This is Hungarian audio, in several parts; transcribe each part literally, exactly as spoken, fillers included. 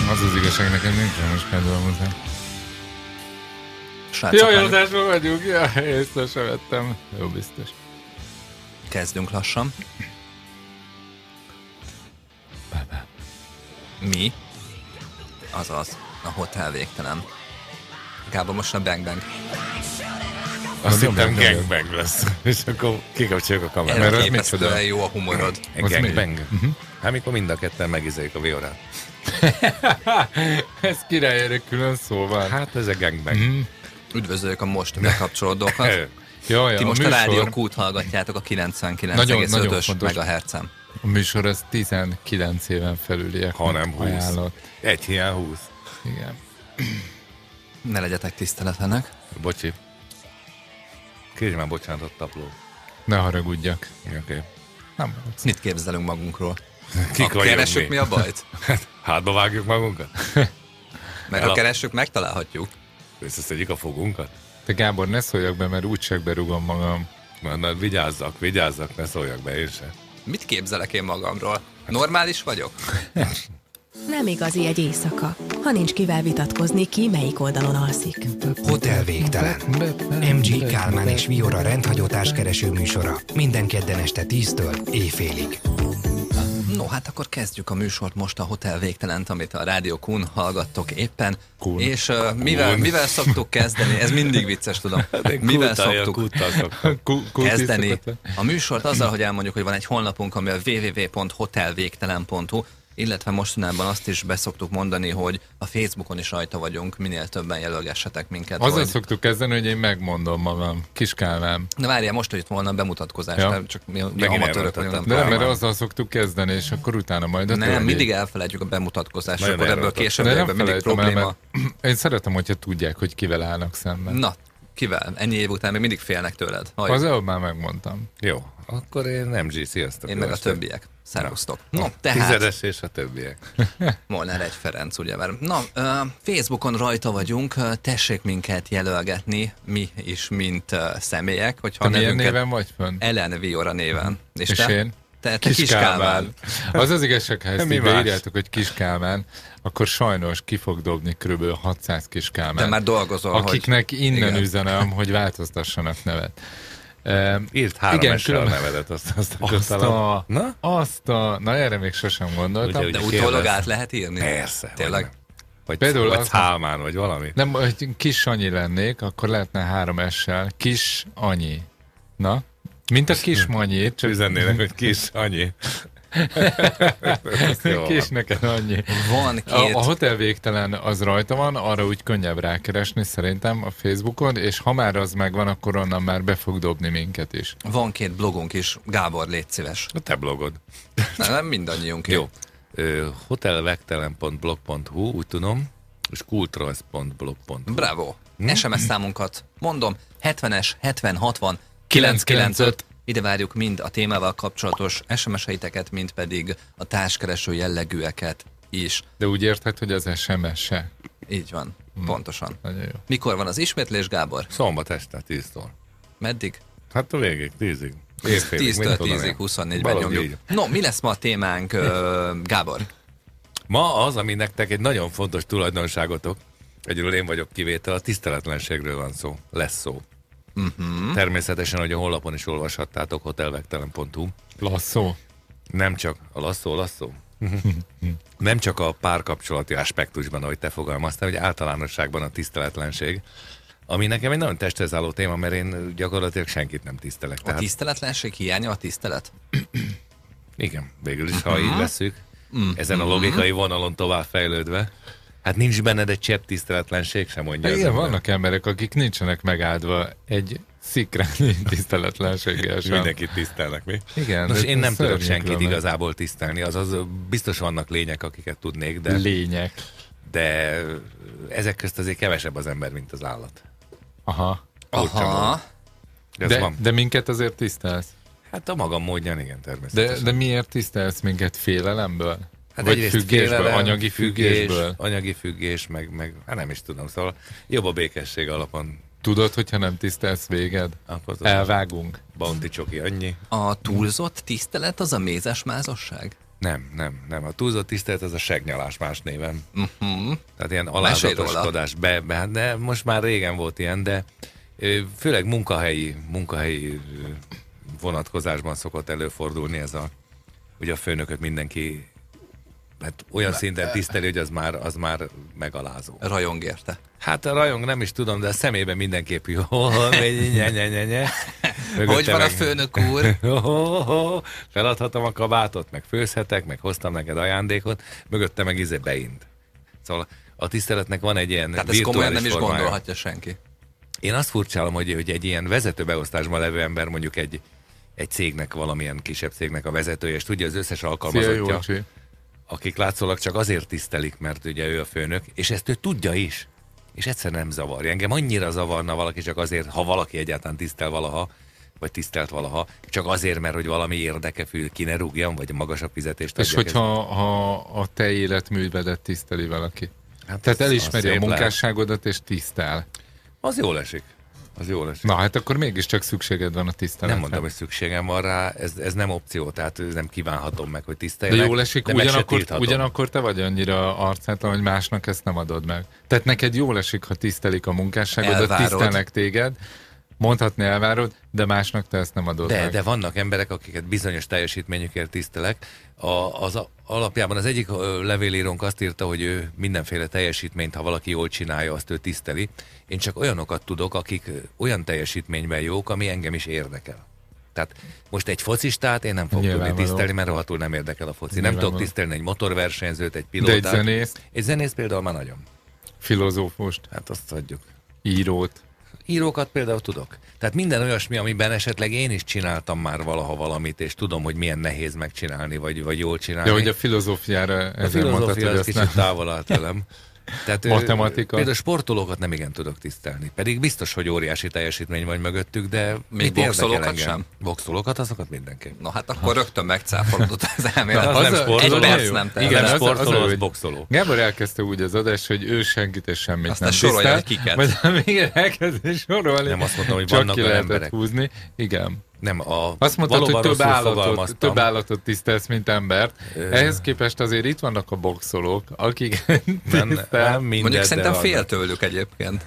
Az az igazság, nekem nincs most kedvem hozzá. Srácok, Jaj, adásban vagyunk, jaj, észre sem vettem. Jó, biztos. kezdünk lassan. Mi? Azaz, a Hotel Végtelen. Gábor, most a Bang Bang. Azt Nagyon hittem bang gangbang lesz. És akkor kikapcsoljuk a kamerát. Mert az Elképesztően micsoda? jó a humorod. Gangbang. Hát mikor mind a ketten megizeljük a viorát. Ez király, erre külön szó van. Hát ez a gangbang. Mhm. Üdvözöljük a most bekapcsolódókat. Jaj, Ti a most a műsor, Rádió Q-t hallgatjátok a kilencvenkilenc Nagyon- egész nagyon ötös fontos. megahertzen. a műsor az tizenkilenc éven felüliek. Ha nem húsz. ajánlott. Egy hiány húsz. Igen. Ne legyetek tiszteletlenek. Bocsi. Kérj már bocsánatot, tapló. Ne haragudjak. Oké. Okay. Nem maradsz. Mit képzelünk magunkról? Kik Ha vagyunk keressük, mi? mi a bajt? Hátba vágjuk magunkat? Meg El ha a- keressük, megtalálhatjuk. Összeszedjük a fogunkat? Te Gábor, ne szóljak be, mert úgyse berugom magam. Na, na, vigyázzak, vigyázzak, ne szóljak be én se. Mit képzelek én magamról? Normális vagyok? Nem igazi egy éjszaka. Ha nincs kivel vitatkozni, ki melyik oldalon alszik. Hotel Végtelen. em gé Kálmán és Viora rendhagyó társkereső műsora. Minden kedden este tíztől éjfélig. No, hát akkor kezdjük a műsort most a Hotel Végtelent, amit a Rádió Kun hallgattok éppen. Kun. És uh, mivel, Kun. mivel szoktuk kezdeni, ez mindig vicces, tudom. Mivel szoktuk kezdeni a műsort azzal, hogy elmondjuk, hogy van egy honlapunk, ami a double-u double-u double-u pont hotel végtelen pont hu, illetve mostanában azt is beszoktuk mondani, hogy a Facebookon is rajta vagyunk, minél többen jelölgessetek minket. Azzal hogy... szoktuk kezdeni, hogy én megmondom magam. Kiskálmám. Na várjál, most, hogy itt volna a bemutatkozás, Ja. nem csak mi, mi Megint amatőrök vagyunk. elrontottad. nem De nem, tudom. mert azzal szoktuk kezdeni, és akkor utána majd a Nem, többi. mindig elfelejtjük a bemutatkozást, Nagyon akkor ebből elrontottad. később De nem mindig felejtem el, probléma. mert én szeretem, hogyha tudják, hogy kivel állnak szemben. Na, kivel? Ennyi év után még mindig félnek tőled. Haj, Az előbb már megmondtam. Jó, akkor én nem G, sziasztok. én jó meg a estét. többiek. Szervusztok. No, A tehát Tizedes és a többiek. Molnár egy Ferenc, ugye már. Na, uh, Facebookon rajta vagyunk, uh, tessék minket jelölgetni, mi is, mint uh, személyek, hogyha Te a milyen nevünket néven vagy fönn? Ellen Viora néven. És, És te? én? Te, te Kiskálmán. Az az igazság, ha ezt Mi így más? beírjátok, hogy Kiskálmán, akkor sajnos ki fog dobni kb. hatszáz Kiskálmán. De már dolgozol, akiknek hogy... innen igen. üzenem, hogy változtassanak nevet. Uh, Írt három Igen, essel a különben- nevedet, azt, azt, azt azt a, Na? azt a, na erre még sosem gondoltam. Ugye, De ugye utólag kérdez- át lehet írni? Persze. Tényleg? Vagy, vagy, Például vagy az- Szálmán, vagy valami. Nem, hogy Kis Sanyi lennék, akkor lehetne három essel. Kis Anyi. Na? Mint a Kis Manyi, csak Üzennének, hogy kis annyi. Ez jó Kis van. neked annyi. Van A, két... a Hotel Végtelen az rajta van, arra úgy könnyebb rákeresni szerintem a Facebookon, és ha már az megvan, akkor onnan már be fog dobni minket is. Van két blogunk is, Gábor, légy szíves. A te blogod. Nem, nem mindannyiunk. Jó. hotelvegtelen pont blog pont hu, úgy tudom, és kultrajz pont blog pont hu. Bravo. Hm? es em es számunkat mondom, hetvenes, hetven, hatvan, kilenc kilenc öt. Ide várjuk mind a témával kapcsolatos es em es-eiteket, mind pedig a társkereső jellegűeket is. De úgy érted, hogy az es em es se. Így van. Pontosan. Nagyon jó. Mikor van az ismétlés, Gábor? Szombat este tíztól. Meddig? Hát a végig, tízig. Évfélig, mit tíztől tudom én. tízig, huszonnégyben Valahogy nyomjuk. így. No, mi lesz ma a témánk, ö, Gábor? Ma az, ami nektek egy nagyon fontos tulajdonságotok, egyről én vagyok kivétel, a tiszteletlenségről van szó. Lesz szó. Uh-huh. Természetesen, hogy a honlapon is olvashattátok, hotelvegtelen pont hu. Lasszó. Nem csak a lasszó, lasszó. Nem csak a párkapcsolati aspektusban, ahogy te fogalmaztál, hogy általánosságban a tiszteletlenség, ami nekem egy nagyon testhez álló téma, mert én gyakorlatilag senkit nem tisztelek. A Tehát, tiszteletlenség hiánya a tisztelet? igen, végül is, ha így veszük, ezen a logikai vonalon tovább fejlődve, hát nincs benned egy csepp tiszteletlenség sem, mondja. De az igen, ember. vannak emberek, akik nincsenek megáldva egy szikrányi tiszteletlenséggel sem. Mindenkit tisztelnek, mi? Igen. Nos, de én nem szörnyű tudok senkit különben. igazából tisztelni, azaz biztos vannak lények, akiket tudnék, de, Lények. de ezek közt azért kevesebb az ember, mint az állat. Aha. Furcsa módon. Aha. Ez De, van. de minket azért tisztelsz. Hát a magam módján, igen, De, természetesen. de miért tisztelsz minket? Félelemből? Hát Vagy egyrészt függésből? félelem, Anyagi függésből? Függés, anyagi függés, meg, meg, hát nem is tudom, szóval jobb a békesség alapon. Tudod, hogyha nem tisztelsz véged? Akkor az Elvágunk. Bounty csoki annyi. A túlzott tisztelet az a mézes mázosság? Nem, nem, nem. A túlzott tisztelet az a segnyalás más néven. Uh-huh. Tehát ilyen alázatoskodás. Be, be, de most már régen volt ilyen, de főleg munkahelyi, munkahelyi vonatkozásban szokott előfordulni ez a, ugye a főnököt mindenki hát olyan szinten tiszteli, hogy az már, az már megalázó. Rajong érte. Hát a rajong nem is tudom, de a szemében mindenképp jó. Hogy van a főnök úr? Feladhatom a kabátot, meg főzhetek, meg hoztam neked ajándékot, mögötte meg izé beint. Szóval a tiszteletnek van egy ilyen tehát ez komolyan nem is formája. Gondolhatja senki. Én azt furcsálom, hogy, hogy egy ilyen vezetőbeosztásban levő ember, mondjuk egy, egy cégnek, valamilyen kisebb cégnek a vezetője, és tudja az összes alkalmazottja, Szia, akik látszólag csak azért tisztelik, mert ugye ő a főnök, és ezt ő tudja is. És egyszerűen nem zavarja. Engem annyira zavarna valaki csak azért, ha valaki egyáltalán tisztel valaha, vagy tisztelt valaha, csak azért, mert hogy valami érdeke fül, ki ne rúgjam, vagy a magasabb fizetést és hogyha ha a te életművedet tiszteli valaki. Hát tehát az, elismeri az a munkásságodat, és tisztel. Az jól esik. Az jól esik. Na, hát akkor mégiscsak szükséged van a tiszteletre. Nem mondom, hogy szükségem van rá, ez, ez nem opció, tehát nem kívánhatom meg, hogy tiszteljenek. De jól esik, ugyanakkor, ugyanakkor te vagy annyira arcátlan, hogy másnak ezt nem adod meg. Tehát neked jól esik, ha tisztelik a munkásságodat, elvárod. Tisztelnek téged, mondhatni elvárod, de másnak te ezt nem adod de, meg. De vannak emberek, akiket bizonyos teljesítményükért tisztelek. A, az a, alapjában az egyik levélírónk azt írta, hogy ő mindenféle teljesítményt, ha valaki jól csinálja, azt ő tiszteli. Én csak olyanokat tudok, akik olyan teljesítményben jók, ami engem is érdekel. Tehát most egy focistát én nem fogok tudni tisztelni, mert rohadtul nem érdekel a foci. Nem tudok tisztelni egy motorversenyzőt, egy pilótát. De egy zenész? Egy zenész például már nagyon. Filozófust? Hát azt adjuk. Írót? Írókat például tudok. Tehát minden olyasmi, amiben esetleg én is csináltam már valaha valamit, és tudom, hogy milyen nehéz megcsinálni, vagy, vagy jól csinálni. De hogy a filozófiára a filozófia az kicsit távol áll tőlem. Tehát matematika. Például sportolókat nem igen tudok tisztelni. Pedig biztos, hogy óriási teljesítmény van mögöttük, de még boxolókat sem? Boxolókat, azokat mindenképp. Na hát akkor rögtön megcáfolodott az elmélet. Az, az nem sportoló. Egy perc nem tehet. Igen, az, sportoló, az, az boxoló. Gábor elkezdte úgy az adást, hogy ő senkit és semmit aztán nem sorolja, tisztel. Kiket. Majd még elkezdte sorolni. Nem azt mondtam, hogy csak vannak ki lehetett emberek. Húzni. Igen. Nem, a, azt mondtad, hogy több állatot, több állatot tisztelsz, mint embert. Ö... Ehhez képest azért itt vannak a boxolók, akik tisztel. Mondjuk szerintem fél tőlük egyébként.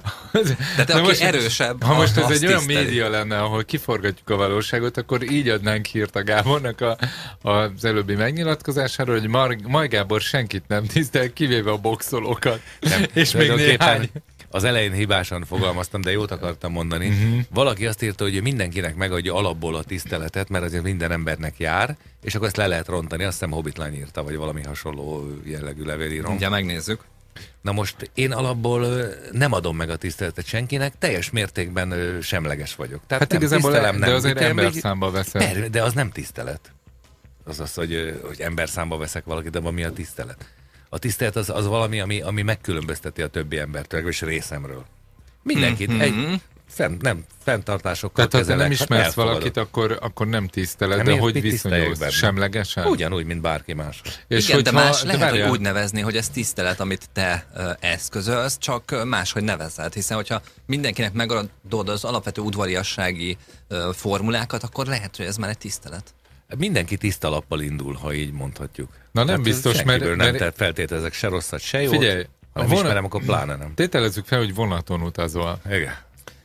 De te, aki most, erősebb, ha most ez egy tiszteli. Olyan média lenne, ahol kiforgatjuk a valóságot, akkor így adnánk hírt a Gábornak a, az előbbi megnyilatkozásáról, hogy Mar, Maj Gábor senkit nem tisztel, kivéve a boxolókat. Nem, és még néhány... Az elején hibásan fogalmaztam, de jót akartam mondani. Uh-huh. Valaki azt írta, hogy mindenkinek megadja alapból a tiszteletet, mert azért minden embernek jár, és akkor ezt le lehet rontani. Azt hiszem Hobbitlány írta, vagy valami hasonló jellegű levélírom. Ugye megnézzük. Na most én alapból nem adom meg a tiszteletet senkinek, teljes mértékben semleges vagyok. Tehát hát nem tisztelem, nem. De azért emberszámba veszel. De az nem tisztelet. Az az, hogy, hogy emberszámba veszek valakit, de van mi a tisztelet. A tisztelet az, az valami, ami, ami megkülönbözteti a többi embertől, és részemről. Mindenkit. Mm-hmm. Egy fent, nem, fenntartásokkal tehát, kezelek. Ha nem ismersz hát valakit, akkor, akkor nem tiszteled, nem de hogy viszonyulsz? Semlegesen? Ugyanúgy, mint bárki más. És igen, de más lehet, de hogy úgy nevezni, hogy ez tisztelet, amit te uh, eszközölsz, csak máshogy nevezed. Hiszen, hogyha mindenkinek megadod az alapvető udvariassági uh, formulákat, akkor lehet, hogy ez már egy tisztelet. Mindenki tiszta lappal indul, ha így mondhatjuk. Na nem hát biztos, mert... nem mert... feltételezek se rosszat, se jót. Figyelj, ha nem vonat... ismerem, akkor pláne nem. Tételezzük fel, hogy vonaton utazol. Igen.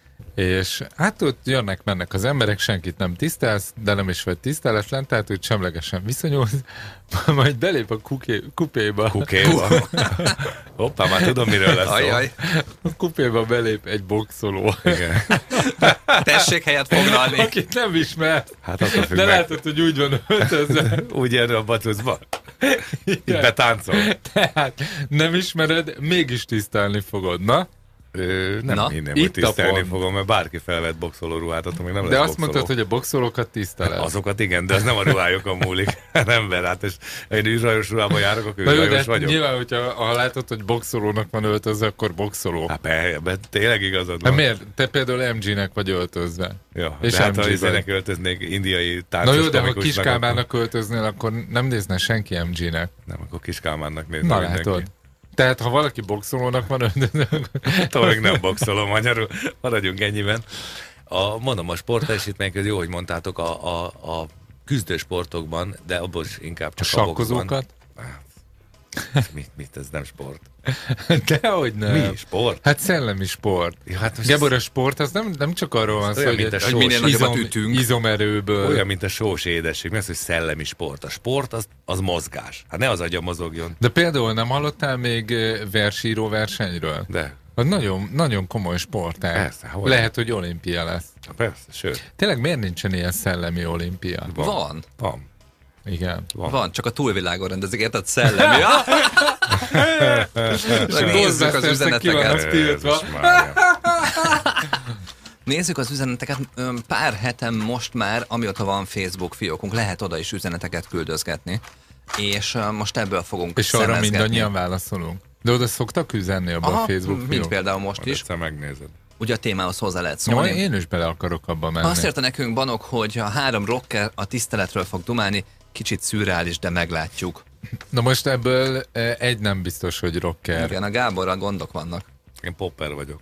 És hát ott jönnek, mennek az emberek, senkit nem tisztelsz, de nem is vagy tiszteletlen, tehát úgy semlegesen viszonyulsz, majd belép a kuké, kupéba. Kukéba? Hoppá, már tudom, miről lesz Ajaj. A kupéba belép egy boxoló. Igen. Tessék helyet foglalni. Akit nem ismer. Hát attól függ de meg. látod, hogy úgy van öltözve. Úgy erről a batuszba. Itt betáncol. Tehát nem ismered, mégis tisztelni fogod. Na? Ö, nem Na, hinném, hogy tisztelni fogom, mert bárki felvett boxoló ruhát, attól még nem lesz de azt boxoló. mondtad, hogy a boxolókat tiszteled. Azokat igen, de ez nem a ruhájukon múlik. Ember, hát és én űrhajós ruhában járok, akkor űrhajós vagyok. Nyilván, hogyha ha látod, hogy boxolónak van öltözve, akkor boxoló. Hát be, tényleg igazad van. Hát miért? Te például em gé-nek vagy öltözve. Ja, és de hát ha izének öltöznék indiai táncos. Na jó, de ha Kiskálmánnak öltöznél, akkor nem nézne senki em gé-nek. Nem, akkor Kiskálmánnak nézne Na mindenki. Látod. Tehát, ha valaki boxolónak van öltözve, akkor... még nem boxolom magyarul, maradjunk ennyiben. A, mondom, a sportteljesítmény közül jó, hogy mondtátok, a, a, a küzdősportokban, de abban is inkább csak a sakkozókat? Mit, mit, ez nem sport. Dehogy nem. Mi sport? Hát szellemi sport. Ja, hát Gábor, a sport az nem, nem csak arról van szó, hogy, hogy minél nagyobbat ütünk. Izomerőből. Olyan, mint a sós édesség. Mi az, hogy szellemi sport? A sport az, az mozgás. Hát ne az agya mozogjon. De például nem hallottál még versíró versenyről? De. Az nagyon, nagyon komoly sportág. Persze, lehet, hogy olimpia lesz. Persze, sőt. Tényleg miért nincsen ilyen szellemi olimpia? Van. Van. Van. Igen. Van. Van, csak a túlvilágon rendezik, érted? Szellemi. Nézzük az üzeneteket. Nézzük az üzeneteket. Pár hetem most már, amióta van Facebook fiókunk, lehet oda is üzeneteket küldözgetni. És most ebből fogunk És arra mindannyian válaszolunk. De oda szoktak üzenni abban a Facebook fiók? Mint például most Majd is. egyszer megnézed. Ugye a témához hozzá lehet szólni. Jó, én is bele akarok abba menni. Azt érte nekünk Banok, hogy a három rocker a tiszteletről fog dumálni, kicsit szürreális, de meglátjuk. Na most ebből egy nem biztos, hogy rocker. Igen, a Gáborral gondok vannak. Én popper vagyok.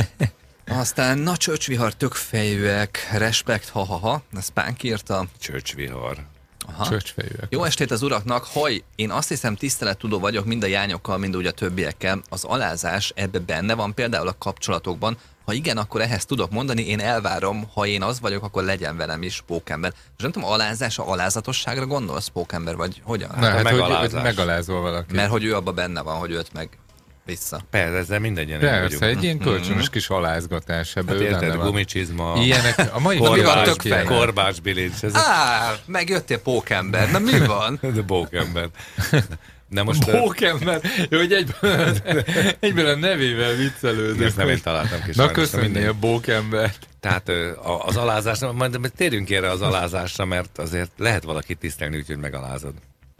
Aztán na csöcsvihar tökfejűek, respekt, ha-ha-ha, ezt Pánk írta. Csöcsvihar. Csöcsfejűek. Jó estét az uraknak, haj, én azt hiszem tisztelettudó vagyok mind a jányokkal, mind úgy a többiekkel. Az alázás ebbe benne van, például a kapcsolatokban. Ha igen, akkor ehhez tudok mondani, én elvárom, ha én az vagyok, akkor legyen velem is pókember. És nem tudom, alázás, a alázatosságra gondolsz pókember, vagy hogyan? Ne, hát, hogy, hogy megalázol valaki. Mert hogy ő abban benne van, hogy őt meg vissza. Persze, ezzel mindegyen. Persze, egy ilyen kölcsönös kis alázgatás ebből hát érted, gumicsizma, ilyenek, a mai korbács, korbács bilincs. Á, megjöttél pókember, na mi van? De pókember. De most Pókember, jó, hogy egyből, egyből a nevével viccelődök. Ezt nem én találtam ki. Na köszönni a pókembert. Tehát az alázásra, majd térjünk erre az alázásra, mert azért lehet valakit tisztelni, úgyhogy megalázod.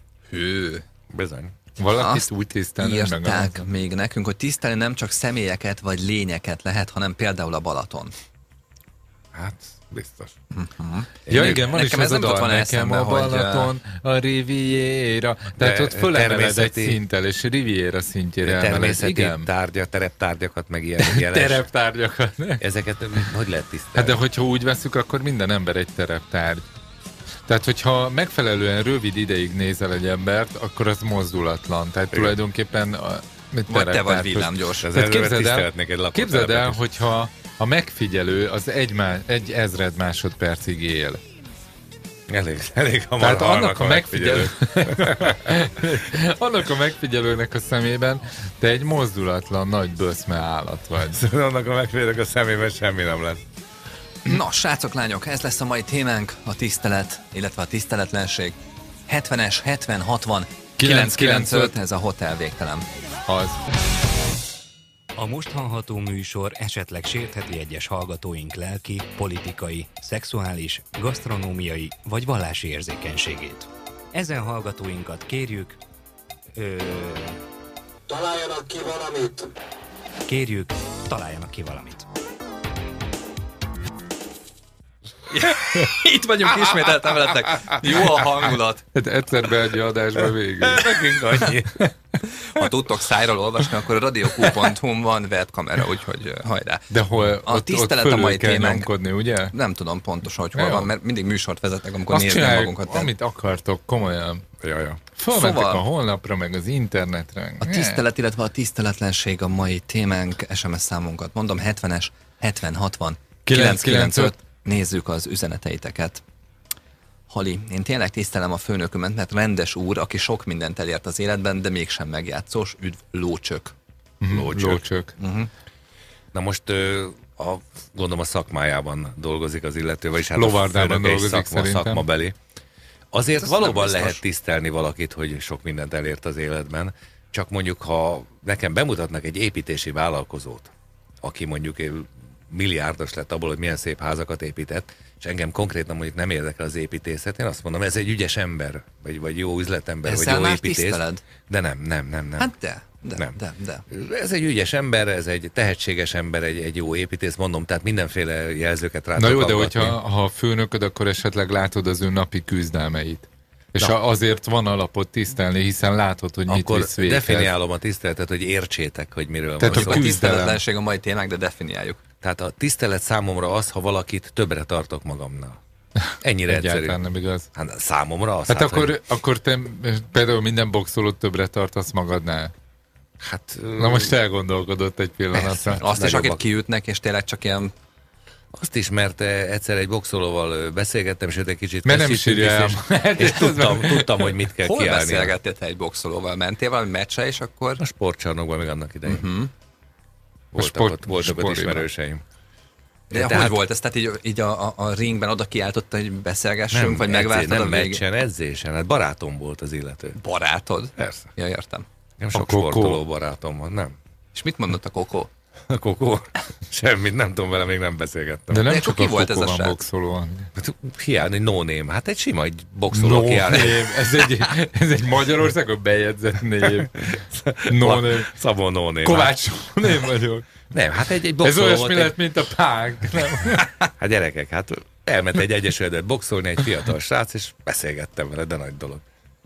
Hű. Bizony. Valakit Azt úgy tisztelni, írták még nekünk, hogy tisztelni nem csak személyeket vagy lényeket lehet, hanem például a Balaton. Hát, biztos. Uh-huh. Ja igen, van is az a dal nekem a Balaton, a Riviera. Tehát ott fölemeled egy szinttel, és Riviera szintjére emeled. Természeti tárgya, tereptárgyakat, meg ilyen jeles. Tereptárgyakat. Ezeket hogy lehet tisztelni? Hát de hogyha úgy veszük, akkor minden ember egy tereptárgy. Tehát, hogyha megfelelően rövid ideig nézel egy embert, akkor az mozdulatlan. Tehát igen. Tulajdonképpen... A, vagy te vagy villámgyors. Képzeld el, képzeld el hogyha a megfigyelő az egy, má, egy ezred másodpercig él. Elég, elég hamar. Tehát annak a, a megfigyelő... annak a megfigyelőnek a szemében te egy mozdulatlan, nagy böszme állat vagy. Annak a megfigyelőnek a szemében semmi nem lesz. Na, srácok, lányok, ez lesz a mai témánk, a tisztelet, illetve a tiszteletlenség. hetvenes, hetven, hatvan, kilenc kilencvenöt, ez a Hotel Végtelen. Az. A most hallható műsor esetleg sértheti egyes hallgatóink lelki, politikai, szexuális, gasztronómiai vagy vallási érzékenységét. Ezen hallgatóinkat kérjük... Ö... Találjanak ki valamit! Kérjük, találjanak ki valamit. Itt vagyunk ismételtem veletek. Jó a hangulat. Hát egyszer beadja adásba végül. Nekünk annyi. Ha tudtok szájról olvasni, akkor a radiokú pont hu van webkamera, úgyhogy hajrá. De hol? A ott, tisztelet ott a mai kell témánk. Nyomkodni, ugye? Nem tudom pontosan, hogy hol ja, van, mert mindig műsort vezetek, amikor azt nézzem magunkat. Amit akartok, komolyan. Ja, ja. Fölmentek szóval a honlapra, meg az internetre. A tisztelet, illetve a tiszteletlenség a mai témánk, es em es számunkat. Mondom, hetvenes, hetven, hatvan, kilenc kilencvenöt. Nézzük az üzeneteiteket. Hali, én tényleg tisztelem a főnökömet, mert rendes úr, aki sok mindent elért az életben, de mégsem megjátszós, üdv lócsök. Mm-hmm. Lócsök. Lócsök. Uh-huh. Na most a, gondolom a szakmájában dolgozik az illető, vagyis hát Lovardában dolgozik szakma, szerintem. Szakmabeli. Azért ez valóban lehet tisztelni valakit, hogy sok mindent elért az életben, csak mondjuk, ha nekem bemutatnak egy építési vállalkozót, aki mondjuk milliárdos lett abból, hogy milyen szép házakat épített, és engem konkrétan mondjuk nem érdekel az építészet, én azt mondom, ez egy ügyes ember, vagy, vagy jó üzletember, ezzel vagy jó már építész. Tiszteled? De nem, nem, nem, nem. Hát de, de, nem. de, de. Ez egy ügyes ember, ez egy tehetséges ember, egy, egy jó építész, mondom, tehát mindenféle jelzőket rá. Na jó, de hogyha ha a főnököd, akkor esetleg látod az ő napi küzdelmeit. És na, azért van alapot tisztelni, hiszen látod, hogy mit akkor visz véghez. definiálom a tiszteletet, hogy értsétek, hogy miről tehát van szó. A tiszteletlenség a mai témák, de definiáljuk. Tehát a tisztelet számomra az, ha valakit többre tartok magamnál. Ennyire egyszerű. Nem igaz. Hát számomra az. Hát, hát akkor, hogy... akkor te például minden boxolót többre tartasz magadnál. Hát... Na most elgondolkodott egy pillanatra. Azt is, akit kiütnek, és tényleg csak ilyen... Azt is, mert egyszer egy boxolóval beszélgettem, és egy kicsit... Mert nem is írja és, és tudtam, tudtam, hogy mit kell Hol kiállni. Hol beszélgettél te egy boxolóval? Mentél valami meccsre, és akkor... A sportcsarnokban még annak idején. Uh-huh. Voltak, sport, ott, voltak ott ismerőseim. De, de hogy hát... volt ez? Tehát így, így a, a, a ringben oda kiáltotta, hogy beszélgessünk, nem, vagy megvártad nem a végén? meccsen, edzésen. Hát barátom volt az illető. Barátod? Persze. Ja, értem. Nem sok sportoló barátom van, nem. És mit mondott a Kokó? A Kokó? Semmit, nem tudom, vele még nem beszélgettem. De nem de csak a volt ez a van boxoló. Hiány, egy no-name. Hát egy sima egy boxoló no kiáll. ez, egy, ez egy Magyarországon bejegyzett név. No-name. Szabó no-name. Kovács no-name vagyok. Nem, hát egy, egy boxoló. Ez olyasmi lett, egy... mint a pánk. Hát gyerekek, hát elment egy egyesületet boxolni, egy fiatal srác, és beszélgettem vele, de nagy dolog.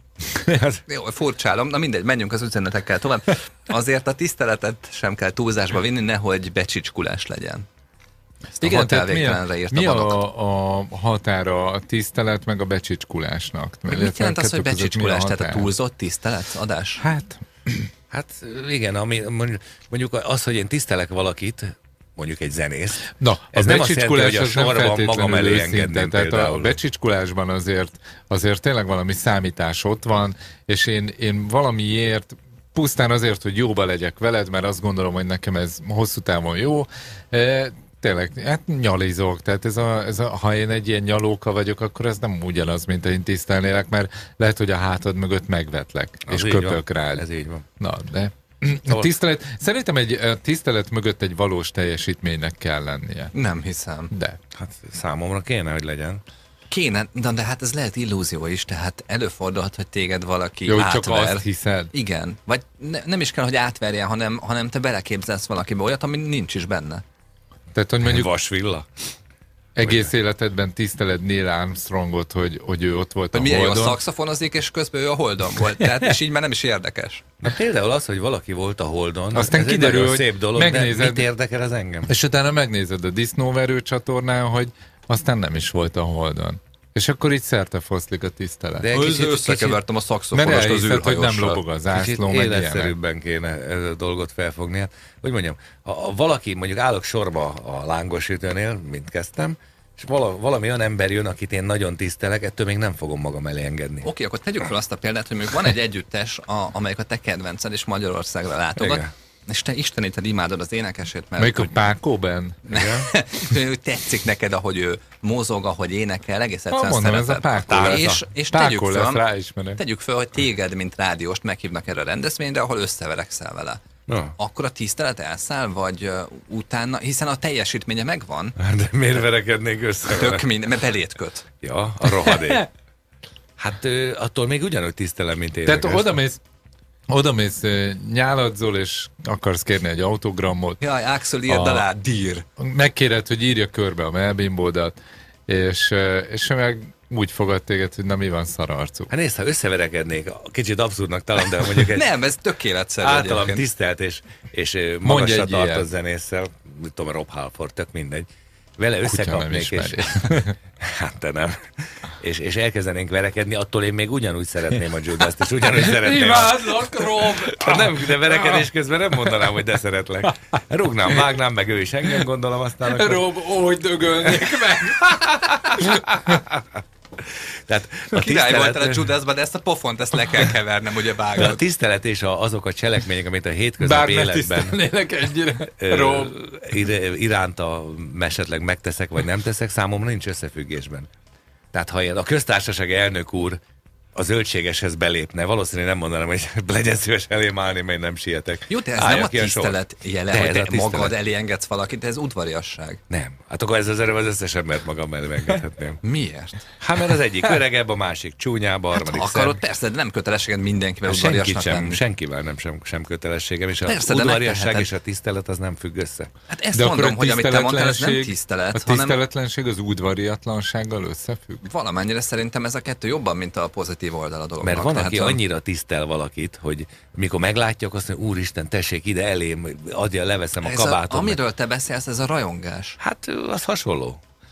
Jó, furcsálom. Na mindegy, menjünk az üzenetekkel tovább. Azért a tiszteletet sem kell túlzásba vinni, nehogy becsicskulás legyen. Ezt igen, a határvégtelenre írt mi a a, a határa a tisztelet meg a becsicskulásnak? Mit jelent az, hogy becsicskulás? Tehát a túlzott tisztelet adás? Hát, hát igen, ami, mondjuk az, hogy én tisztelek valakit, mondjuk egy zenészt. Na, ez a nem azt jelenti, hogy a sorban magam elé engedném például. A becsicskulásban azért, azért tényleg valami számítás ott van, és én, én valamiért, pusztán azért, hogy jóba legyek veled, mert azt gondolom, hogy nekem ez hosszú távon jó, e, tényleg, hát nyalizok, tehát ez a, ez a, ha én egy ilyen nyalóka vagyok, akkor ez nem ugyanaz, mint én tisztelnélek, mert lehet, hogy a hátad mögött megvetlek, az és köpök van. Rád. Ez így van. Na, de... A tisztelet, szerintem egy a tisztelet mögött egy valós teljesítménynek kell lennie. Nem hiszem. De. Hát számomra kéne, hogy legyen. Kéne, de, de hát ez lehet illúzió is, tehát előfordulhat, hogy téged valaki jó, átver. Csak azt hiszed? Igen. Vagy ne, nem is kell, hogy átverjen, hanem, hanem te beleképzelsz valakibe olyat, ami nincs is benne. Tehát, hogy mondjuk... Vasvilla? Egész életedben tiszteled Neil Armstrongot, hogy, hogy ő ott volt hogy a milyen Holdon. Milyen jó szaxofonozik, és közben ő a Holdon volt. Tehát, és így már nem is érdekes. Na például az, hogy valaki volt a Holdon, aztán ez kiderül, egy szép dolog, megnézed, de mit érdekel az engem? És utána megnézed a Disznóverő csatornán, hogy aztán nem is volt a Holdon. És akkor így szerte foszlik a tisztelet. De kicsit összekevertem a szaxofonost az űrhajóssal. Hogy nem lobog az zászló, meg életszerűbben kéne ez a dolgot felfogni. Hát, hogy mondjam, ha valaki, mondjuk állok sorba a lángosütőnél, mint kezdtem, és vala, valami olyan ember jön, akit én nagyon tisztelek, ettől még nem fogom magam elé engedni. Oké, akkor tegyük fel azt a példát, hogy mondjuk van egy együttes, a, amelyik a te kedvenced, és Magyarországra látogat. Igen. És te isteníted, imádod az énekesét, mert... Melyik a Pákóben? Tetszik neked, ahogy ő mozog, ahogy énekel, egész egyszerűen mondom, ez a Pákó lesz. És, és tegyük, föl, tegyük föl, hogy téged, mint rádióst meghívnak erre a rendezvényre, ahol összeverekszel vele. Ja. Akkor a tisztelet elszáll, vagy uh, utána, hiszen a teljesítménye megvan. De miért verekednék össze? Tök minden, mert belét köt. Ja, a rohadék. Hát uh, attól még ugyanúgy tisztelem, mint énekes. Tehát odamész, odamész uh, nyáladzol, és akarsz kérni egy autogramot. Jaj, Axel, írd alá, dír. Megkéred, hogy írja körbe a melbimbódat, és, uh, és meg úgy fogad téged, hogy na mi van, szararcú. Hát nézd, ha összeverekednék, kicsit abszurdnak talán, de mondjuk egy... nem, ez tökéletszerű. Általam tisztelt és, és magasra tartott zenésszel, mit tudom, Rob Halford, tök mindegy. Vele összekapnék, és... hát te nem. És, és elkezdenénk verekedni, attól én még ugyanúgy szeretném a Judas-t, és ugyanúgy szeretném... Imádlak, Rob! Hát nem, de verekedés közben nem mondanám, hogy de szeretlek. Rúgnám, vágnám, meg ő is engem, gondolom, aztán akkor... Rob, úgy dögölnék meg! Tehát a király voltál a Judasban, de ezt a pofont, ezt le kell kevernem, ugye vágod. A tisztelet és a, azok a cselekmények, amit a hétköznapi életben Rob. iránta esetleg megteszek, vagy nem teszek, számomra nincs összefüggésben. Tehát ha a köztársaság elnök úr a zöldségeshez belépne, valószínűleg nem mondanám, hogy legyen szíves elém állni, mert nem sietek. Jó, de ez Állja nem a tisztelet jele, hogy te tisztelet. magad elé engedsz valakit, de ez udvariasság. Nem. Hát akkor ez az erő az összes embert magam elé engedhetném. Miért? Hát mert az egyik öregebb, a másik csúnyább, a harmadik hát, akarod, persze, de nem kötelességed mindenkivel hát udvariasnak sem, lenni. Senkivel nem sem, sem kötelességem, és persze, a udvariasság és a tisztelet az nem függ össze. Hát ezt de mondom, hogy amit te mondtál, ez nem tisztelet, a tiszteletlenség az udvariatlansággal összefügg? Valamennyire szerintem ez a kettő jobban, mint a pozitív oldal a dolognak. Mert van, aki annyira tisztel valakit, hogy mikor meglátják, azt mondja, úristen, tessék ide elém, adja, leveszem a kabátot. Amiről te beszélsz, ez a rajongás. Hát az hasonló.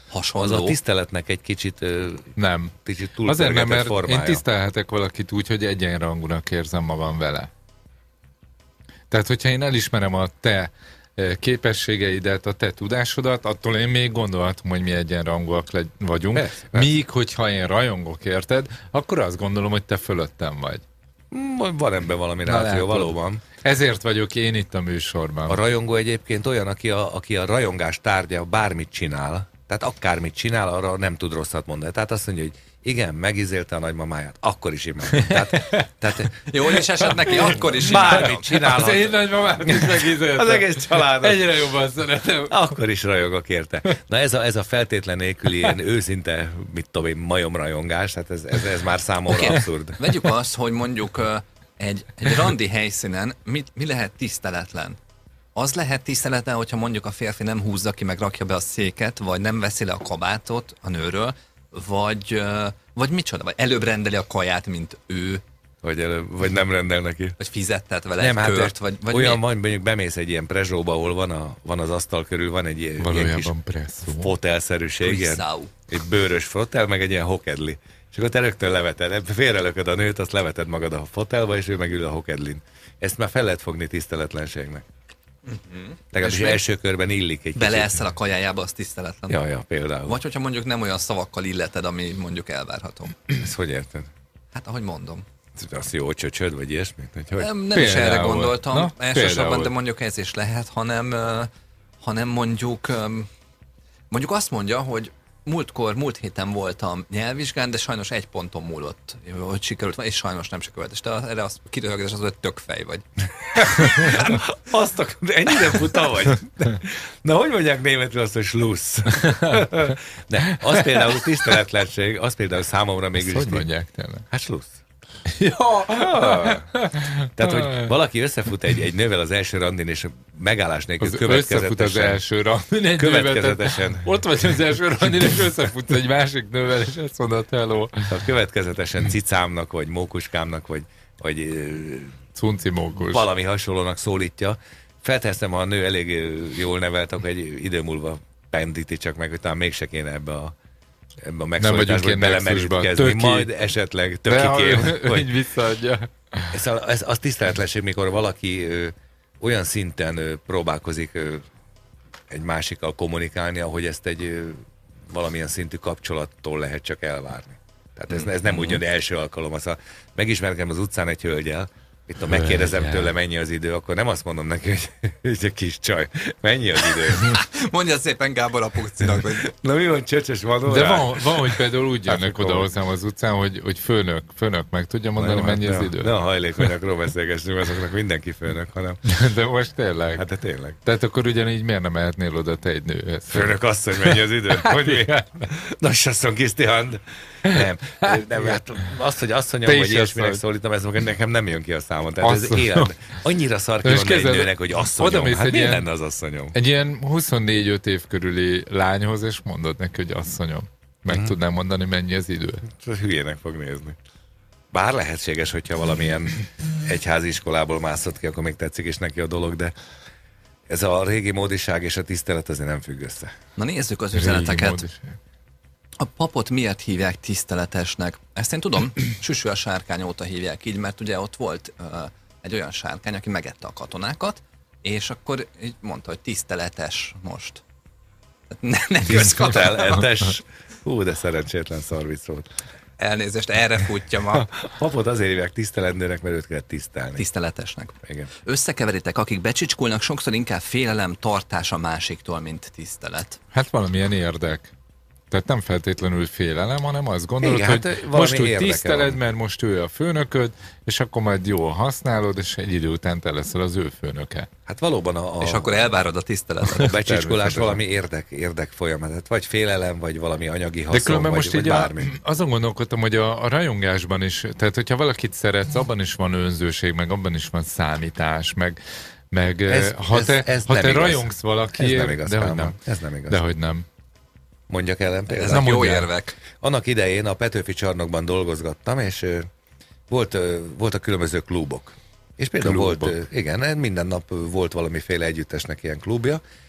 hasonló. Az a tiszteletnek egy kicsit, nem. kicsit azért nem, mert formája. Én tisztelhetek valakit úgy, hogy egyenrangúnak érzem magam vele. Tehát, hogyha én elismerem a te képességeidet, a te tudásodat, attól én még gondolhatom, hogy mi egyenrangúak vagyunk. Persze, persze. Míg, hogyha én rajongok, érted, akkor azt gondolom, hogy te fölöttem vagy. Van ebben valami ráció, valóban. Ezért vagyok én itt a műsorban. A rajongó egyébként olyan, aki a, aki a rajongás tárgya, bármit csinál, tehát akármit csinál, arra nem tud rosszat mondani. Tehát azt mondja, hogy igen, megizélte a nagymamáját, akkor is imádom. Tehát, tehát, jól is esett neki, akkor is imádom. Bármit csinálhat. Az én nagymamát is megizélte. Az egész családot. Egyre jobban szeretem. Akkor is rajongok érte. Na ez a, ez a feltétlen nélküli ilyen őszinte, mit tudom én, majomrajongás, hát ez, ez, ez már számomra okay. abszurd. Vegyük azt, hogy mondjuk egy, egy randi helyszínen mit, mi lehet tiszteletlen? Az lehet tiszteletlen, hogyha mondjuk a férfi nem húzza ki, meg rakja be a széket, vagy nem veszi le a kabátot a nőről, vagy, vagy micsoda, vagy előbb rendeli a kaját, mint ő. Vagy, előbb, vagy nem rendel neki. Vagy fizettet vele nem, egy hát kört, vagy, vagy olyan van, mondjuk bemész egy ilyen prezsóba, ahol van, a, van az asztal körül, van egy ilyen, ilyen kis fotelszerűség, ilyen, egy bőrös fotel, meg egy ilyen hokedli. És akkor te rögtön leveted, félrelököd a nőt, azt leveted magad a fotelba, és ő megül a hokedlin. Ezt már fel lehet fogni tiszteletlenségnek. Uh-huh. Legalábbis első körben illik egy beleeszel a kajájába, az tiszteletlen. Ja, ja, például. Vagy hogyha mondjuk nem olyan szavakkal illeted, ami mondjuk elvárható. Ezt hogy érted? Hát ahogy mondom. Az jó csöcsöd, vagy ilyesmi? Hogy nem nem is erre gondoltam Na, elsősorban, de mondjuk ez is lehet, hanem, uh, hanem mondjuk, um, mondjuk azt mondja, hogy múltkor, múlt héten voltam nyelvvizsgán, de sajnos egy ponton múlott, hogy sikerült, és sajnos nem sikerült. És te erre azt kiröhögés az, hogy tökfej vagy. Azt ak- ennyire futa vagy. Na, hogy mondják németül azt, hogy slussz? De az például tiszteletlenség, az például számomra mégis... Hogy mondják tényleg? Hát slussz. Ja. Ah. Tehát, hogy valaki összefut egy, egy nővel az első randin, és megállás nélkül az következetesen... Összefut az első randin. Következetesen. Nővel, ott vagy az első randin, és összefutsz egy másik nővel, és ezt mondod, hello. Tehát következetesen cicámnak, vagy mókuskámnak, vagy, vagy Cunci mókus. Valami hasonlónak szólítja. Felteszem, ha a nő elég jól nevelt, akkor egy idő múlva pendíti csak meg, hogy talán mégse kéne ebbe a ebben a megszólításban belemerítkezni, majd esetleg tökikém, hogy visszaadja. Ez, ez, az tiszteletlenség, mikor valaki ö, olyan szinten ö, próbálkozik ö, egy másikkal kommunikálni, ahogy ezt egy ö, valamilyen szintű kapcsolattól lehet csak elvárni. Tehát ez, ez nem úgy jön első alkalom. Aztán megismerkedem az utcán egy hölgyel, itt ha megkérdezem tőle, mennyi az idő, akkor nem azt mondom neki, hogy ez egy kis csaj. Mennyi az idő? Mondja szépen Gábor a Pucinak, hogy... Na mi van, csöcsös van? De van, van, hogy például úgy jönnek oda hozzám az utcán, hogy, hogy főnök, főnök meg tudja mondani, mennyi az idő. Ne a hajlékonyakról beszélgessünk, azoknak mindenki főnök, hanem... De most tényleg? Hát de tényleg. Tehát akkor ugyanígy miért nem mehetnél oda te egy nőhez? Főnök azt, hogy mennyi az idő? Hogy mi? Nos, asszony, kiszti hand. Nem, nem, hát azt, hogy azt mondjam, hogy ilyesminek szólítom, ez nekem nem jön ki a számon. Tehát ez élet. Annyira szar ki mondani egy nőnek, hogy asszonyom. Hát miért ilyen, lenne az asszonyom? Egy ilyen huszonnégy-öt év körüli lányhoz, és mondod neki, hogy asszonyom. Meg hmm. tudnám mondani, mennyi az idő. Hülyének fog nézni. Bár lehetséges, hogyha valamilyen egyházi iskolából mászott ki, akkor még tetszik is neki a dolog, de ez a régi módiság és a tisztelet azért nem függ össze. Na nézzük az üzeneteket. A papot miért hívják tiszteletesnek? Ezt én tudom, Süsű a sárkány óta hívják így, mert ugye ott volt uh, egy olyan sárkány, aki megette a katonákat, és akkor így mondta, hogy tiszteletes most. Ne, ne tiszteletes. Hú, de szerencsétlen szarvic volt. Elnézést, erre futja ma. Papot azért hívják tisztelendőnek, mert őt kell tisztelni. Tiszteletesnek. Igen. Összekeveritek, akik becsicskulnak, sokszor inkább félelem tartás a másiktól, mint tisztelet. Hát valamilyen érdek. Tehát nem feltétlenül félelem, hanem azt gondolod, igen, hogy hát most úgy tiszteled, mert most ő a főnököd, és akkor majd jól használod, és egy idő után te leszel az ő főnöke. Hát valóban a... a és akkor elvárod a tiszteletet. A becsicskolás valami érdek, érdek folyamat. Vagy félelem, vagy valami anyagi haszon, de különben vagy, most vagy így bármi. A, azon gondolkodtam, hogy a, a rajongásban is, tehát hogyha valakit szeretsz, abban is van önzőség, meg abban is van számítás, meg, meg ez, ha te, ez, ez ha te igaz. rajongsz valakiért, ez nem igaz, de hogy nem. Ez nem igaz. De hogy nem. Mondjak ellen például. Ezek jó érvek. Annak idején a Petőfi Csarnokban dolgozgattam, és uh, volt, uh, voltak különböző klubok. És például klubok. volt, uh, igen, minden nap volt valamiféle együttesnek ilyen klubja,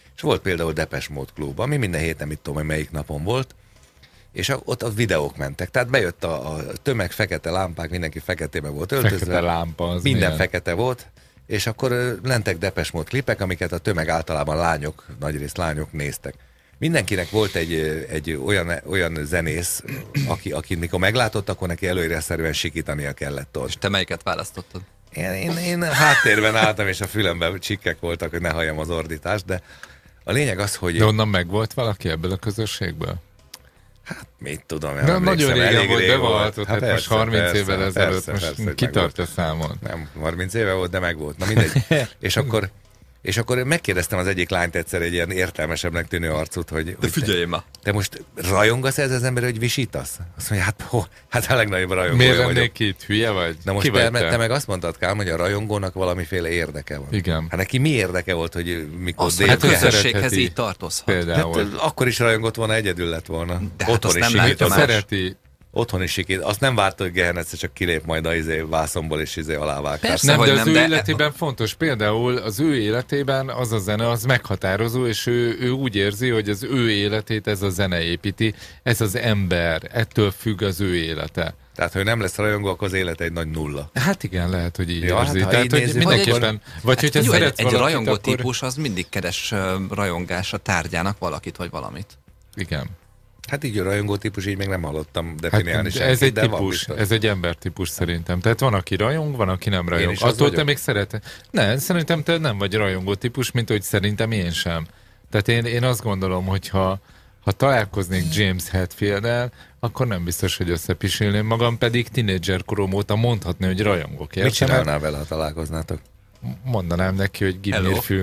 És volt például Depeche Mode klub, ami minden héten, mit tudom, melyik napon volt, és a, ott a videók mentek. Tehát bejött a, a tömeg, fekete lámpák, mindenki feketében volt öltözve. Fekete lámpa, az minden milyen? fekete volt, és akkor lentek Depeche Mode klipek, amiket a tömeg általában lányok, nagyrészt lányok néztek. Mindenkinek volt egy, egy olyan, olyan zenész, aki, aki mikor meglátott, akkor neki előírásszerűen sikítania kellett ott. És te melyiket választottad? Én, én, én háttérben álltam, és a fülemben csikkek voltak, hogy ne halljam az ordítást, de a lényeg az, hogy... De onnan megvolt valaki ebből a közösségből? Hát, mit tudom, de nagyon régen volt, bevallhatott, hát most harminc persze, évvel ezelőtt, persze, most persze, kitartja számon. Nem, harminc éve volt, de meg volt. Na mindegy. és akkor... És akkor megkérdeztem az egyik lányt egyszer, egy ilyen értelmesebbnek tűnő arcut, hogy... De figyelj már! Te most rajongasz ez az ember, hogy visítasz? Azt mondja, hát, ho, hát a legnagyobb rajongó. Miért lennék itt? Hülye vagy? Na most te, te meg azt mondtad, Kálm, hogy a rajongónak valamiféle érdeke van. Igen. Hát neki mi érdeke volt, hogy mikor azt, hogy a közösséghez így tartozhat. Például. Hát, akkor is rajongott volna, egyedül lett volna. De hát otthon azt is nem látja más. Szereti. Otthon is sikít. Azt nem várta, hogy Gehen egyszer csak kilép majd a izé vászomból és izé alávág. Persze, nem, de az nem, ő de... életében fontos. Például az ő életében az a zene, az meghatározó, és ő, ő úgy érzi, hogy az ő életét ez a zene építi, ez az ember, ettől függ az ő élete. Tehát, ha ő nem lesz rajongó, akkor az élete egy nagy nulla. Hát igen, lehet, hogy így ja, érzi. hát, Tehát, így hogy nézzük, mindenképpen... Vagy hát, hogyha jó, szeretsz egy, valakit, egy rajongó akkor... típus az mindig keres uh, rajongás a tárgyának valakit vagy valamit. Igen. Hát így a rajongó típus, így még nem hallottam definiálni hát, senkit, ez egy de típus, ez egy embertípus szerintem. Tehát van, aki rajong, van, aki nem rajong. Attól te még szereted. Ne, szerintem te nem vagy rajongó típus, mint hogy szerintem én sem. Tehát én, én azt gondolom, hogy ha, ha találkoznék James Hetfield-el, akkor nem biztos, hogy összepisilném magam, pedig tínédzser korom óta mondhatni, hogy rajongok. Mit csinálnál vele, ha találkoznátok? Mondanám neki, hogy give me film.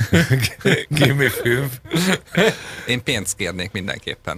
Give me film. Én pénzt kérnék mindenképpen.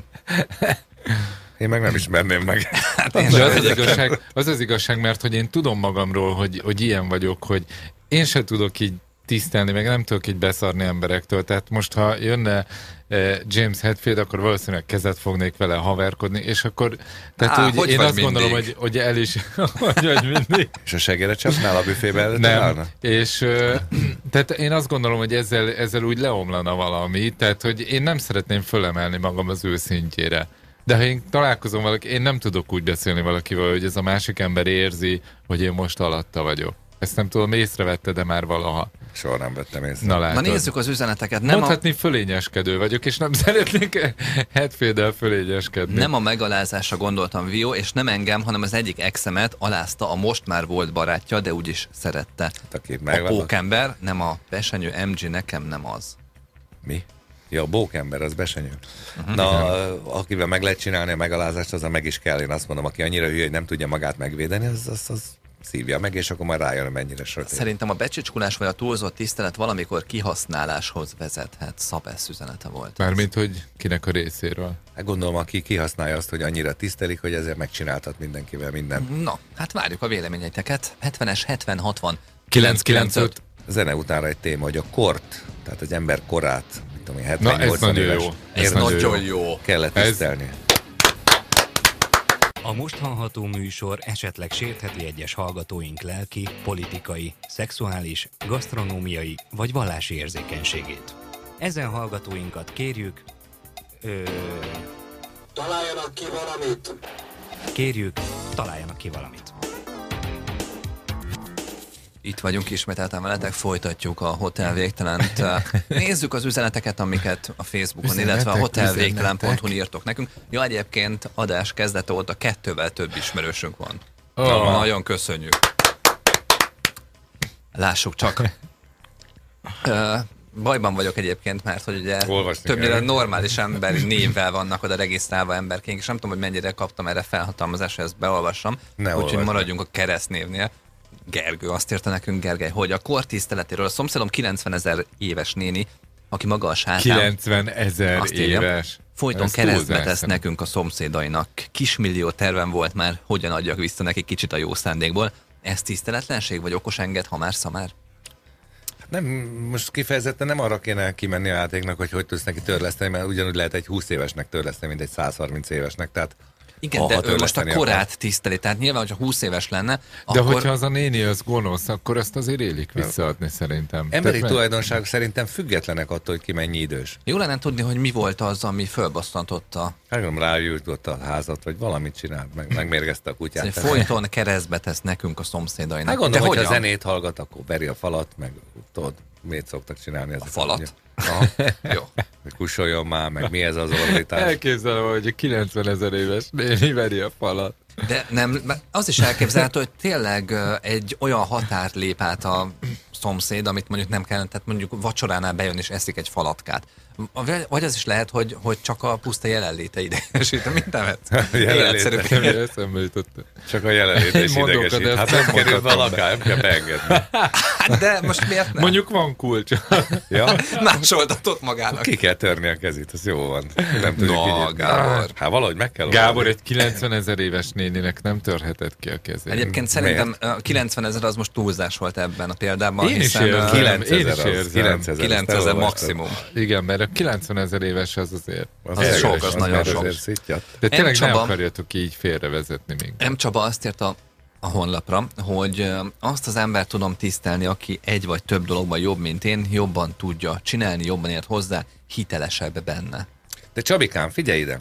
Én meg nem ismerném meg. Hát én az, az, igazság, az az igazság, mert hogy én tudom magamról, hogy, hogy ilyen vagyok, hogy én se tudok így tisztelni, meg nem tudok így beszarni emberektől. Tehát most, ha jönne eh, James Hetfield, akkor valószínűleg kezet fognék vele haverkodni, és akkor tehát Á, úgy, én azt mindig? gondolom, hogy, hogy el is hogy vagy mindig. És a segére csapnál a büfébe előtt? Nem, állna? és uh, tehát én azt gondolom, hogy ezzel, ezzel úgy leomlana valami, tehát hogy én nem szeretném fölemelni magam az ő szintjére. De ha én találkozom valaki, én nem tudok úgy beszélni valakivel, hogy ez a másik ember érzi, hogy én most alatta vagyok. Ezt nem tudom, észrevette, de már valaha. Soha nem vettem észre. Na, Na nézzük az üzeneteket. Nem Mondhatni a... fölényeskedő vagyok, és nem szeretnék Hetfield-el fölényeskedni. Nem a megalázásra gondoltam, Vio, és nem engem, hanem az egyik exemet alázta a most már volt barátja, de úgyis szerette. Hát, aki a pókember, nem a besenyő em gé, nekem nem az. Mi? Ja, a bókember, az besenyő. Uh-huh. Na, igen. Akivel meg lehet csinálni a megalázást, az a meg is kell. Én azt mondom, aki annyira hülye, hogy nem tudja magát megvédeni, az, az, az szívja meg, és akkor majd rájön, mennyire sötét. Szerintem a becsicskulás vagy a túlzott tisztelet valamikor kihasználáshoz vezethet. Szabesz üzenete volt. Mármint, hogy kinek a részéről. Hát gondolom, aki kihasználja azt, hogy annyira tisztelik, hogy ezért megcsináltat mindenkivel mindent. Na, hát várjuk a véleményeiteket. hetvenes, hetven, hatvan, kilenc kilenc öt. Zene utára egy téma, hogy a kort, tehát az ember korát, mit tudom én, Na, ez nagyon éves, jó. Ez nagyon jó. jó. Kellett tisztelni. A most hallható műsor esetleg sértheti egyes hallgatóink lelki, politikai, szexuális, gasztronómiai vagy vallási érzékenységét. Ezen hallgatóinkat kérjük... Ö... Találjanak ki valamit! Kérjük, találjanak ki valamit. Itt vagyunk ismételten veletek, folytatjuk a Hotel Végtelent. Nézzük az üzeneteket, amiket a Facebookon, üzenetek, illetve a hotel végtelen pont hu-n írtok nekünk. Ja, egyébként adás kezdete óta kettővel több ismerősünk van. Oh. Nagyon köszönjük. Lássuk csak. uh, bajban vagyok egyébként, mert hogy ugye Olvasni többnyire kell. normális emberi névvel vannak oda regisztrálva emberként, és nem tudom, hogy mennyire kaptam erre felhatalmazást, hogy ezt beolvassam. Úgyhogy maradjunk a keresztnévnél. Gergő azt írta nekünk, Gergely, hogy a kor tiszteletéről a szomszédom kilencven ezer éves néni, aki maga a sátán... kilencven ezer éves. Folyton keresztbe tesz nekünk a szomszédainak. Kismillió tervem volt már, hogyan adjak vissza neki kicsit a jó szándékból. Ez tiszteletlenség, vagy okos enged, ha már szamár? Nem, most kifejezetten nem arra kéne kimenni a játéknak, hogy hogy tudsz neki törleszteni, mert ugyanúgy lehet egy húsz évesnek törleszteni, mint egy száz harminc évesnek. Tehát Igen, de ő most a korát tiszteli, tehát nyilván, hogyha húsz éves lenne, de akkor... hogyha az a néni az gonosz, akkor azt azért élik visszaadni szerintem. Emberi tulajdonságok szerintem függetlenek attól, hogy ki mennyi idős. Jó lenne tudni, hogy mi volt az, ami fölbasztantotta. Három rájutott a házat, vagy valamit csinált, meg, megmérgezte a kutyát. Szóval folyton keresztbe tesz nekünk a szomszédainak. Hát gondolom, hogy ha zenét hallgat, akkor veri a falat, meg tudod, miért szoktak csinálni ezeket. A falat? Jó. Kussoljon már, meg mi ez az ordítás. Elképzelem, hogy a kilencvenezer éves néni veri a falat. De nem, az is elképzelhető, hogy tényleg egy olyan határt lép át a szomszéd, amit mondjuk nem kellene, tehát mondjuk vacsoránál bejön és eszik egy falatkát. Vagy az is lehet, hogy, hogy csak a puszta jelenléte idegesít, mint nevet. Jelenléte. Eszembe jutott. Csak a jelenléte is idegesít. Hát nem kerül be a lakás, nem kell beengedni. De most miért nem? Mondjuk van kulcs. Ja? Másoltatott magának. Ki kell törni a kezét, az jó van. Nem tudjuk no, így. Gábor. Hát valahogy meg kell. Gábor, valami. Egy kilencvenezer éves néninek nem törheted ki a kezét. Egyébként szerintem kilencvenezer az most túlzás volt ebben a példában. Én is érzem. kilencezer maximum. Igen, mert a kilencvenezer éves az azért. Az, az sok, az nagyon sok. De tényleg Csaba, nem akarjatok így félrevezetni még. M. Csaba azt írt a, a honlapra, hogy azt az embert tudom tisztelni, aki egy vagy több dologban jobb, mint én, jobban tudja csinálni, jobban ért hozzá, hitelesebb benne. De Csabikám, figyelj ide!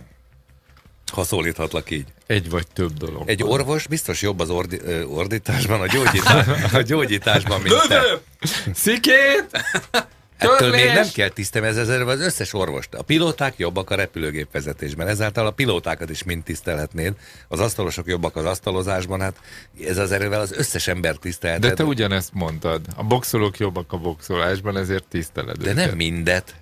Ha szólíthatlak így. Egy vagy több dolog. Egy orvos biztos jobb az ordi, ö, ordításban, a, gyógyítás, a gyógyításban, mint te. Szikét! Ettől még nem kell tisztelni az összes orvost. A pilóták jobbak a repülőgépvezetésben, ezáltal a pilótákat is mind tisztelhetnéd. Az asztalosok jobbak az asztalozásban, hát ez az erővel az összes ember tisztelheted. De te ugyanezt mondtad. A boxolók jobbak a boxolásban, ezért tiszteled De őket. nem mindet.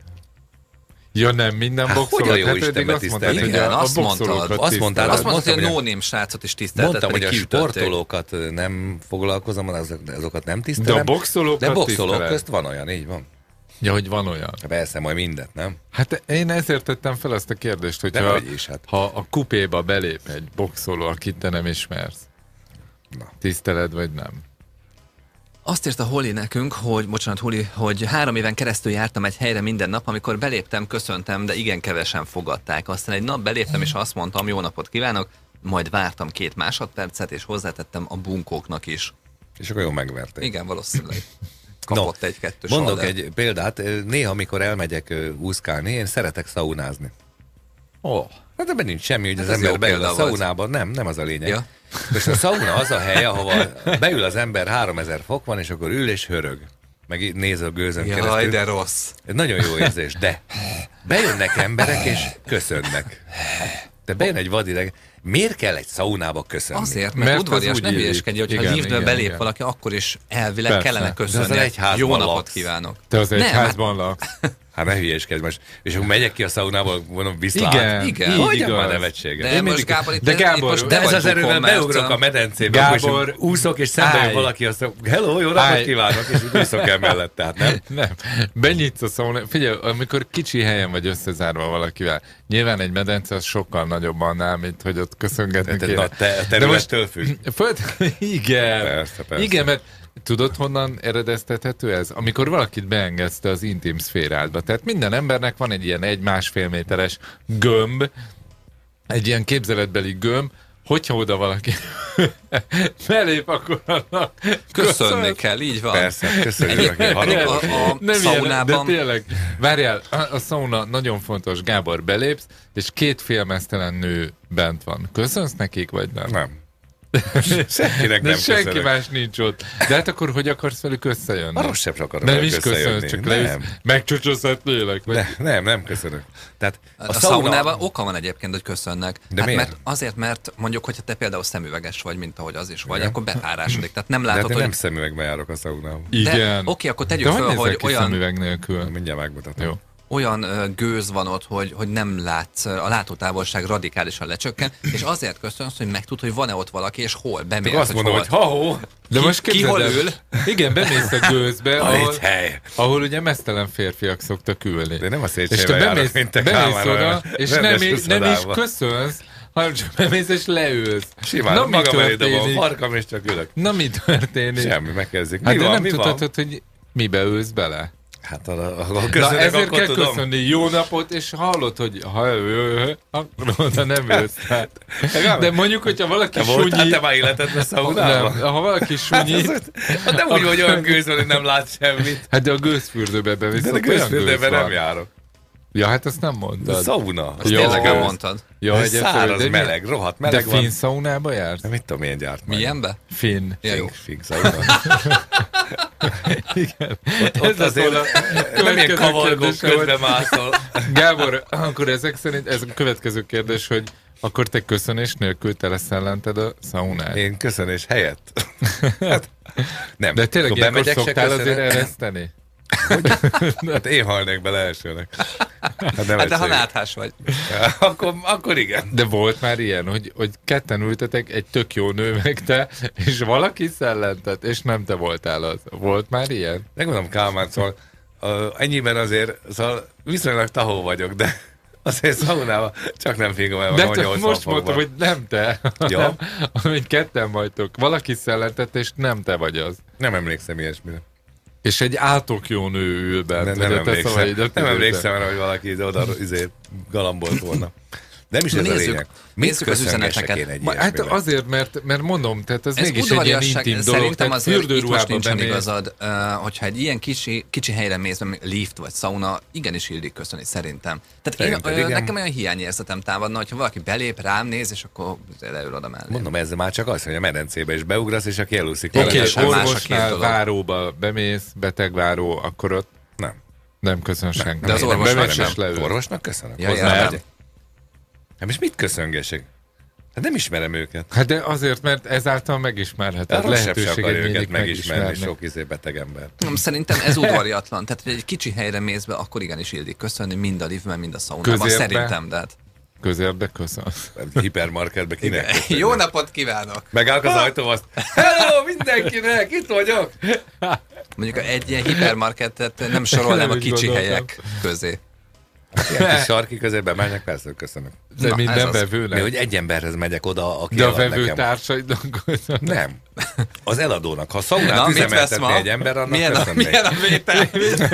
Ja, nem minden hát, boxoló. Hogy a jó Istenbe tisztelni? Igen, igen, azt mondtad. Azt mondtad, azt mondtad, hogy a no-name srácot is tisztelted. Mondtam, hogy a sportolókat nem foglalkozom, azokat nem tisztelem. De a boxolókat De boxolók közt van olyan, így van. Ja, hogy van olyan. Persze, majd mindet, nem? Hát én ezért tettem fel azt a kérdést, hogy ha, is, hát. ha a kupéba belép egy boxoló, akit te nem ismersz, na. Tiszteled vagy nem? Azt írta Holly nekünk, hogy, bocsánat Holly, hogy három éven keresztül jártam egy helyre minden nap, amikor beléptem, köszöntem, de igen kevesen fogadták. Aztán egy nap beléptem, és azt mondtam, jó napot kívánok, majd vártam két másodpercet, és hozzátettem a bunkóknak is. És akkor jól megverték. Igen, valószínűleg. Kapott no, egy kettős mondok alder. egy példát, néha, amikor elmegyek úszkálni, én szeretek szaunázni. Ó. Oh. Hát ebben nincs semmi, hogy hát az ember beül a szaunában, nem, nem az a lényeg. Ja. És a szauna az a hely, ahova beül az ember, háromezer fok van, és akkor ül és hörög. Meg néz a gőzön Jaj, keresztül. Jaj, de rossz. Ez nagyon jó érzés, de bejönnek emberek és köszönnek. Te bejön egy vadideg, miért kell egy szaunába köszönni? Azért, mert, mert udvarias, nem hülyeskedj, hogyha igen, liftbe belép igen. valaki, akkor is elvileg persze. Kellene köszönni. Jó napot laksz. Kívánok. Te az egy házban laksz. Hát ne hülyeskedj most. És akkor megyek ki a szaunából, mondom, viszlát. Igen, igen. Hogyan már nevetséges. De, most Gábor, de Gábor, de ez az erővel beugrok a medencébe, Gábor, és úszok, és szembe jön valaki, azt mondja, hello, jó napot kívánok, és úgy úszok el mellett, tehát nem? Nem. Benyitsz a szaunába. Figyelj, amikor kicsi helyen vagy összezárva valakivel, nyilván egy medence az sokkal nagyobb annál, mint hogy ott köszöngetni kéne. kéne. Te, területtől függ. Igen. Persze, persze. Igen, mert tudod, honnan eredeztethető ez? Amikor valakit beengedsz te az intim szférádba. Tehát minden embernek van egy ilyen egy-másfél méteres gömb, egy ilyen képzeletbeli gömb, hogyha oda valaki belép, akkor annak köszönni köszön. kell, így van. Persze, köszönjük. A, a, a nem szaunában... Ilyen, de tényleg, várjál, a, a szauna nagyon fontos, Gábor, belépsz, és két félmeztelen nő bent van. Köszönsz nekik, vagy nem? Nem. Senkinek de nem senki köszönök. más nincs ott. De hát akkor hogy akarsz velük összejönni? Arról sem akarom nem is összejönni. köszönsz, csak leülsz, megcsúcsozhatnélek. Vagy... Ne, nem, nem köszönök. Tehát a, a szaunában oka van egyébként, hogy köszönnek. De hát miért? Mert azért, mert mondjuk, hogyha te például szemüveges vagy, mint ahogy az is vagy, igen. akkor bepárásodik. Tehát nem látod, látod, de hogy... nem szemüvegben járok a szaunában. Igen. Oké, okay, akkor tegyük föl, hogy olyan... szemüveg nélkül? Mindjárt megmutatom. Jó. Olyan uh, gőz van ott, hogy, hogy nem látsz, a látótávolság radikálisan lecsökken, és azért köszönsz, hogy megtud, hogy van-e ott valaki, és hol, bemérsz, azt mondom, hogy ha-hó. De ki, most ki hol ül? Igen, bemész a gőzbe, ahol, hely. ahol ugye mesztelen férfiak szoktak ülni. De nem a Széchenyivel járok, mint te bemész oda, és nem, nem is köszönsz, hanem csak bemész és leülsz. Simán, na, magam elé dobom a farkam, és csak ülök. Na mi történik? Semmi, megkezdik. Mi hát van, de nem mi tudhatod, hogy mibe ülsz bele? Hát a, a, a Na ezért kell tudom. köszönni, jó napot, és hallod, hogy ha ő, akkor oda nem jössz. De mondjuk, hogyha valaki te sunyít... Voltál te már életedben szaunában? Nem, ha valaki sunyít... Hát nem úgy, hogy olyan gőz van, hogy nem lát semmit. Hát de a gőzfürdőben beviszont de a gőzfürdőben nem járok. Ja, hát azt nem mondtad. A szauna. Azt tényleg nem mondtad. Ja, ez száraz, de meleg, rohadt meleg de van. finn szaunába jársz? De mit tudom én gyárt majd. Milyenbe? Finn. Ja, jó. Finn szauna. Igen. Ott, ott azért nem ilyen kavalgók közben mászol. Gábor, akkor ezek szerint ez a következő kérdés, hogy akkor te köszönés nélkül te leszellented a szaunát? Én köszönés helyett. Hát, nem. De tényleg ilyenkor ilyenkor szoktál azért ereszteni? Hát én halnék bele elsőnek. Hát, hát de ha náthás vagy. Ja, akkor, akkor igen. De volt már ilyen, hogy, hogy ketten ültetek, egy tök jó nő meg te, és valaki szellentett, és nem te voltál az. Volt már ilyen? Megmondom Kálmán, szóval uh, ennyiben azért szóval viszonylag tahó vagyok, de azért szaunában csak nem fingom el de magam a nyolcvan most fokban. mondtam, hogy nem te, ja? hanem ketten vagytok. Valaki szellentett, és nem te vagy az. Nem emlékszem ilyesmire. És egy átok jó nő ül be. Nem, nem emlékszem, nem emlékszem arra, hogy valaki oda izé, galambolt volna. Nem is ez nézzük, a lényeg. Mit az üzeneteket. Egy Ma, hát azért, mert, mert mondom, tehát ez, ez mégis egy ilyen intim dolog. Szerintem azért itt most nincsen bemész. igazad, uh, hogyha egy ilyen kicsi, kicsi helyre mész, lift vagy szauna, igenis illik köszönni szerintem. Tehát Szerinted, én, igen. nekem olyan hiányérzetem támadna, hogyha valaki belép, rám néz, és akkor leül oda mellé. Mondom, ez már csak az, hogy a medencébe is beugrasz, és aki elúszik. Oké, Okay, orvosnál váróba bemész, betegváró, akkor ott nem. Nem köszön senki. De az orvosnak nem. sem. Orvosnak köszönöm. Ja, ja, nem. Hát most mit köszöngesek? Hát nem ismerem őket. Hát de azért, mert ezáltal megismerheted. Lehetőséget őket megismerni sok izé beteg ember. Nem, szerintem ez udvariatlan. Tehát, hogy egy kicsi helyre mész be, akkor igenis illik köszönni mind a liftben, mind a szaunában. Szerintem, de hát... Közérbe köszön. Hipermarketbe kinek köszönni? Jó napot kívánok! Megállok az ajtó, azt hello mindenkinek, itt vagyok! Mondjuk egy ilyen hipermarketet nem sorolnám a kicsi helyek közé. Ilyen kis sarki közében menjek, persze, köszönöm. De Na, minden az. vevőnek. Mi, hogy egy emberhez megyek oda, aki De a elad nekem. vevőtársaidnak köszönöm. Nem. Az eladónak. Ha szaunát üzemeltetne egy ember, annak milyen a, köszönnék. milyen a vétel?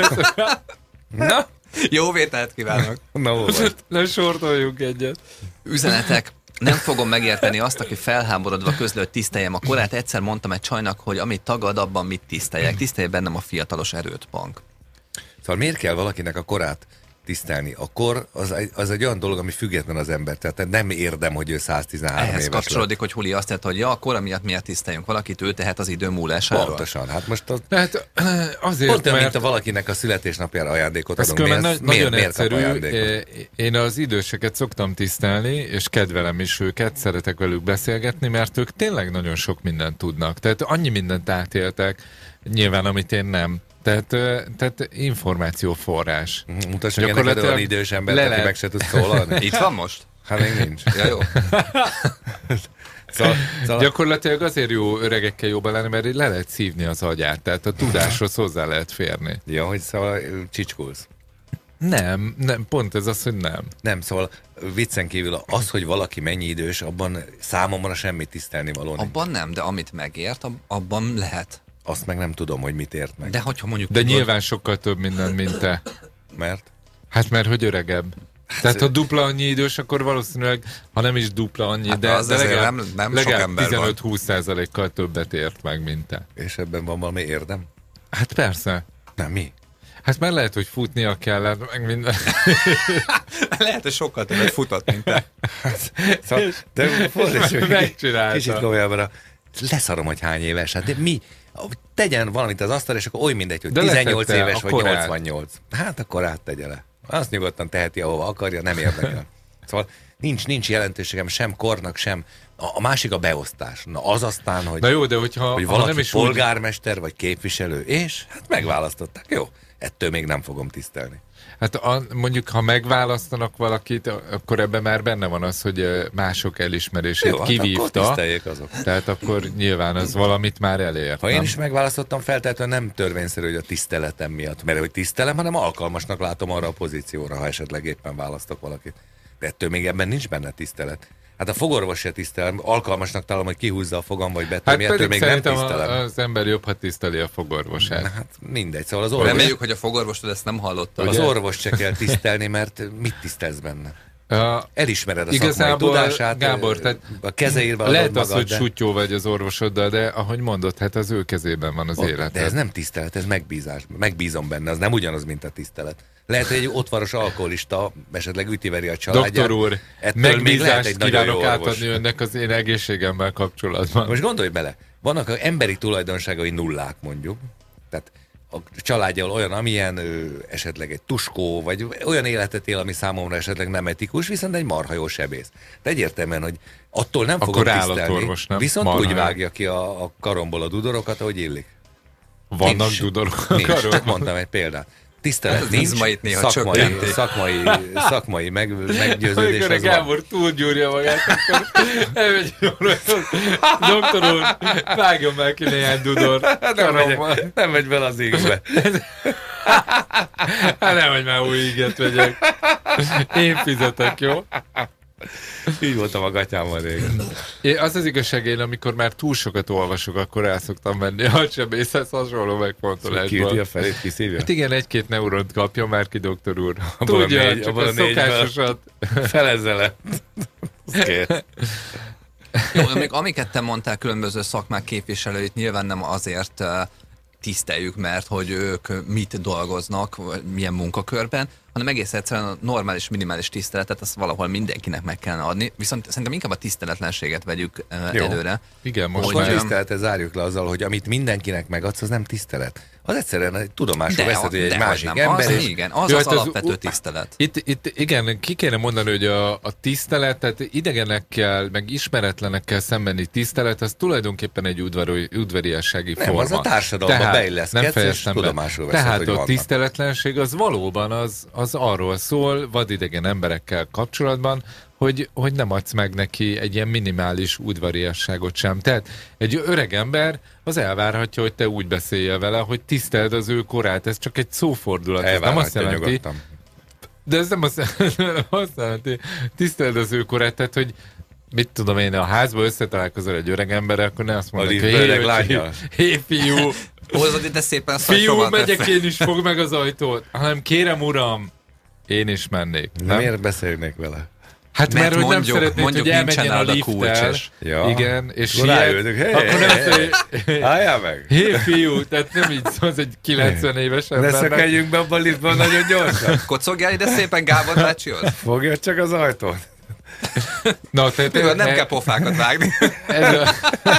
Na? Jó vételt kívánok! Na, hol vagy? Ne sortoljunk egyet. Üzenetek. Nem fogom megérteni azt, aki felháborodva közlő, hogy tiszteljem a korát. Egyszer mondtam egy csajnak, hogy amit tagad, abban mit tiszteljek. Tisztelje bennem a fiatalos erőt, Pank. Szóval miért kell valakinek a korát tisztelni? A kor az egy, az egy olyan dolog, ami független az ember. Tehát nem érdem, hogy ő száztizenhárom Ehhez éves kapcsolódik, lett. hogy Huli azt tett, hogy ja, a kora miatt miért tiszteljünk valakit, ő tehet az idő múlásáról. Pontosan. Hát most az, Hát azért, pont olyan, mert... mint a valakinek a születésnapjára ajándékot Ez adunk. különben Miért, na- nagyon miért, miért kap egyszerű. ajándékot? Én az időseket szoktam tisztelni, és kedvelem is őket, szeretek velük beszélgetni, mert ők tényleg nagyon sok mindent tudnak. Tehát annyi mindent átéltek, nyilván, amit én nem. Tehát, tehát információforrás. Mutasson neked olyan idős embert, le aki lehet- meg se tud szólalni. Itt van most? Hát még nincs. Ja, jó. Szóval, szóval Gyakorlatilag azért jó öregekkel jobban lenni, mert így le lehet szívni az agyát, tehát a tudáshoz hozzá lehet férni. ja, hogy szóval csicskulsz. Nem, nem, pont ez az, hogy nem. Nem, szóval viccen kívül az, hogy valaki mennyi idős, abban számomra semmi tisztelni való nincs. Abban nem, de amit megért, ab- abban lehet. Azt meg nem tudom, hogy mit ért meg. De hogyha mondjuk... De nyilván sokkal több minden, mint te. Mert? Hát mert hogy öregebb. Tehát ha dupla annyi idős, akkor valószínűleg, ha nem is dupla annyi, Hát de, az de azért legalább, nem- nem sok legalább ember van. tizenöt-húsz százalékkal többet ért meg, mint te. És ebben van valami érdem? Hát persze. Nem, mi? Hát már lehet, hogy futnia kellett, meg minden. Lehet, hogy sokkal többet futott, mint te. Szóval, de fordítsuk Megcsinálta. kicsit komolyabban. Leszarom, hogy hány éves. Hát de mi? Tegyen valamit az asztal, és akkor oly mindegy, hogy De tizennyolc letette éves a vagy korát. nyolcvannyolc. Hát akkor áttegye le. Azt nyugodtan teheti, ahova akarja, nem érdekel. Szóval nincs, nincs jelentőségem sem kornak, sem. A, a másik a beosztás. Na az aztán, hogy, Na jó, de hogyha hogy ha valaki nem is úgy, polgármester vagy képviselő, és hát megválasztották. Jó, ettől még nem fogom tisztelni. hát a, mondjuk, ha megválasztanak valakit, akkor ebben már benne van az, hogy ö, mások elismerését Jó, hát akkor kivívta. tiszteljék azok. Tehát akkor nyilván az valamit már elért. Ha én nem? is megválasztottam, feltétlenül nem törvényszerű, hogy a tiszteletem miatt, mert hogy tisztelem, hanem alkalmasnak látom arra a pozícióra, ha esetleg éppen választok valakit. De ettől még ebben nincs benne tisztelet. Hát a fogorvos se tisztel, alkalmasnak találom, hogy kihúzza a fogam, vagy betömi, hát ettől még nem tisztelem. Az ember jobb, ha tiszteli a fogorvosát. Na, hát mindegy, szóval az orvos... Reméljük, hogy a fogorvostól ezt nem hallotta. Az orvos se kell tisztelni, mert mit tisztelsz benne? Uh, Elismered a szakmai tudását, Gábor, tehát a kezeidben lehet az, magad, hogy de... sutyó vagy az orvosoddal, de ahogy mondod, hát az ő kezében van az ott, élet. De ez nem tisztelet, ez megbízás. Megbízom benne, az nem ugyanaz, mint a tisztelet. Lehet, hogy egy ottvaros alkoholista esetleg ütiveri a családját. Doktor úr, megbízást kívánok átadni önnek az én egészségemmel kapcsolatban. Most gondolj bele, vannak az emberi tulajdonságai nullák, mondjuk. Tehát a családjával olyan, amilyen ő, esetleg egy tuskó, vagy olyan életet él, ami számomra esetleg nem etikus, viszont egy marha jó sebész. De egyértelműen, hogy attól nem fogom tisztelni, viszont marha úgy vágja ki a, a karomból a dudorokat, ahogy illik. Vannak nincs, dudorok? Nincs, csak mondtam egy példát. Tisztelet nincs, szakmai, szakmai, szakmai meg, meggyőződés az van. Gábor túlgyúrja magát, akkor elmegy, doktor úr, vágjon már ki néhány dudor. Nem megy, nem megy bele az égbe. Hát nem, hogy már új íget vegyek. Én fizetek, jó? Így voltam a gatyámmal régen. Én az az igazság, én amikor már túl sokat olvasok, akkor el szoktam menni a sebészhez hasonló megfontolásból. Kilti a felét, kiszívja? Hát igen, egy-két neuront kapja már ki, doktor úr. Abban tudja, a négy, csak a, a szokásosat. Felezze le. Jó, még amiket te mondtál, különböző szakmák képviselőit nyilván nem azért tiszteljük, mert hogy ők mit dolgoznak, vagy milyen munkakörben, hanem egész egyszerűen a normális, minimális tiszteletet azt valahol mindenkinek meg kellene adni, viszont szerintem inkább a tiszteletlenséget vegyük uh, előre. Igen, most hogy a tiszteletet zárjuk le azzal, hogy amit mindenkinek megadsz, az nem tisztelet. Az egyszerűen egy tudomásul veszed, hogy egy másik nem. ember. Az, és... Igen, az Jó, az hát alapvető az, tisztelet. Itt, itt igen, ki kéne mondani, hogy a, a tisztelet, tehát idegenekkel, meg ismeretlenekkel szembeni tisztelet, az tulajdonképpen egy udvari, udvariassági nem, forma. Az a társadalomba beilleszkedsz, és tudomásul veszed, Tehát hogy a vannak. tiszteletlenség az valóban az, az arról szól, vadidegen emberekkel kapcsolatban, hogy, hogy nem adsz meg neki egy ilyen minimális udvariasságot sem. Tehát egy öreg ember az elvárhatja, hogy te úgy beszéljél vele, hogy tiszteld az ő korát. Ez csak egy szófordulat. Ez nem azt jelenti, nyugodtan. De ez nem azt, azt jelenti, tiszteld az ő korát, tehát hogy mit tudom én, a házba összetalálkozol egy öreg ember, akkor ne azt mondod, hogy hé, lányjal. Hé, fiú, hozod ide szépen a fiú, megyek én is, fogd meg az ajtót, hanem kérem uram, én is mennék. Nem? Miért beszélnék vele? Hát mert, mert mondjuk, hogy nem szeretnéd, hogy elmenjen a lifttel. Ja. Igen, és siet. Hey, akkor nem hey, hey, álljál meg! Hé, fiú, tehát nem így szó, az egy kilencven éves ember. Ne szökeljünk be abba a liftben nagyon gyorsan. Kocogjál ide szépen Gábor bácsihoz. Fogja csak az ajtót. Na, tehát, Mivel nem e... kell pofákat vágni. Ez a...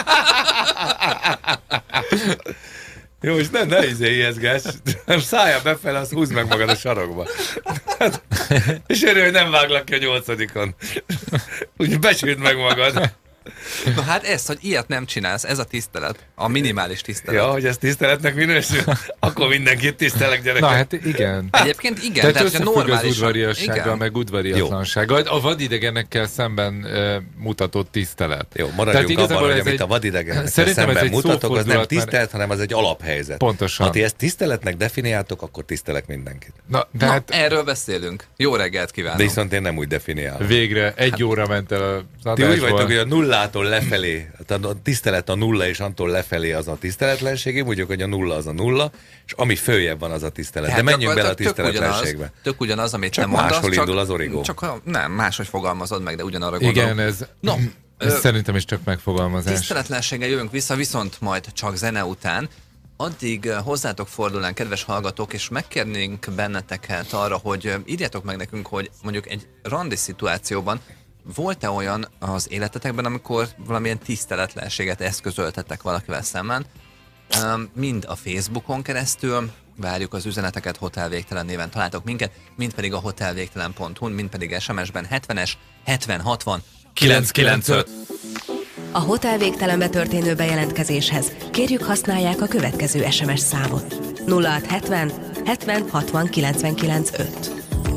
Jó, és ne, ne izé ijeszgess, nem szálljál befele, azt húzd meg magad a sarokba. Hát, és örül, hogy nem váglak ki a nyolcadikon. Úgy becsüld meg magad. Na hát ez, hogy ilyet nem csinálsz, ez a tisztelet, a minimális tisztelet. Ja, hogy ez tiszteletnek minősül? Akkor mindenkit tisztelek, gyerekek. Na hát igen. Egyébként igen. Tehát összefügg az udvariassággal, meg udvariatlansággal. A vadidegenekkel szemben e, mutatott tisztelet. Jó, maradjunk abban, hogy amit a vadidegenekkel szemben mutatok, az nem tisztelet, hanem az egy alaphelyzet. Pontosan. Ha ti ezt tiszteletnek definiáltok, akkor tisztelek mindenkit. Na, de Na hát... erről beszélünk. Jó reggelt kívánok. De viszont én nem úgy definiálom. Végre egy hát... óra ment el az adásból. Ti úgy vagytok, hogy a nullától lefelé, a tisztelet a nulla, és attól lefelé az a tiszteletlenség, én mondjuk, hogy a nulla az a nulla, és ami följebb van, az a tisztelet. De menjünk bele a tiszteletlenségbe. Tök, tök ugyanaz, amit csak nem mondasz. Máshol indul az origó. Csak nem, máshogy fogalmazod meg, de ugyanarra gondolom. Igen, ez, no, ez ö, szerintem is csak megfogalmazás. Tiszteletlenséggel jövünk vissza, viszont majd csak zene után. Addig hozzátok fordulnánk, kedves hallgatók, és megkérnénk benneteket arra, hogy írjátok meg nekünk, hogy mondjuk egy randi szituációban volt-e olyan az életetekben, amikor valamilyen tiszteletlenséget eszközöltetek valakivel szemben, mind a Facebookon keresztül, várjuk az üzeneteket, Hotel Végtelen néven találtok minket, mind pedig a hotelvégtelen pont hu, mind pedig es em es-ben hetvenes hetven hatvan kilencszázkilencvenöt. A Hotel Végtelenbe történő bejelentkezéshez kérjük használják a következő es em es számot: nulla hatszázhetven hetven hatvan kilencvenkilenc öt.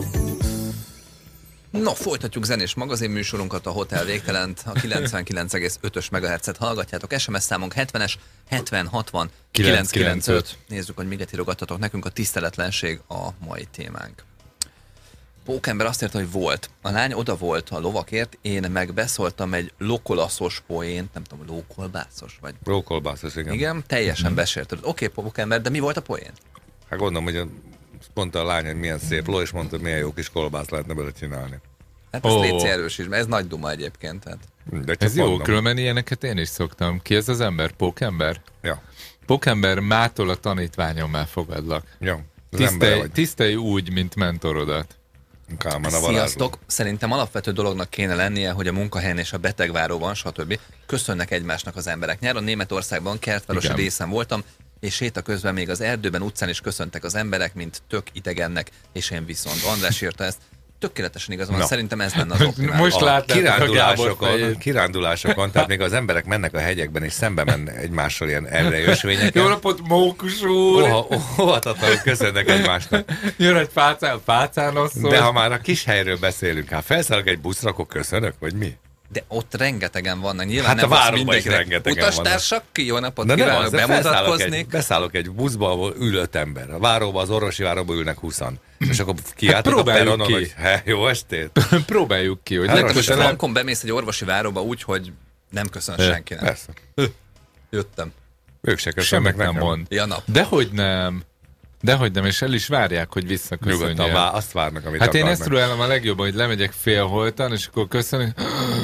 No, folytatjuk zenés magazinműsorunkat, a Hotel Végtelent, a kilencvenkilenc egész ötös megahertzet hallgatjátok, es em es számunk hetvenes hetven hatvan kilencszázkilencvenöt. Nézzük, hogy miket írogattatok nekünk, a tiszteletlenség a mai témánk. Pókember azt írta, hogy volt. A lány oda volt a lovakért, én meg beszóltam egy lokolaszos poént, nem tudom, lókolbászos vagy. Lókolbászos, igen. Igen, teljesen mm. besértődött. Oké, okay, Pókember, de mi volt a poén? Hát gondolom, hogy mondta a lány, hogy milyen szép ló, és mondta, hogy milyen jó kis kolbász lehetne belőle csinálni. Hát ezt oh. légy erősíts, mert ez nagy duma egyébként. Tehát. De ez jó, különben ilyeneket én is szoktam. Ki ez az ember? Pókember? Ja. Pókember, mától a tanítványommá fogadlak. Ja. Tisztelj, tisztelj úgy, mint mentorodat. Sziasztok! Szerintem alapvető dolognak kéne lennie, hogy a munkahelyen és a betegváróban, stb. Köszönnek egymásnak az emberek. Nyáron Németországban kertvárosi részen voltam, és séta közben még az erdőben, utcán is köszöntek az emberek, mint tök idegennek, és én viszont. András írta ezt. Tökéletesen igaz van, no. Szerintem ez lenne az optimális. Most látnátok kirándulásokon, kirándulásokon, tehát még az emberek mennek a hegyekben, és szembe mennek egymással ilyen errejösvényeken. Jó napot, Mókus úr! Óhatatlanul köszönnek egymásnak. Jön egy fácán, fácán asszony. De ha már a kis helyről beszélünk, hát felszállok egy buszra, akkor köszönök, vagy mi? De ott rengetegen vannak. Nyilván hát nem a városban is rengetegen utastársak, ki jó napot de kívánok, bemutatkoznék. Beszállok egy buszba, ahol ül öt ember. A váróban, az orvosi váróban ülnek húszan. És akkor kiáltok a peronon, ki. hogy he, jó estét. Próbáljuk ki. Hogy hát most a frankon bemész egy orvosi váróba úgy, hogy nem köszön senkinek. Persze. Jöttem. Ők se köszönnek nem mond. Ja, nap. Dehogy nem. Dehogy nem, és el is várják, hogy visszaköszönjél. Nyugodtan, vár, azt várnak, amit hát akarnak. én ezt próbálom a legjobban, hogy lemegyek félholtan, és akkor köszönök.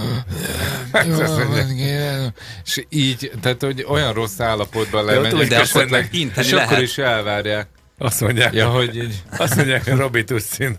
És így, tehát hogy olyan rossz állapotban lemegyek, de és, akkor, és akkor is elvárják. Azt mondják, ja, hogy így. Azt mondják, Robi Tussin.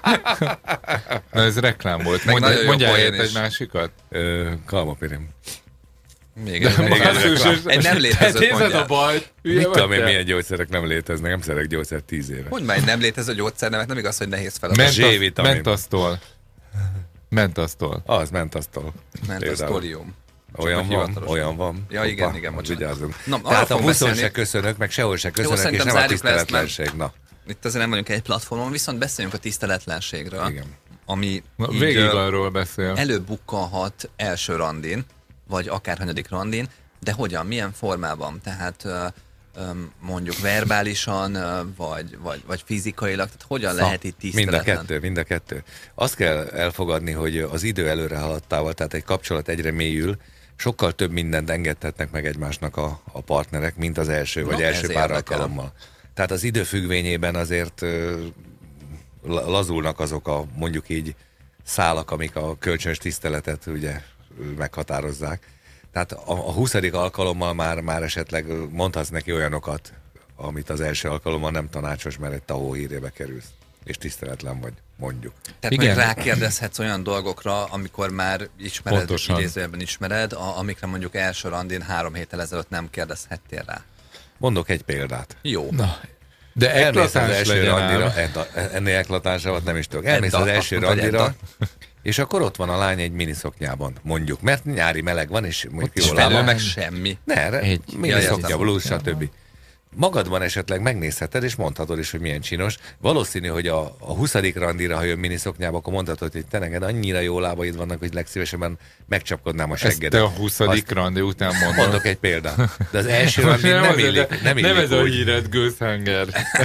Na ez reklám volt. Mondjál, mondjál egy másikat? Kalmapirim. Még egy, még egy, egy nem létező mondjál. a baj. Mit tudom én, milyen gyógyszerek nem léteznek, nem szerek gyógyszer tíz éve. Mondj már egy nem létező gyógyszer nevet, nem igaz, hogy nehéz feladat. Zé-vitamin. Mentasztól. Mentasztól. Az, mentasztól. Mentasztólium. Olyan van, olyan van. Ja, igen, Opa, igen, vigyázzunk. Tehát a buszon se köszönök, meg sehol se köszönök, és nem a tiszteletlenség. Na. Itt azért nem vagyunk egy platformon, viszont beszéljünk a tiszteletlenségről. Igen. Ami végig arról beszél. Előbukkanhat első randin, vagy akárhanyadik randin, de hogyan, milyen formában? Tehát mondjuk verbálisan, vagy, vagy, vagy fizikailag, tehát hogyan Szak. lehet itt tiszteletlen? Mind a kettő, mind a kettő. Azt kell elfogadni, hogy az idő előre haladtával, tehát egy kapcsolat egyre mélyül, sokkal több mindent engedhetnek meg egymásnak a, a partnerek, mint az első, vagy no, első pár alkalommal. Tehát az idő függvényében azért lazulnak azok a, mondjuk így, szálak, amik a kölcsönös tiszteletet ugye meghatározzák. Tehát a, a huszadik alkalommal már, már esetleg mondhatsz neki olyanokat, amit az első alkalommal nem tanácsos, mert egy tahó hírébe kerülsz, és tiszteletlen vagy, mondjuk. Tehát igen, rákérdezhetsz olyan dolgokra, amikor már ismered, idézőjelben ismered, a, amikre mondjuk első randin három héttel ezelőtt nem kérdezhettél rá. Mondok egy példát. Jó. Na. De elmész az első randira, ennél eklatánsavat nem is tudok. Elmész az első randira, és akkor ott van a lány egy miniszoknyában, mondjuk, mert nyári meleg van, és mondjuk jól lábon meg semmi. Ne, miniszoknya, blúz, stb. Magadban esetleg megnézheted, és mondhatod is, hogy milyen csinos. Valószínű, hogy a, a huszadik randira, ha jön miniszoknyába, akkor mondhatod, hogy te neked annyira jó lábaid vannak, hogy legszívesebben megcsapkodnám a seggedet. Ezt te a huszadik Azt randi után mondod. Mondok egy példát. De az első randi nem, nem illik. Nem, nem ez a híred, gőzhenger.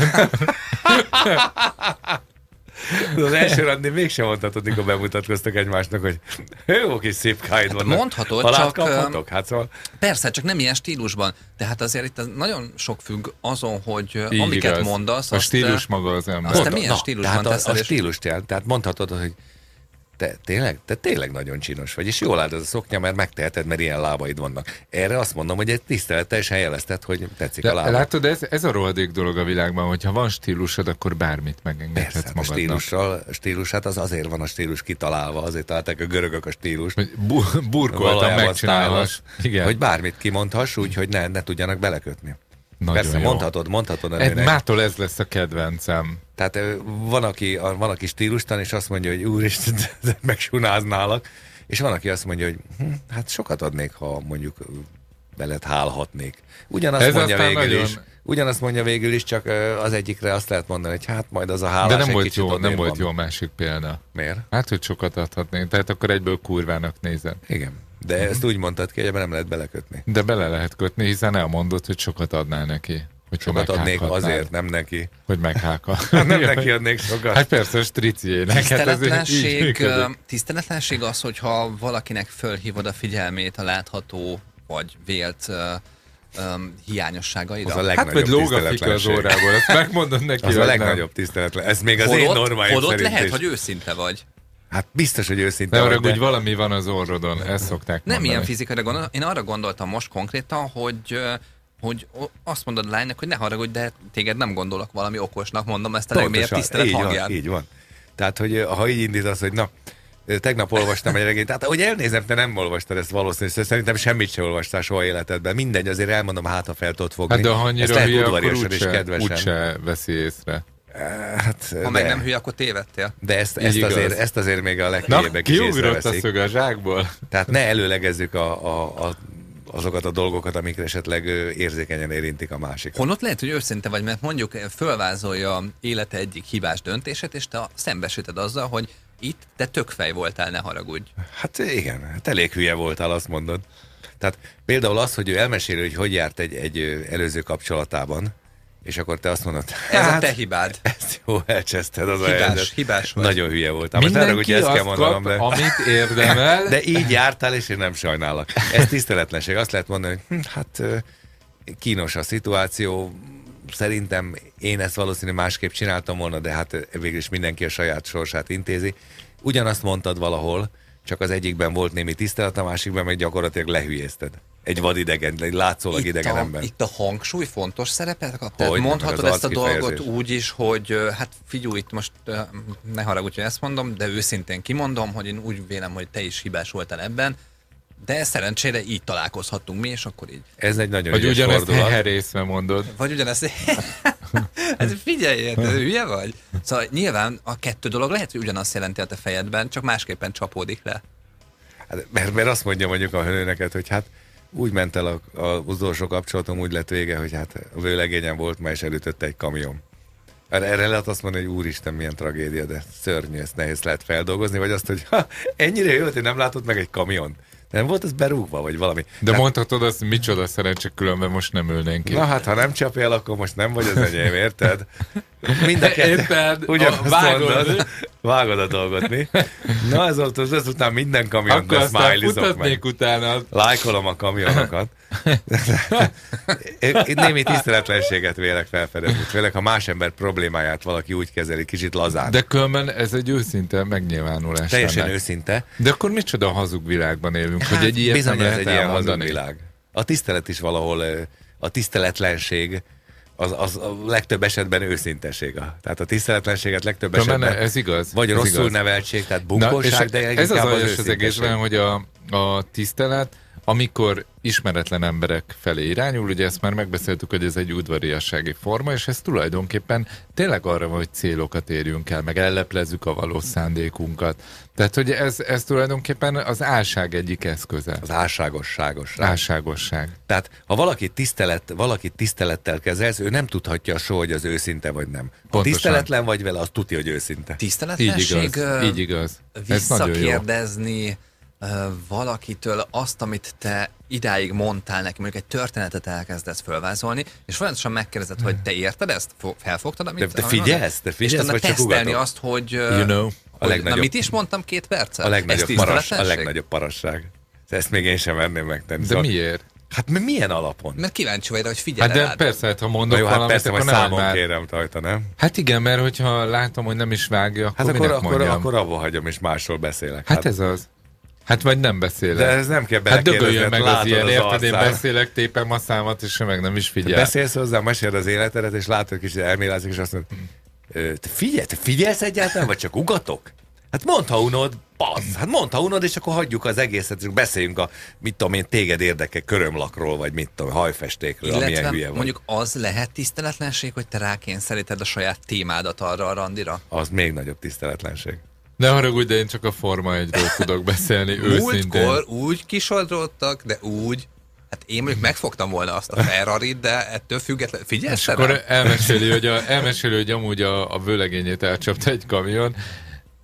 De az első randi mégsem mondhatod, mikor bemutatkoztak egymásnak, hogy jó kis szépkáid vannak. Hát mondhatod, Halát csak... kaphatok? Hát szóval... Persze, csak nem ilyen stílusban. Tehát azért itt nagyon sok függ azon, hogy így amiket igaz. mondasz... A stílus maga az ember. Azt te milyen Na, stílusban teszel? A, a stílust jelent, tehát mondhatod, hogy te tényleg, te tényleg nagyon csinos vagy, és jól áll ez a szoknya, mert megteheted, mert ilyen lábaid vannak. Erre azt mondom, hogy egy tiszteletteljesen jelezted, hogy tetszik de a lábad. Látod, ez, ez a rohadék dolog a világban, hogyha van stílusod, akkor bármit megengedhetsz Persze, magadnak. a stílussal, a stílus, hát az azért van a stílus kitalálva, azért találták a görögök a stílust. Hogy bu- burkoltan megcsinálhass. Hogy bármit kimondhass, úgy, hogy ne, ne tudjanak belekötni. Nagyon Persze, jó. mondhatod, mondhatod a nőnek. Mától ez lesz a kedvencem. Tehát van, aki, van, aki stílustan, és azt mondja, hogy úristen, megsunáználak, és van, aki azt mondja, hogy hm, hát sokat adnék, ha mondjuk veled hálhatnék. Ugyanazt ez mondja végül nagyon... is. Ugyanazt mondja végül is, csak az egyikre azt lehet mondani, hogy hát majd az a hálás. De nem egy volt kicsit jó, nem volt van. jó a másik példa. Miért? Hát, hogy sokat adhatnék, tehát akkor egyből kurvának nézed. Igen. De ezt úgy mondtad ki, hogy ebben nem lehet belekötni. De bele lehet kötni, hiszen elmondod, hogy sokat adnál neki. Sokat adnék azért, nem neki. Hogy megháka. Nem neki adnék sokat. Hát persze, a striciének. Tiszteletlenség, hát tiszteletlenség az, hogyha valakinek fölhívod a figyelmét a látható vagy vélt uh, um, hiányosságaira. Az a legnagyobb hát, vagy lóg a fika az órából, ezt megmondod neki. Az a legnagyobb tiszteletlen. Ez még az Holott, én normáim szerint lehet, is. Hogy őszinte vagy. Hát biztos, hogy őszinte de vagy. De arra, hogy valami van az orrodon, ezt szokták Nem mondani. ilyen fizikai gondolom. Én arra gondoltam most konkrétan, hogy hogy azt mondod a lánynak, hogy ne haragudj, de téged nem gondolok valami okosnak, mondom ezt a legmélyebb tisztelet hangján. Így van. Tehát, hogy ha így indítasz, hogy na, tegnap olvastam egy regényt, tehát ahogy elnézem, te nem olvastad ezt valószínűleg, szerintem semmit sem olvastál soha életedben. Mindegy, azért elmondom, hát ha fel tudod fogni. Hát de ha annyira hülye, akkor úgyse, úgyse veszi észre. Hát, ha de, meg nem hülye, akkor tévedtél. De ezt, ezt, azért, ezt azért még a leghülyebbek is észreveszik. Na, kiugrott a szög a zsákból. Tehát ne előlegezzük a, a, a azokat a dolgokat, amik esetleg érzékenyen érintik a másikat. Honnan lehet, hogy őszinte vagy, mert mondjuk fölvázolja élete egyik hibás döntését, és te szembesíted azzal, hogy itt te tökfej voltál, ne haragudj. Hát igen, hát elég hülye voltál, azt mondod. Tehát például az, hogy ő elmeséli, hogy hogy járt egy, egy előző kapcsolatában, és akkor te azt mondod, ez hát, a te hibád. Ezt jó elcseszted, az hibás, a helyzet. Hibás vagy. Nagyon hülye voltál. Most arra, hogy ezt kell mondanom, de... amit érdemel. De így jártál, és én nem sajnálok. Ez tiszteletlenség. Azt lehet mondani, hogy hm, hát kínos a szituáció, szerintem én ezt valószínűleg másképp csináltam volna, de hát végül is mindenki a saját sorsát intézi. Ugyanazt mondtad valahol, csak az egyikben volt némi tisztelet, a másikban meg gyakorlatilag lehülyézted. Egy vadidegen, egy látszólag itt idegen a, ember. Itt a hangsúly fontos szerepet kap? Tehát mondhatod ezt a dolgot úgy is, hogy hát figyelj, itt most ne haragudj, hogy ezt mondom, de őszintén kimondom, hogy én úgy vélem, hogy te is hibás voltál ebben, de szerencsére így találkozhattunk mi, és akkor így. Ez egy nagyon vagy ügyes fordulat. Vagy ugyanezt herészve mondod. Vagy ugyanezt... Ez figyelj, te hülye vagy? Szóval nyilván a kettő dolog lehet, hogy ugyanazt jelenti a te fejedben, csak másképpen csapódik le. Hát, mert, mert azt mondja mondjuk a hőnöket, hogy hát úgy ment el a, a, az utolsó kapcsolatom, úgy lett vége, hogy hát a vőlegényen volt, már is elütötte egy kamion. Erre lehet azt mondani, hogy úristen, milyen tragédia, de szörnyű, ezt nehéz lehet feldolgozni, vagy azt, hogy ha, ennyire jó, hogy nem látod meg egy kamiont. Nem volt ez berúgva, vagy valami. De hát, mondhatod azt, micsoda szerencse, különben most nem ülnénk ki. Na hát, ha nem csapja el, akkor most nem vagy az enyém, érted? Mind a kettő. Ugyanazt vágod. Vágod a dolgot, mi? Na ez volt, az után minden kamiont, de smiley-zok meg. Utána. Lájkolom a kamionokat. Én némi tiszteletlenséget vélek felfedezni. Főleg, ha más ember problémáját valaki úgy kezeli, kicsit lazán. De különben ez egy őszinte megnyilvánulás. Teljesen ennek. Őszinte. De akkor micsoda hazug világban élünk, hát, hogy egy ilyet bizony nem ez lehet egy ilyen elmondani. hazug világ. A tisztelet is valahol, a tiszteletlenség az, az a legtöbb esetben őszinteség. Tehát a tiszteletlenséget legtöbb de esetben ez igaz. Vagy ez rosszul igaz. neveltség, tehát bunkóság, de ez az aljas az, az egészben, hogy a, a tisztelet, amikor ismeretlen emberek felé irányul, ugye ezt már megbeszéltük, hogy ez egy udvariassági forma, és ez tulajdonképpen tényleg arra van, hogy célokat érjünk el, meg elleplezzük a valós szándékunkat. Tehát, hogy ez, ez tulajdonképpen az álság egyik eszköze. Az álságosságos. Álságosság. Tehát, ha valaki, tisztelet, valaki tisztelettel kezelsz, ő nem tudhatja soha, hogy az őszinte vagy nem. Ha tiszteletlen vagy vele, az tudja, hogy őszinte. Tiszteletlenség? Így igaz. Így igaz. Visszakérdezni valakitől azt, amit te idáig mondtál neki, mondjuk egy történetet elkezdesz fölvázolni, és folyamatosan megkérdezed, hogy te érted ezt? Felfogtad, amit? Te, te figyelsz? Te figyelsz, és vagy csak tesztelni ugatok? azt, hogy, you know, hogy legnagyobb, na mit is mondtam két perccel? A legnagyobb, paras, a legnagyobb parasság. Ezt még én sem venném megtenni. De szóval, miért? Hát mert milyen alapon? Mert kíváncsi vagy rá, hogy figyelj hát de rád. persze, hát, ha mondok jó, valamit, hát persze, akkor nem számon már... kérem rajta, nem? Hát igen, mert hogyha látom, hogy nem is vágja, akkor hát minek akkor, akkor, mondjam? akkor abba hagyom, és másról beszélek. Hát, hát ez az. Hát vagy nem beszélek. De ez nem kell hát dögöljön meg az ilyen, az érted, én arcán. beszélek, tépem a számat, és meg nem is figyel. Te beszélsz hozzá, meséld az életedet, és látod kicsit elmélázik, és azt mondod, te figyelj, te figyelsz egyáltalán, vagy csak ugatok? Hát mondd, ha unod, bassz, hát mondd, ha unod, és akkor hagyjuk az egészet, és beszéljünk a, mit tudom én, téged érdekel körömlakról, vagy mit tudom, hajfestékről, illetve amilyen hülye vagy. Mondjuk az lehet tiszteletlenség, hogy te rákényszeríted a saját témádat arra a randira? Az még nagyobb tiszteletlenség. Ne haragudj, de én csak a Forma egyről tudok beszélni őszintén. Múltkor úgy kisodródtak, de úgy, hát én mondjuk megfogtam volna azt a Ferrarit, de ettől függetlenül, figyelsz akkor elmeséli, hogy, a, elmeséli, hogy amúgy a, a vőlegényét elcsapta egy kamion.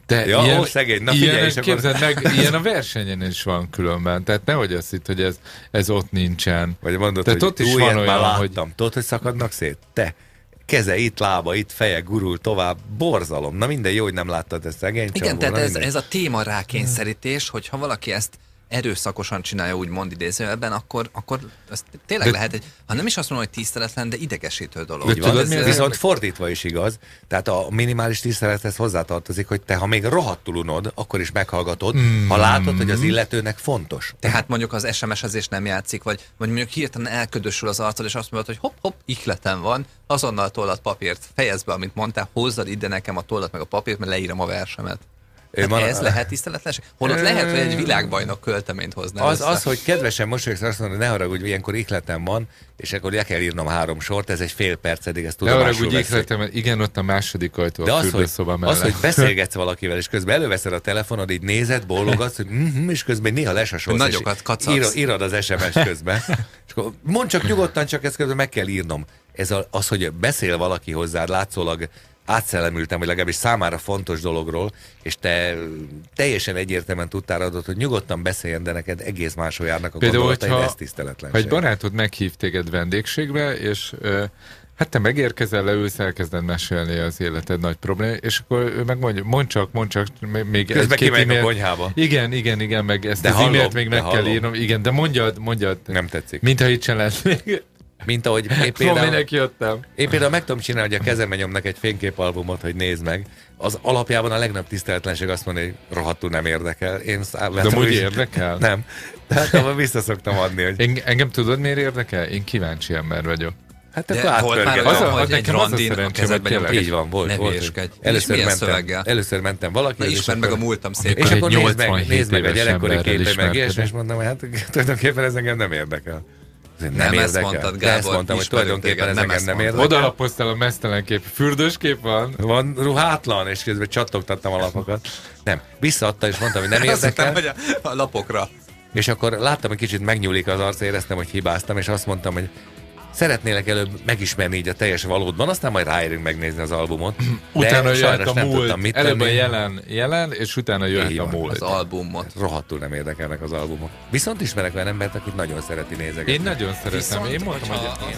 De ja, ilyen, ó, szegény, na figyelj, ilyen, képzeld meg, ilyen a versenyen is van különben. Tehát nehogy azt hitt, hogy ez, ez ott nincsen. Vagy mondod, tehát hogy ott is van olyan, már láttam. hogy... Tudod, hogy szakadnak szét? Te! Keze itt, lába itt, feje gurul tovább, borzalom. Na minden jó, hogy nem láttad ezt szegény. Igen, tehát ez, ez a téma rákényszerítés, hogyha valaki ezt erőszakosan csinálja, úgymond idézőjelben, akkor, akkor ez tényleg de, lehet egy, ha nem is azt mondom, hogy tiszteletlen, de idegesítő dolog. De tudod, ez, viszont fordítva is igaz, tehát a minimális tisztelethez hozzátartozik, hogy te, ha még rohadtul unod, akkor is meghallgatod, mm. ha látod, hogy az illetőnek fontos. Tehát mondjuk az es em es-ezés nem játszik, vagy, vagy mondjuk hirtelen elködösül az arcod, és azt mondod, hogy hopp-hopp, ihletem van, azonnal tollat, papírt, fejezd be, amit mondtál, hozzad ide nekem a tollat meg a papírt, mert leírom a versemet. Hát ez lehet tiszteletlenség? Holott lehet, hogy egy világbajnok költeményt hozna az, az, hogy kedvesen mosolyogsz, azt mondod, hogy ne haragudj, ilyenkor ihletem van, és akkor le kell írnom három sort, ez egy fél perc, eddig ezt tudomásul veszik. Ne haragudj, ihletem, igen, ott a második ajtó a fürdőszoba mellett. Az, hogy beszélgetsz valakivel, és közben előveszed a telefonod, így nézed, bólogatsz, hogy mm-hmm, és közben néha lesasolsz, nagyokat kacagsz. Írod az es em es közben. És akkor mondd csak nyugodtan, csak ezt közben meg kell írnom. Ez az, hogy beszél valaki hozzád, látszólag átszellemültem, vagy legalábbis számára fontos dologról, és te teljesen egyértelműen tudtál adott, hogy nyugodtan beszéljen, de neked egész máshol járnak a gondolatai, ez tiszteletlenség. Ha egy barátod meghív téged vendégségbe, és uh, hát te megérkezel, leülsz, elkezded mesélni az életed nagy probléma, és akkor ő meg mondja, mondd csak, mondd csak, még közben egy-két e-mail... a konyhába. Igen, igen, igen, meg ezt de az hallom, e-mailt még meg hallom. kell írnom, igen, de mondjad, mondjad. Nem tetszik. Mintha itt se lett még. Mint ahogy én például, jöttem. én például meg tudom csinálni, hogy a kezembe nyomnak egy fényképalbumot, hogy nézd meg. Az alapjában a legnagyobb tiszteletlenség azt mondani, hogy rohadtul nem érdekel. Én de úgy érdekel? Nem. Tehát abban vissza szoktam adni, hogy... En, engem tudod miért érdekel? Én kíváncsi ember vagyok. Hát akkor volt már az, olyan, hogy egy randin a kezedben nyomtak. Így van, volt. volt először, mentem, először mentem valaki. Na ismerd meg a múltam szép. És akkor nézd meg, nézd meg a gyerekkori képet, meg ilyesmi, és mondom, hogy hát tulajdonképpen ez engem nem érdekel. Nem, nem ezt mondtad, Gábor. Ezt mondtam, hogy tulajdonképpen ez engem nem érdekel. Oda lapoztál a mesztelen kép. Fürdős kép van? Van ruhátlan, és közben csattogtattam a lapokat. Nem, visszaadta, és mondtam, hogy nem érdekel. Azt mondtam, hogy a lapokra. És akkor láttam, hogy kicsit megnyúlik az arc, éreztem, hogy hibáztam, és azt mondtam, hogy szeretnélek előbb megismerni így a teljes valódban, aztán majd ráérünk megnézni az albumot. Utána jöhet a múlt, tudtam, mit előbb a jelen, jelen, és utána jöhet a múlt. Az albumot. Rohadtul nem érdekelnek az albumok. Viszont ismerek olyan embert, akit nagyon szereti nézegetni. Én nagyon szeretem. Viszont, én mondtam, hogy én...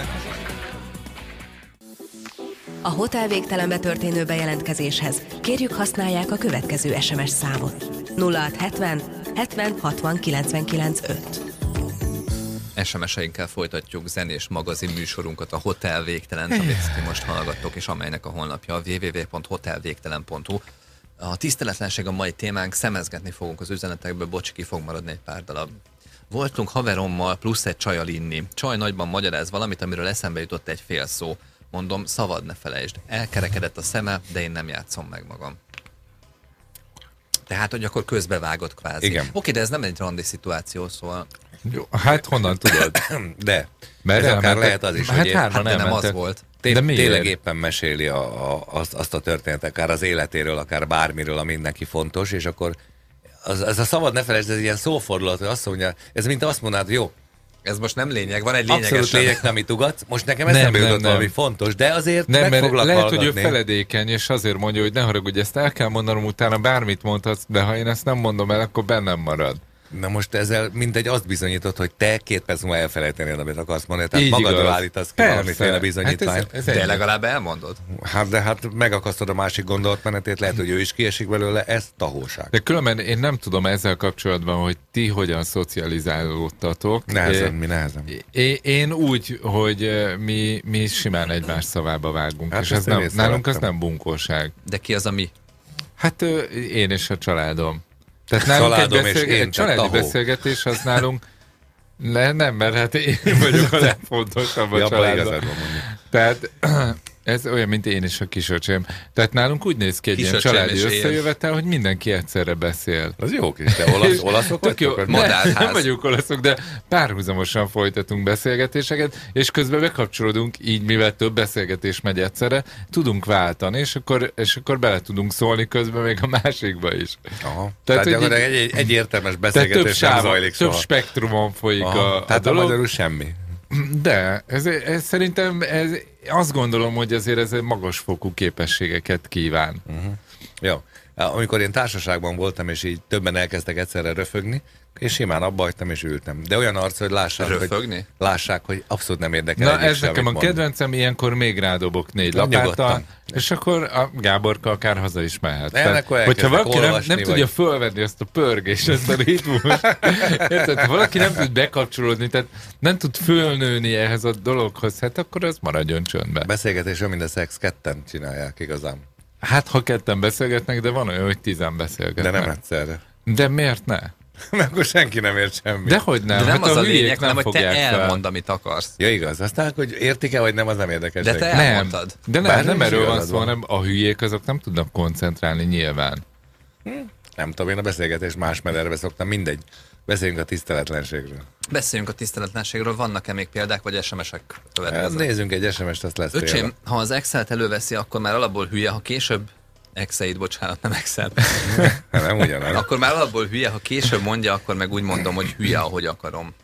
A Hotel Végtelenbe történő bejelentkezéshez kérjük használják a következő es em es számot. nulla hat hetven hetven hatvan kilencvenkilenc öt. es em es-einkkel folytatjuk zenés magazin műsorunkat, a Hotel Végtelen, amit ti most hallgattok, és amelynek a honlapja a double-u double-u double-u pont hotel végtelen pont hu. A tiszteletlenség a mai témánk, szemezgetni fogunk az üzenetekből, bocs, ki fog maradni egy pár darab. Voltunk haverommal plusz egy csajjal inni. Csaj nagyban magyaráz valamit, amiről eszembe jutott egy fél szó. Mondom, szavad ne felejtsd. Elkerekedett a szeme, de én nem játszom meg magam. Tehát, hogy akkor közbevágott kvázi. Igen. Oké, de ez nem egy randi szituáció, szóval... Jó, hát honnan tudod? De, mert ez akár lehet az is, hát hogy én, hát nem, nem az volt. Té- de tényleg éppen meséli a, a, azt, azt a történetet, akár az életéről, akár bármiről, ami neki fontos, és akkor az, az a szabad ne felejtsd, ez ilyen szófordulat, hogy azt mondja, ez mint azt mondanád, jó, ez most nem lényeg, van egy lényeges. Abszolút lényeg, nem itt ugatsz. Most nekem eszembe jutott valami fontos, de azért nem, meg foglak lehet, hallgatni. hogy ő feledékeny, és azért mondja, hogy ne haragudj, ezt el kell mondanom, utána bármit mondhatsz, de ha én ezt nem mondom el, akkor bennem marad. Na most ezzel mindegy azt bizonyított, hogy te két perc múlva elfelejtenél, amit akarsz mondani. Tehát így magadról állítasz ki valamiféle bizonyítványt. Hát ez, ez de legalább elmondod. Hát de hát megakasztod a másik gondolatmenetét, lehet, hogy ő is kiesik belőle, ez tahóság. De különben én nem tudom ezzel kapcsolatban, hogy ti hogyan szocializálódtatok. Nehezen, mi nehezen. Én, én úgy, hogy mi, mi simán egymás szavába vágunk, hát és ez nem, nálunk az nem bunkóság. De ki az a mi? Hát én és a családom. Tehát nálunk egy, beszélge- én, egy családi beszélgetés az nálunk ne, nem, mert hát én vagyok a legfontosabb a ja, családban. Tehát ez olyan, mint én is a kisöcsém. Tehát nálunk úgy néz ki egy ilyen családi összejövetel, hogy mindenki egyszerre beszél. Az jó kis, te olasz, olaszok vagytok? Nem, nem vagyunk olaszok, de párhuzamosan folytatunk beszélgetéseket, és közben bekapcsolódunk, így mivel több beszélgetés megy egyszerre, tudunk váltani, és akkor, és akkor bele tudunk szólni közben még a másikba is. Aha. Tehát, tehát gyakorlatilag egy, egy, egy értelmes beszélgetés nem zajlik soha. Több spektrumon folyik Aha. a, a Tehát dolog. a magyarul semmi. De, ez, ez szerintem ez, azt gondolom, hogy azért ez magasfokú képességeket kíván. Uh-huh. Jó. Amikor én társaságban voltam, és így többen elkezdtek egyszerre röfögni, és simán abba hagytam, és ültem. De olyan arc, hogy lássák, Röfögni? hogy, lássák, hogy abszolút nem érdekel. Na ez nekem a kedvencem, ilyenkor még rádobok négy lapáttal, és akkor a Gáborka akár haza is mehet. Tehát, hogyha valaki nem, nem vagy... tudja fölvenni ezt a pörgést, ezt a ritmust, érted? Ha valaki nem tud bekapcsolódni, tehát nem tud fölnőni ehhez a dologhoz, hát akkor az maradjon csöndbe. Beszélgetés olyan, mint a szex, ketten csinálják igazán. Hát ha ketten beszélgetnek, de van olyan, hogy tizen beszélgetnek. De nem egyszerre. De miért ne? Mert akkor senki nem ért semmit. Dehogy nem. De nem hát az a a lényeg, hanem hogy te elmond, fel. amit akarsz. Ja, igaz. Aztán, hogy értik-e, vagy nem, az nem érdekes. De te elmondtad. De nem, nem, nem erről van szó, hanem a hülyék azok nem tudnak koncentrálni nyilván. Hm. Nem tudom, én a beszélgetés más mederbe szoktam, mindegy. Beszéljünk a tiszteletlenségről. Beszéljünk a tiszteletlenségről, vannak-e még példák, vagy es em es-ek következnek? Nézzünk egy es em es-t, azt lesz. Öcsém, tényleg. ha az Excel-t előveszi, akkor már alapból hülye, ha később Excel-id, bocsánat, nem Excel. Nem ugyanaz. Akkor már alapból hülye, ha később mondja, akkor meg úgy mondom, hogy hülye, ahogy akarom.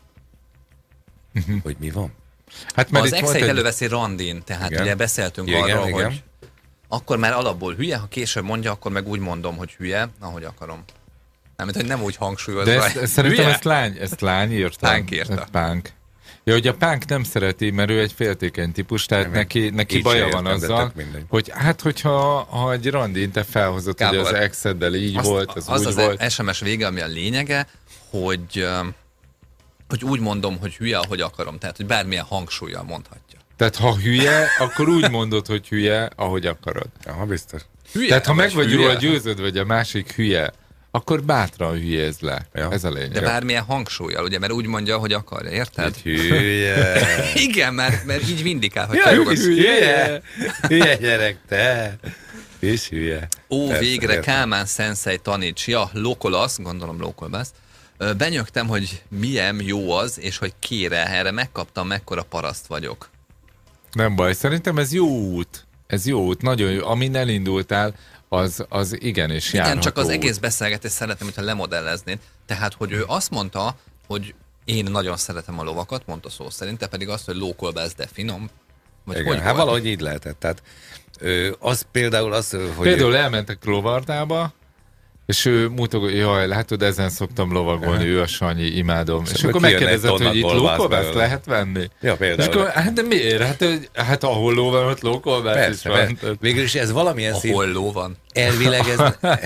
Hogy mi van? Hát mert az Excel-t egy... előveszi randin, tehát igen. Ugye beszéltünk igen, arról, igen. hogy akkor már alapból hülye, ha később mondja, akkor meg úgy mondom, hogy hülye, ahogy akarom. Nem, mint hogy nem úgy hangsúlyozva. De ezt, ezt szerintem ezt lány, ezt lány írta. Pánk írta. Pánk. Ja, hogy a Pánk nem szereti, mert ő egy féltékeny típus, tehát nem, neki, neki baja van azzal, hogy hát hogyha ha egy randin te felhozott, Gábor, hogy az ex-eddel így azt, volt, az, az úgy az volt. es em es vége, ami a lényege, hogy, hogy úgy mondom, hogy hülye, ahogy akarom. Tehát, hogy bármilyen hangsúllyal mondhatja. Tehát ha hülye, akkor úgy mondod, hogy hülye, ahogy akarod. Aha, biztos. Hülye, tehát ha meg vagy róla győződve, hogy a másik hülye, akkor bátran hülyézz le. Ja. Ez a lényeg. De bármilyen hangsúllyal, ugye, mert úgy mondja, hogy akarja, érted? Egy hülye. Igen, mert, mert így vindikál. Ja, hülye. hülye. Hülye gyerek, te. És hülye. Ó, persze, végre értem. Kálmán Szenszei taníts. Ja, lókolasz, gondolom lókolbász. Benyögtem, hogy milyen jó az, és hogy kére, erre megkaptam, mekkora paraszt vagyok. Nem baj, szerintem ez jó út. Ez jó út, nagyon jó. Amin elindultál, az, az igenis járható. Igen, csak az egész beszélgetést szeretném, hogyha lemodelleznéd. Tehát, hogy ő azt mondta, hogy én nagyon szeretem a lovakat, mondta szó szerint, te pedig azt, hogy lókolbász, de finom. Vagy igen, hogy hát valahogy így lehetett. Tehát ö, az például az, hogy... Például elmentek Lovardába, és ő mutogat, jaj, látod, ezen szoktam lovagolni, ő a Sanyi, imádom. És, és akkor megkérdezett, hogy itt lókolbászt lehet venni? Ja, például. És akkor, hát de miért? Hát, hát ahol ló van, ott lókolbász is van. Végül is ez valamilyen szín... Ahol ló van. Elvileg ez...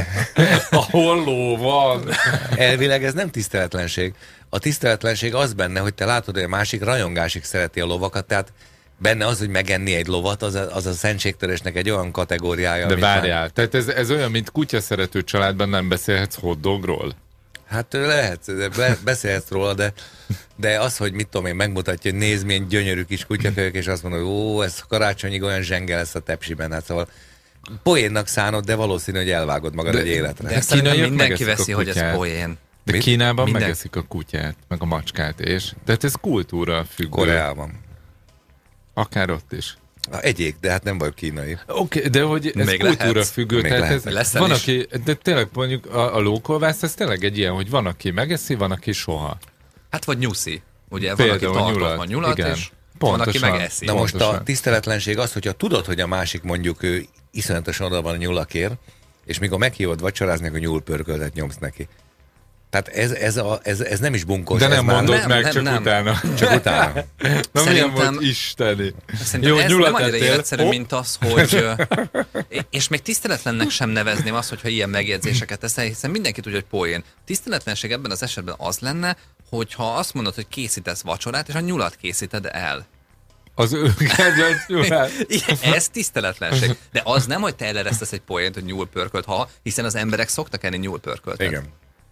ahol ló van. Elvileg ez nem tiszteletlenség. A tiszteletlenség az benne, hogy te látod, hogy a másik rajongásig szereti a lovakat, tehát benne az, hogy megenni egy lovat, az a, az a szentségtörésnek egy olyan kategóriája. De várjál, már... tehát ez, ez olyan, mint kutyaszerető családban nem beszélhetsz hotdogról? Hát lehet, be, beszélhetsz róla, de, de az, hogy mit tudom én, megmutatja, hogy nézd, milyen gyönyörű kis kutyakölyök, és azt mondod, hogy ó, ez karácsonyig olyan zsenge lesz a tepsiben, hát szóval poénnak szánod, de valószínű, hogy elvágod magad de, egy életre. De szerintem mindenki veszi, hogy ez poén. De mit? Kínában Minden... megeszik a kutyát, meg a macskát, és tehát ez kultúra függő. Koreában. Akár ott is. Egyék, de hát nem vagyok kínai. Oké, okay, de hogy ez még kultúra lehetsz. Függő, még tehát ez, van is. Aki, de tényleg mondjuk a, a lókolvász, ez tényleg egy ilyen, hogy van, aki megeszi, van, aki soha. Hát vagy nyuszi, ugye például van, aki tartott a nyulat, igen. És pontosan, van, aki megeszi. Na most a tiszteletlenség az, hogyha tudod, hogy a másik mondjuk ő iszonyatosan oda van a nyulakért, és mikor meghívod vacsorázni, akkor nyúlpörköltet nyomsz neki. Tehát ez, ez, a, ez, ez nem is bunkós. De nem mondod nem, meg, nem, csak nem. utána. Csak utána. Na milyen volt isteni? Szerintem jó, ez nem annyira életszerű, mint az, hogy... és még tiszteletlennek sem nevezném azt, hogyha ilyen megjegyzéseket teszel, hiszen mindenki tudja, hogy poén. Tiszteletlenség ebben az esetben az lenne, hogyha azt mondod, hogy készítesz vacsorát, és a nyulat készíted el. Az ő kedvenc nyulát. Ez tiszteletlenség. De az nem, hogy te eleresztesz egy poént, hogy nyúlpörkölt, ha, hiszen az emberek szoktak enni nyúlpörköltet. Igen.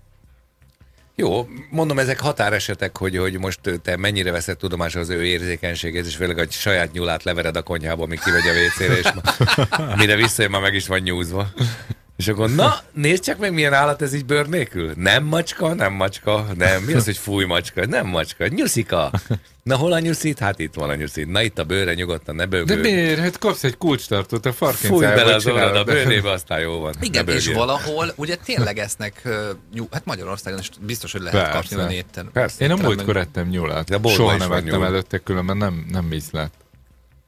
Jó, mondom, ezek határesetek, hogy, hogy most te mennyire veszed tudomásul az ő érzékenységét, és főleg, hogy saját nyulát levered a konyhába, míg kivegy a vécére, és ma, mire visszajön, már meg is van nyúzva. És akkor, na, nézd csak meg, milyen állat ez így bőr nélkül. Nem macska, nem macska, nem. Mi az, hogy fúj macska? Nem macska, nyuszika. Na, hol a nyuszit? Hát itt van a nyuszit. Na, itt a bőre, nyugodtan, ne bőgő. De miért? Hát kapsz egy kulcstartót a farkincába. Fúj bele az orrad a bőrébe, aztán jó van. Igen, és valahol ugye tényleg esznek nyúl, hát Magyarországon is biztos, hogy lehet kapni a néten. Persze. Én a múltkor ettem nyulat. De soha nem ettem előtte, különben nem, nem ízlett.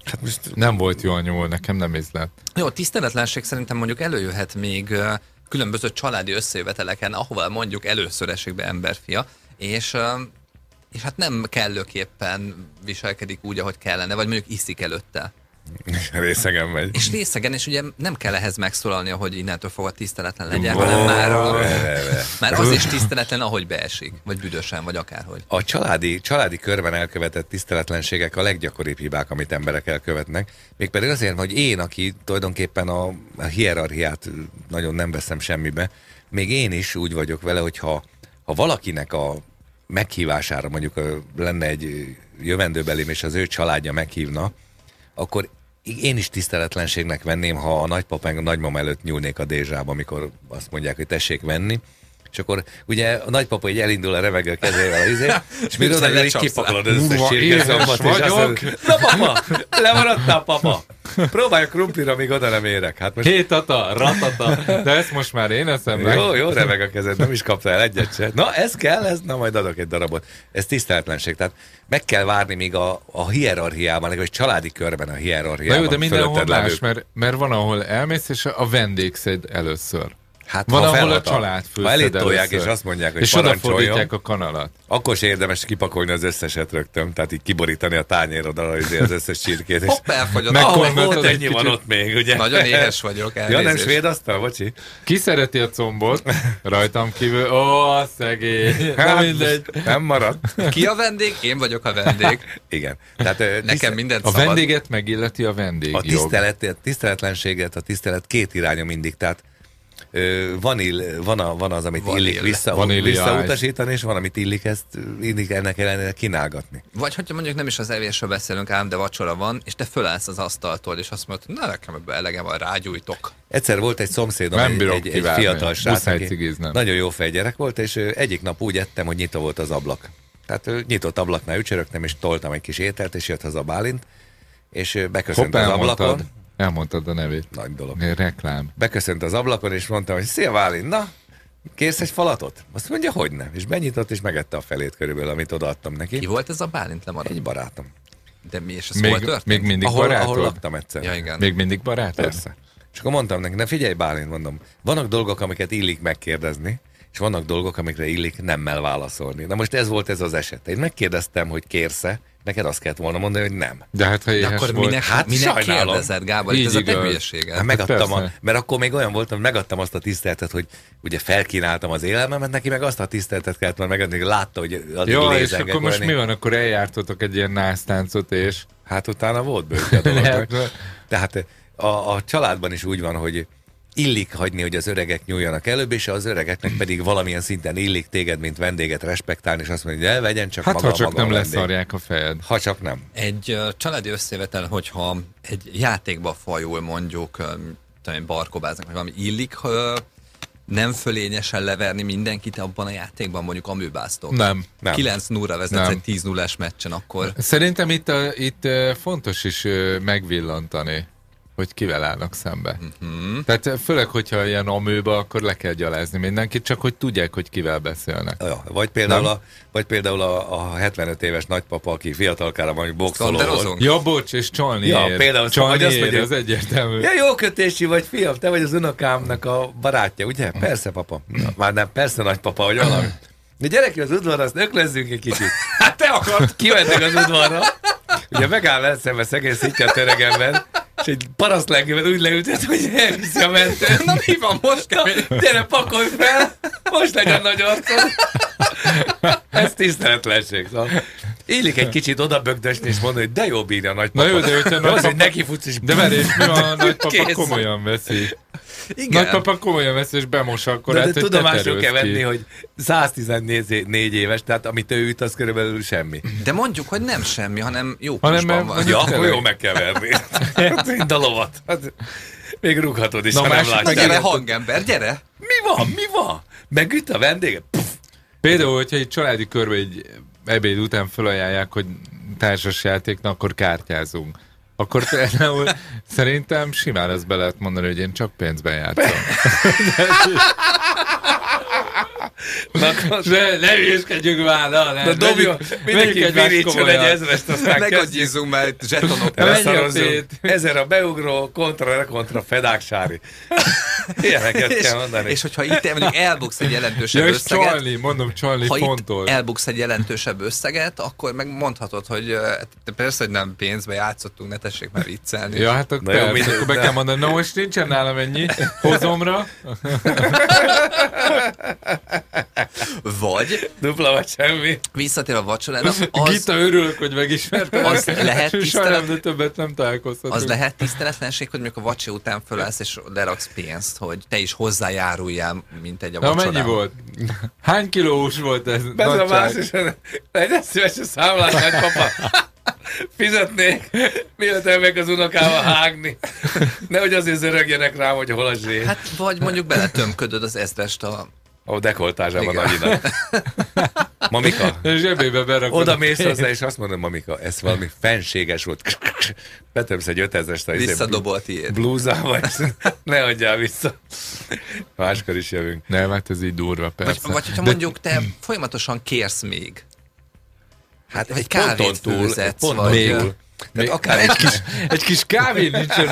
Hát most nem volt jó a nyúl, nekem nem ízlett. Jó, tiszteletlenség szerintem mondjuk előjöhet még különböző családi összejöveteleken, ahova mondjuk először esik be emberfia, és, és hát nem kellőképpen viselkedik úgy, ahogy kellene, vagy mondjuk iszik előtte. Részegen megy. És részegen, és ugye nem kell ehhez megszólalni, hogy innentől fogva tiszteletlen legyen, hanem már, a, már az is tiszteletlen, ahogy beesik, vagy büdösen, vagy akárhogy. A családi, családi körben elkövetett tiszteletlenségek a leggyakoribb hibák, amit emberek elkövetnek. Mégpedig azért, hogy én, aki tulajdonképpen a, a hierarchiát nagyon nem veszem semmibe, még én is úgy vagyok vele, hogy ha, ha valakinek a meghívására mondjuk lenne egy jövendőbelém, és az ő családja meghívna, akkor én is tiszteletlenségnek venném, ha a nagypapa meg a nagymama előtt nyúlnék a dézsába, amikor azt mondják, hogy tessék venni. És akkor ugye a nagypapa így elindul a revegő kezével a izé, és mi oda így kipakolod az összes csirkeszombat, és azt mondod, na papa, lemaradtál papa, próbálj a krumplira, míg oda nem érek. Hát most... Hé tata, ratata, de ezt most már én eszem meg. Jó, jó reveg a kezed, nem is kaptál egyet se. Na ez kell, ez, na majd adok egy darabot. Ez tiszteletlenség, tehát meg kell várni, míg a, a hierarchiában, vagy családi körben a hierarchiában. Na jó, de mindenhol más, mert, mert van, ahol elmész, és a vendég szed először. Hát, van, ha ahol felhat, a család főszed ha elitolják, először. És azt mondják, hogy és parancsoljon, a kanalat. Akkor se érdemes kipakolni az összeset rögtön, tehát így kiborítani a tányérodra az összes csirkét. És hopp, elfogyott. Ah, volt ennyi van ott még, ugye? Nagyon éhes vagyok, elnézést. Ja, nem svéd asztal, bocsi. Ki szereti a combot? Rajtam kívül. Ó, a szegény. Hát, mindegy. Nem maradt. Ki a vendég? Én vagyok a vendég. Igen. Tehát, nekem tisztel... mindent a szabad. vendéget megilleti a vendég. A tisztelet, a tiszteletlenséget, a tisztelet két irányú mindig, tehát Van, ill, van, a, van az, amit van illik vissza, visszautasítani, és van, amit illik ezt illik ennek ellenére kínálgatni. Vagy hogyha mondjuk nem is az evésről beszélünk ám, de vacsora van, és te fölállsz az asztaltól, és azt mondod, na nekem ebből elegem van, rágyújtok. Egyszer volt egy szomszédom, egy, egy, egy fiatal srác, aki nagyon jó fejgyerek volt, és egyik nap úgy ettem, hogy nyitva volt az ablak. Tehát nyitott ablaknál ücsörögtem, és toltam egy kis ételt, és jött haza Bálint, és beköszönt az ablakon. Elmondtad a nevét. Nagy dolog. Reklám. Beköszönt az ablakon, és mondtam, hogy szia Válin, na, kérsz egy falatot? Azt mondja, hogy nem. És benyitott, és megette a felét körülbelül, amit odaadtam neki. Ki volt ez a Bálint lemaradt? Egy barátom. De mi, és ez még, hol történt? Még mindig ahol, barátod? ahol laktam egyszer. Ja, igen. Még mindig barátod? Persze. És akkor mondtam neki, ne figyelj Bálint, mondom, vannak dolgok, amiket illik megkérdezni, és vannak dolgok, amikre illik nemmel válaszolni. Na most ez volt ez az eset. Én megkérdeztem, hogy kérsz-e, neked azt kellett volna mondani, hogy nem. De hát ha éhes akkor volt, minek, hát minek kérdezed, Gábor? Így ez igaz. A te hülyeséged. Hát megadtam, a, mert akkor még olyan voltam, hogy megadtam azt a tiszteletet, hogy ugye felkínáltam az élelmemet, neki meg azt a tiszteletet kellett volna megadni, hogy látta, hogy az jó, és akkor most lenni. Mi van, akkor eljártotok egy ilyen násztáncot, és... Hát utána volt bőke a dolognak. Tehát a, a családban is úgy van, hogy illik hagyni, hogy az öregek nyúljanak előbb, és az öregeknek pedig valamilyen szinten illik téged, mint vendéget respektálni, és azt mondja, hogy elvegyen csak hát, maga, ha csak maga nem vendég. leszarják a fejed. Ha csak nem. Egy uh, családi összevetel, hogyha egy játékba fajul mondjuk, um, barkobáznak, vagy valami illik, uh, nem fölényesen leverni mindenkit abban a játékban, mondjuk amőbáztok. Nem. nem. kilenc nullra vezetsz egy tíz nullás meccsen, akkor... Szerintem itt, a, itt fontos is megvillantani, hogy kivel állnak szembe. Uh-huh. Tehát főleg, hogyha ilyen amőba, akkor le kell gyalázni mindenkit, csak hogy tudják, hogy kivel beszélnek. Ja, vagy például, a, vagy például a, a hetvenöt éves nagypapa, aki fiatalkára mondjuk boxoló volt. Ja, bocs, és csalni ja, ér. Például csalni azt ér, mondja, az egyértelmű. Ja, jó kötésű vagy, fiam, te vagy az unokámnak a barátja, ugye? Persze, papa. Na, már nem, persze, nagypapa, hogy valami. De gyere ki az udvarra, azt öklözzünk egy kicsit. Hát te akart! Kimentek az udvarra, ugye megáll vele szemben szegény szitja a öregember, és egy parasztlengőben úgy leültet, hogy elviszi a mentőt. Na mi van most? Na, gyere, pakolj fel, most legyen nagy arcod. Ez tiszteletlenség, szóval. Illik egy kicsit odabögdösni és mondani, hogy de jó bírja a nagypapa. Na jó, de hogyha nagypapa... hogy neki futsz és... De várj, és mi van, a nagypapa komolyan veszi? Igen. Nagypapa komolyan veszi, és bemos akkor. De, hát, de tudomásul kell venni, hogy száztizennégy éves, tehát amit ő üt, az körülbelül semmi. De mondjuk, hogy nem semmi, hanem jó hanem van. Ja, akkor jó meg kell verni. Mind a lovat. Hát, még rúghatod is, na, ha nem látja. Gyere, hangember, gyere! Mi van, mi van? Megüt a vendége? Puff. Például, hogyha egy családi körbe egy ebéd után felajánlják, hogy társasjátéknak, akkor kártyázunk. Akkor például szerintem simán ezt be lehet mondani, hogy én csak pénzben játszom. Ne, ne hülyeskedjünk már, na, ne. Na dobjon, mindenki virítson egy ezrest, aztán megadjízzunk már itt zsetonokat. Ezer a beugró, kontra, kontra, fedáksári. Ilyeneket kell mondani. És hogyha itt mondjuk elbuksz egy jelentősebb ja, összeget, csalni, mondom, csalni ha fontos. itt elbuksz egy jelentősebb összeget, akkor meg mondhatod, hogy persze, hogy nem pénzbe játszottunk, ne tessék már viccelni. Ja, hát akkor, persze, minden, akkor be kell mondani, na most nincsen nálam ennyi, hozomra. Vagy dupla vagy semmi. Visszatér a vacsorának. Az, Gita, örülök, hogy megismertem. Az lehet tisztelet... de többet nem találkoztatunk. Az lehet tiszteletlenség, hogy mondjuk a vacsi után fölállsz és leraksz pénzt, hogy te is hozzájáruljál, mint egy a vacsorában. Na mennyi volt? Hány kilós volt ez? Bezd a más is, legyen szíves a számlát, nagypapa. Fizetnék, mielőtt elmegyek az unokával hágni. Nehogy azért zörögjenek rám, hogy hol a zsé. Hát vagy mondjuk beletömködöd az ezrest a... A dekoltázsában nagyinak. Mamika, zsebébe berakod. oda mész hozzá, és azt mondom, Mamika, ez valami fenséges volt. Betömsz egy ötezrest. Visszadobol a tiéd. Blúzával, ne adjál vissza. Máskor is jövünk. Nem, hát ez így durva, persze. Vagy, vagy hogyha De... mondjuk te folyamatosan kérsz még. Hát egy kávét főzetsz, pont vagy... Még. Még akár egy kis, egy kis kávé nincsen.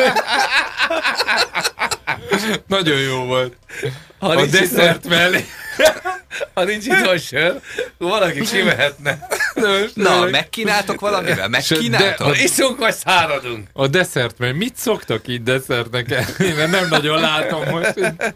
Nagyon jó volt. Ha a desszert mellé. Ha nincs itthon sör, valaki kimehetne. Na, megkínáltok valamivel? Megkínáltok? De, iszunk vagy száradunk? A desszert mellé. Mit szoktak így desszertnek elni? Mert nem nagyon látom most.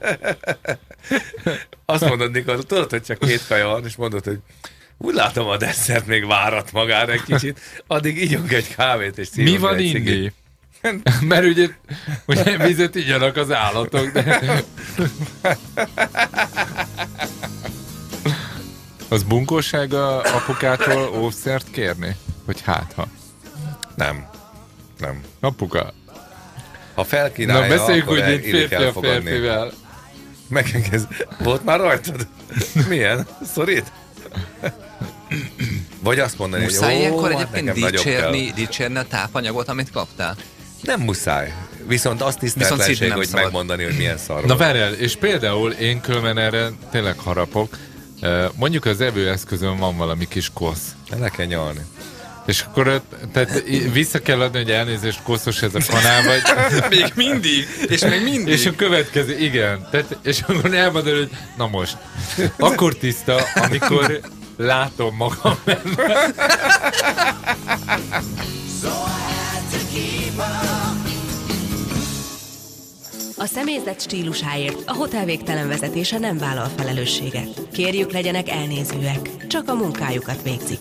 Azt mondod, Nikol, tudod, hogy csak két kaja van, és mondod, hogy úgy látom, a desszert még várat magára egy kicsit, addig ígyunk egy kávét, és szívunk. Mi van inni? Mert ugye, ugye vizet igyanak az állatok, de... Az bunkóság a apukától óvszert kérni? Hogy hát ha? Nem. Nem. Apuka. Ha felkínálja, na beszéljük, akkor hogy itt férfi a férfivel. Megengedz. Volt már rajtad? Milyen? Szorít? Vagy azt mondani, muszáj hogy ilyenkor egyébként dicsérni, dicsérni a tápanyagot, amit kaptál? Nem muszáj. Viszont azt tiszteletlenség, hogy szabad megmondani, hogy milyen szar. Na várjál, és például én különben erre tényleg harapok. Mondjuk az evőeszközön van valami kis kosz. Le kell nyalni. És akkor tehát vissza kell adni, hogy elnézést, koszos ez a kanál, vagy... még mindig, és még mindig. És a következő, igen. Tehát, és akkor elmondod, hogy na most. Akkor tiszta, amikor látom magam benne. A személyzet stílusáért a Hotel Végtelen vezetése nem vállal felelősséget. Kérjük, legyenek elnézőek, csak a munkájukat végzik.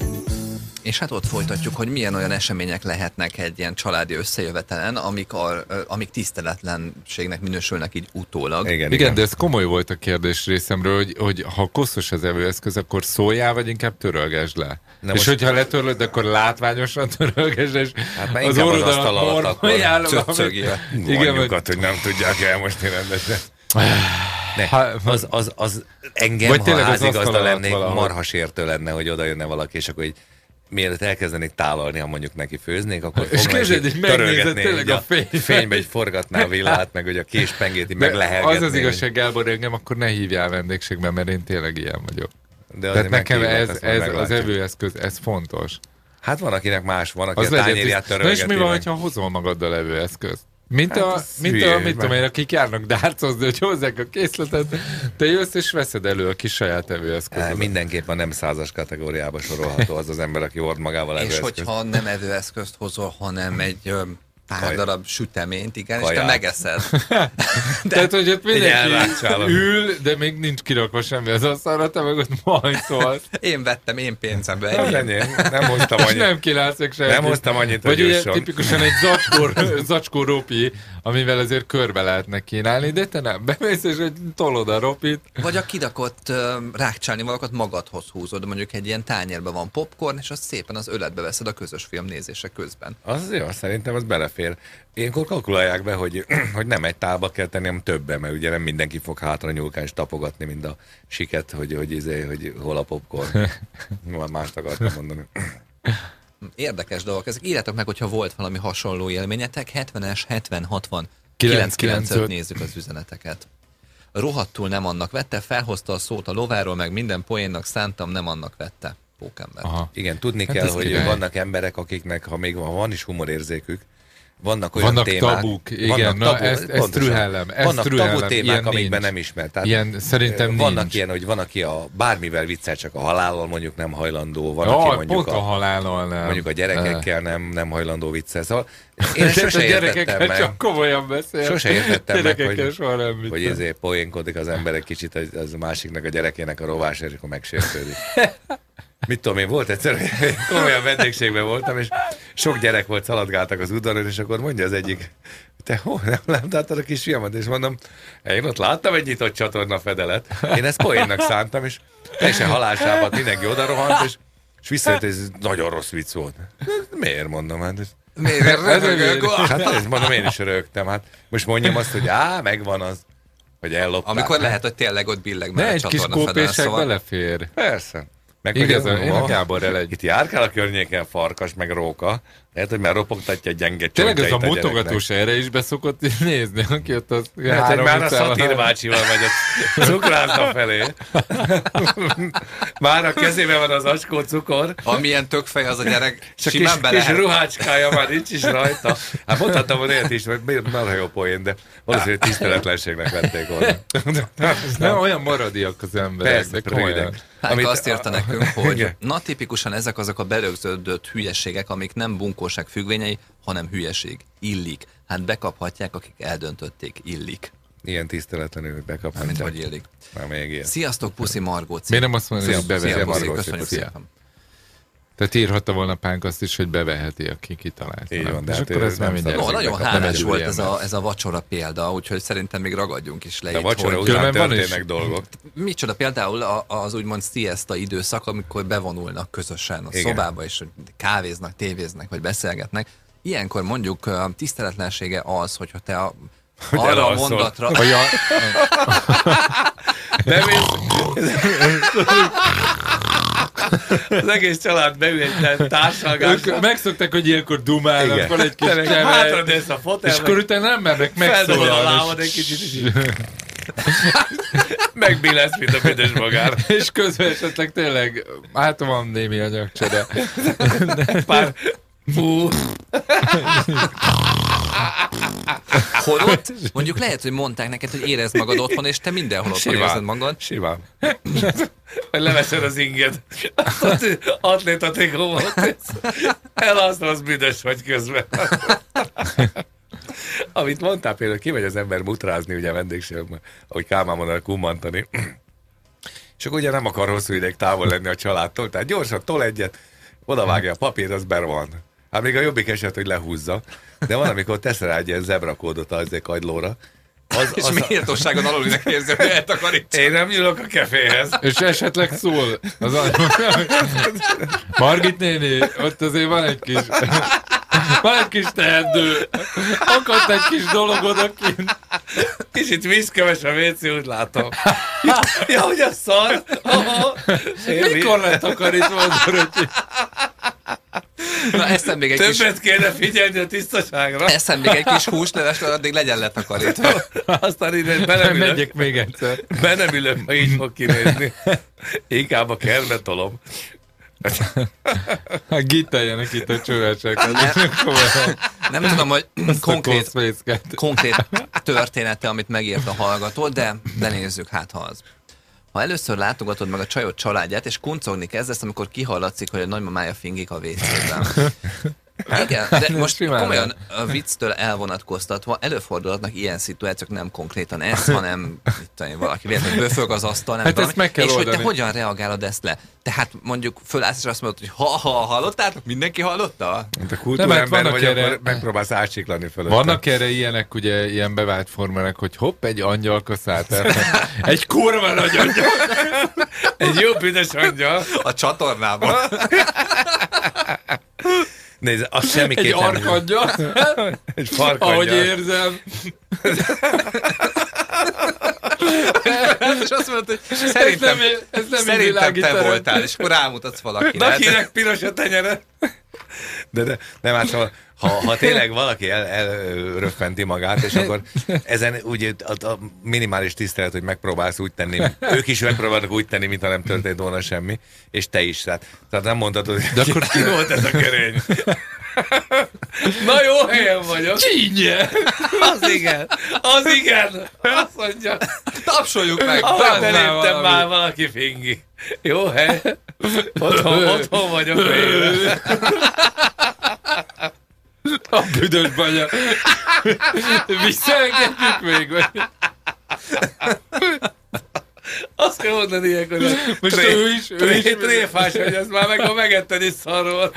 És hát ott folytatjuk, hogy milyen olyan események lehetnek egy ilyen családi összejövetelen, amik, a, amik tiszteletlenségnek minősülnek így utólag. Igen, igen, igen, de ez komoly volt a kérdés részemről, hogy, hogy ha koszos az evőeszköz, akkor szóljál, vagy inkább törölgesd le. Na és most... hogyha letörlöd, akkor látványosan törölgesd, és hát az orrodat mormajálom. Igen, mondjukat, hogy nem tudják elmosni rendesen. Ne, az, az, az engem, vagy ha házigazda lennék, marhasértő lenne, hogy oda jönne valaki, és akkor így mielőtt elkezdenék tálalni, ha mondjuk neki főznék, akkor fogna és törölgetné a fény. fénybe, így forgatná a villát, meg hogy a késpengét így meg lehelgetné. Az az igazság, Gábor, engem akkor ne hívjál vendégségben, mert én tényleg ilyen vagyok. De tehát nekem ez, ez az evőeszköz, ez fontos. Hát van, akinek más, van, aki az a tányérját törölgeti. Na és mi van, hogyha hozol magaddal evőeszközt? Mint hát a, mint a, mit tudom én, akik járnak dárcozni, hogy hozzák a készletet, te jössz és veszed elő a kis saját evőeszközödet. Mindenképpen nem százas kategóriába sorolható az az ember, aki hord magával evőeszközt. És hogyha nem evőeszközt hozol, hanem egy pár darab süteményt, igen, kaját. És te megeszed. De, tehát, hogy ott mindenki ül, de még nincs kirakva semmi az asztalra, te meg ott majd szólsz. Én vettem, én pénzembe. Nem, nem hoztam annyit. Nem kínálsz meg semmit. Nem hoztam annyit, vagy ugye tipikusan egy zacskó, zacskó ropi, amivel azért körbe lehetne kínálni, de te nem. Bemész és hogy tolod a ropit. Vagy a kidakott uh, rákcsálni valakat magadhoz húzod, mondjuk egy ilyen tányérben van popcorn, és azt szépen az öletbe veszed a közös film nézése közben. Az jó, szerintem az belefér. Ilyenkor kalkulálják be, hogy, hogy nem egy tálba kell tenni, hanem többen, mert ugye nem mindenki fog hátra nyúlkálni és tapogatni, mint a siket, hogy, hogy, izé, hogy hol a popcorn. Mást akartam mondani. Érdekes dolgok. Ezek írjátok meg, hogyha volt valami hasonló élményetek. hetvenes, hetven, hatvan, kilenc kilenc öt nézzük az üzeneteket. rohadtul nem annak vette, felhozta a szót a lováról, meg minden poénnak szántam, nem annak vette. Pókember. Aha. Igen, tudni hát kell, hogy király. Vannak emberek, akiknek, ha még van, van is humorérzékük, vannak olyan vannak témák. Tabuk, igen, vannak na, tabu, ezt, ezt trühellem. Ezt vannak trühellem, tabu témák, amikben nem ismert. Tehát ilyen szerintem vannak nincs. ilyen, hogy van, aki a bármivel viccel, csak a halállal mondjuk nem hajlandó. Van, oh, aki mondjuk a, a halállal nem. Mondjuk a gyerekekkel nem, nem hajlandó viccel. Szóval én sose értettem meg. Csak komolyan beszél. Sose értettem meg, hogy, hogy ezért poénkodik az ember egy kicsit, az, az másiknak a gyerekének a rovásért, és akkor megsértődik. Mit tudom én, volt egyszer, hogy komolyan vendégségben voltam, és sok gyerek volt, szaladgáltak az udvaron, és akkor mondja az egyik, te hol nem láttad a kisfiamat? És mondom, én ott láttam egy nyitott csatorna fedelet, én ezt poénnak szántam, és teljesen halálsápat mindenki oda rohant, és, és visszajött, ez nagyon rossz vicc volt. Miért mondom? Hát, ez, miért röhögök? Hát ezt mondom, én is röhögtem. Hát most mondjam azt, hogy á, megvan az, hogy ellopták. Amikor lehet, hogy tényleg ott billeg már ne, a egy kis kópések szóval... belefér. Persze. Meg igazán, én a Gáborrel egy... Itt járkál a környéken farkas, meg róka. Lehet, hogy már ropogtatja gyenge csontjait. Tényleg ez a mutogatós erre is beszokott nézni, aki ott az hát, hogy már a Szatír bácsival megy a cukrászda felé. Már a kezében van az acskó cukor. Amilyen tökfej az a gyerek, csak simán be lehet. Kis ruhácskája már nincs is rajta. Hát mondhattam volna ilyet is, hogy már jó poén, de valószínűleg tiszteletlenségnek vették volna. Nem olyan maradiak az emberek. Persze, Hát azt írta nekünk, hogy na tipikusan ezek azok a berögződött hülyeségek, amik nem bunkóság függvényei, hanem hülyeség. Illik. Hát bekaphatják, akik eldöntötték. Illik. Ilyen tiszteletlenül, hogy bekaphatják. Mint hogy illik. Na, még ilyen. Sziasztok, puszi Margó. Miért nem azt mondani, hogy bevezeti Margó? Köszönjük szépen. Tehát írhatta volna Pánk azt is, hogy beveheti, aki kitalálta. Így van, de és hát akkor ez nem mindjárt. No, nagyon hálás volt ez a, ez a vacsora példa, úgyhogy szerintem még ragadjunk is le. De a vacsora hogy után történnek dolgok. Micsoda például az úgymond siesta időszak, amikor bevonulnak közösen a Igen. szobába, és kávéznak, tévéznek, vagy beszélgetnek. Ilyenkor mondjuk tiszteletlensége az, hogyha te a hogy arra a mondatra... Hogy a... Nem az egész család beül egy társalgásra. Megszokták, hogy ilyenkor dumálnak, van egy kis kever, és akkor utána nem mernek megszólalni. egy kicsit is. Megbillesz, mint a büdös magár. És közben esetleg tényleg, hát van némi anyagcsere. Pár... Fú. Holott, mondjuk lehet, hogy mondták neked, hogy érezd magad otthon, és te mindenhol otthon érzed magad. Simán. Vagy leveszed az inged. Atléta trikómat. Elasztasz, büdös vagy közben. Amit mondtál például, kimegy az ember mutrázni, ugye a vendégségben, ahogy Kálmán mondanak, kummantani. És akkor ugye nem akar hosszú ideig távol lenni a családtól, tehát gyorsan tol egyet, odavágja a papírt, az ber van. Hát még a jobbik eset, hogy lehúzza. De van, amikor tesz rá egy ilyen zebrakódot az egy kagylóra. Az, és az méltóságon a... alulinek érzi, hogy eltakarítsa. Én nem nyúlok a keféhez. És esetleg szól. Az a... Margit néni, ott azért van egy kis... Van egy kis teendő. Akadt egy kis dolog odakint. Kicsit vízköves a vécé, úgy látom. Ja, ja, hogy a szar. Mikor lett takarítva az öröcsi? Na, eszem még egy Többet kis... kéne figyelni a tisztaságra. Eszem még egy kis húsleves, addig legyen letakarítva. Aztán ide be nem ülök. Megyek még egyszer. Be nem ülök, ha így fog kinézni. Inkább a kertbe tolom. Hát gitteljenek itt a csövesek. Nem tudom, hogy konkrét, konkrét története, amit megírt a hallgató, de, de nézzük, hát ha az. Ha először látogatod meg a csajod családját, és kuncogni kezdesz, amikor kihallatszik, hogy a nagymamája fingik a vécében. Igen, de most komolyan a vicctől elvonatkoztatva előfordulhatnak ilyen szituációk, nem konkrétan ez, hanem mit tudom, valaki véletlenül bőfög az asztal, nem hát tudom, meg kell és oldani. Hogy te hogyan reagálod ezt le? Tehát mondjuk fölállsz, és azt mondod, hogy ha-ha, hallottátok? Mindenki hallotta? Mint a kultúrember vagy, erre... akkor megpróbálsz átsiklani fölött. Vannak erre ilyenek, ugye, ilyen bevált formának, hogy hopp, egy angyalka szállt el. Egy kurva nagy angyal. Egy jó büdös angyal. A csatornában. Nézd, az semmiképp egy arkangyal. Egy farkangyal. Ahogy érzem. És azt mondod, hogy szerintem, ez nem, ez nem szerintem te voltál, és akkor rámutatsz valakire. De akinek piros a tenyere. De, de nem, hát szóval, ha, ha tényleg valaki el, elröffenti magát, és akkor ezen úgy a, a minimális tisztelet, hogy megpróbálsz úgy tenni, ők is megpróbálnak úgy tenni, mintha nem történt volna semmi, és te is. Tehát, tehát nem mondhatod, hogy de akkor ki volt ez a körény. Na jó helyen vagyok. Csínye! Az igen, az igen. Azt mondja. Tapsoljuk meg. Ahol beléptem már valaki fingi. Jó hely. Otthon, otthon vagyok végre. A büdös banya. Visszaengedjük még, vagy? Azt kell mondani ilyenkor, hogy most tré, ő is, ő is tréfás, hogy ez már meg a megetted is szarról.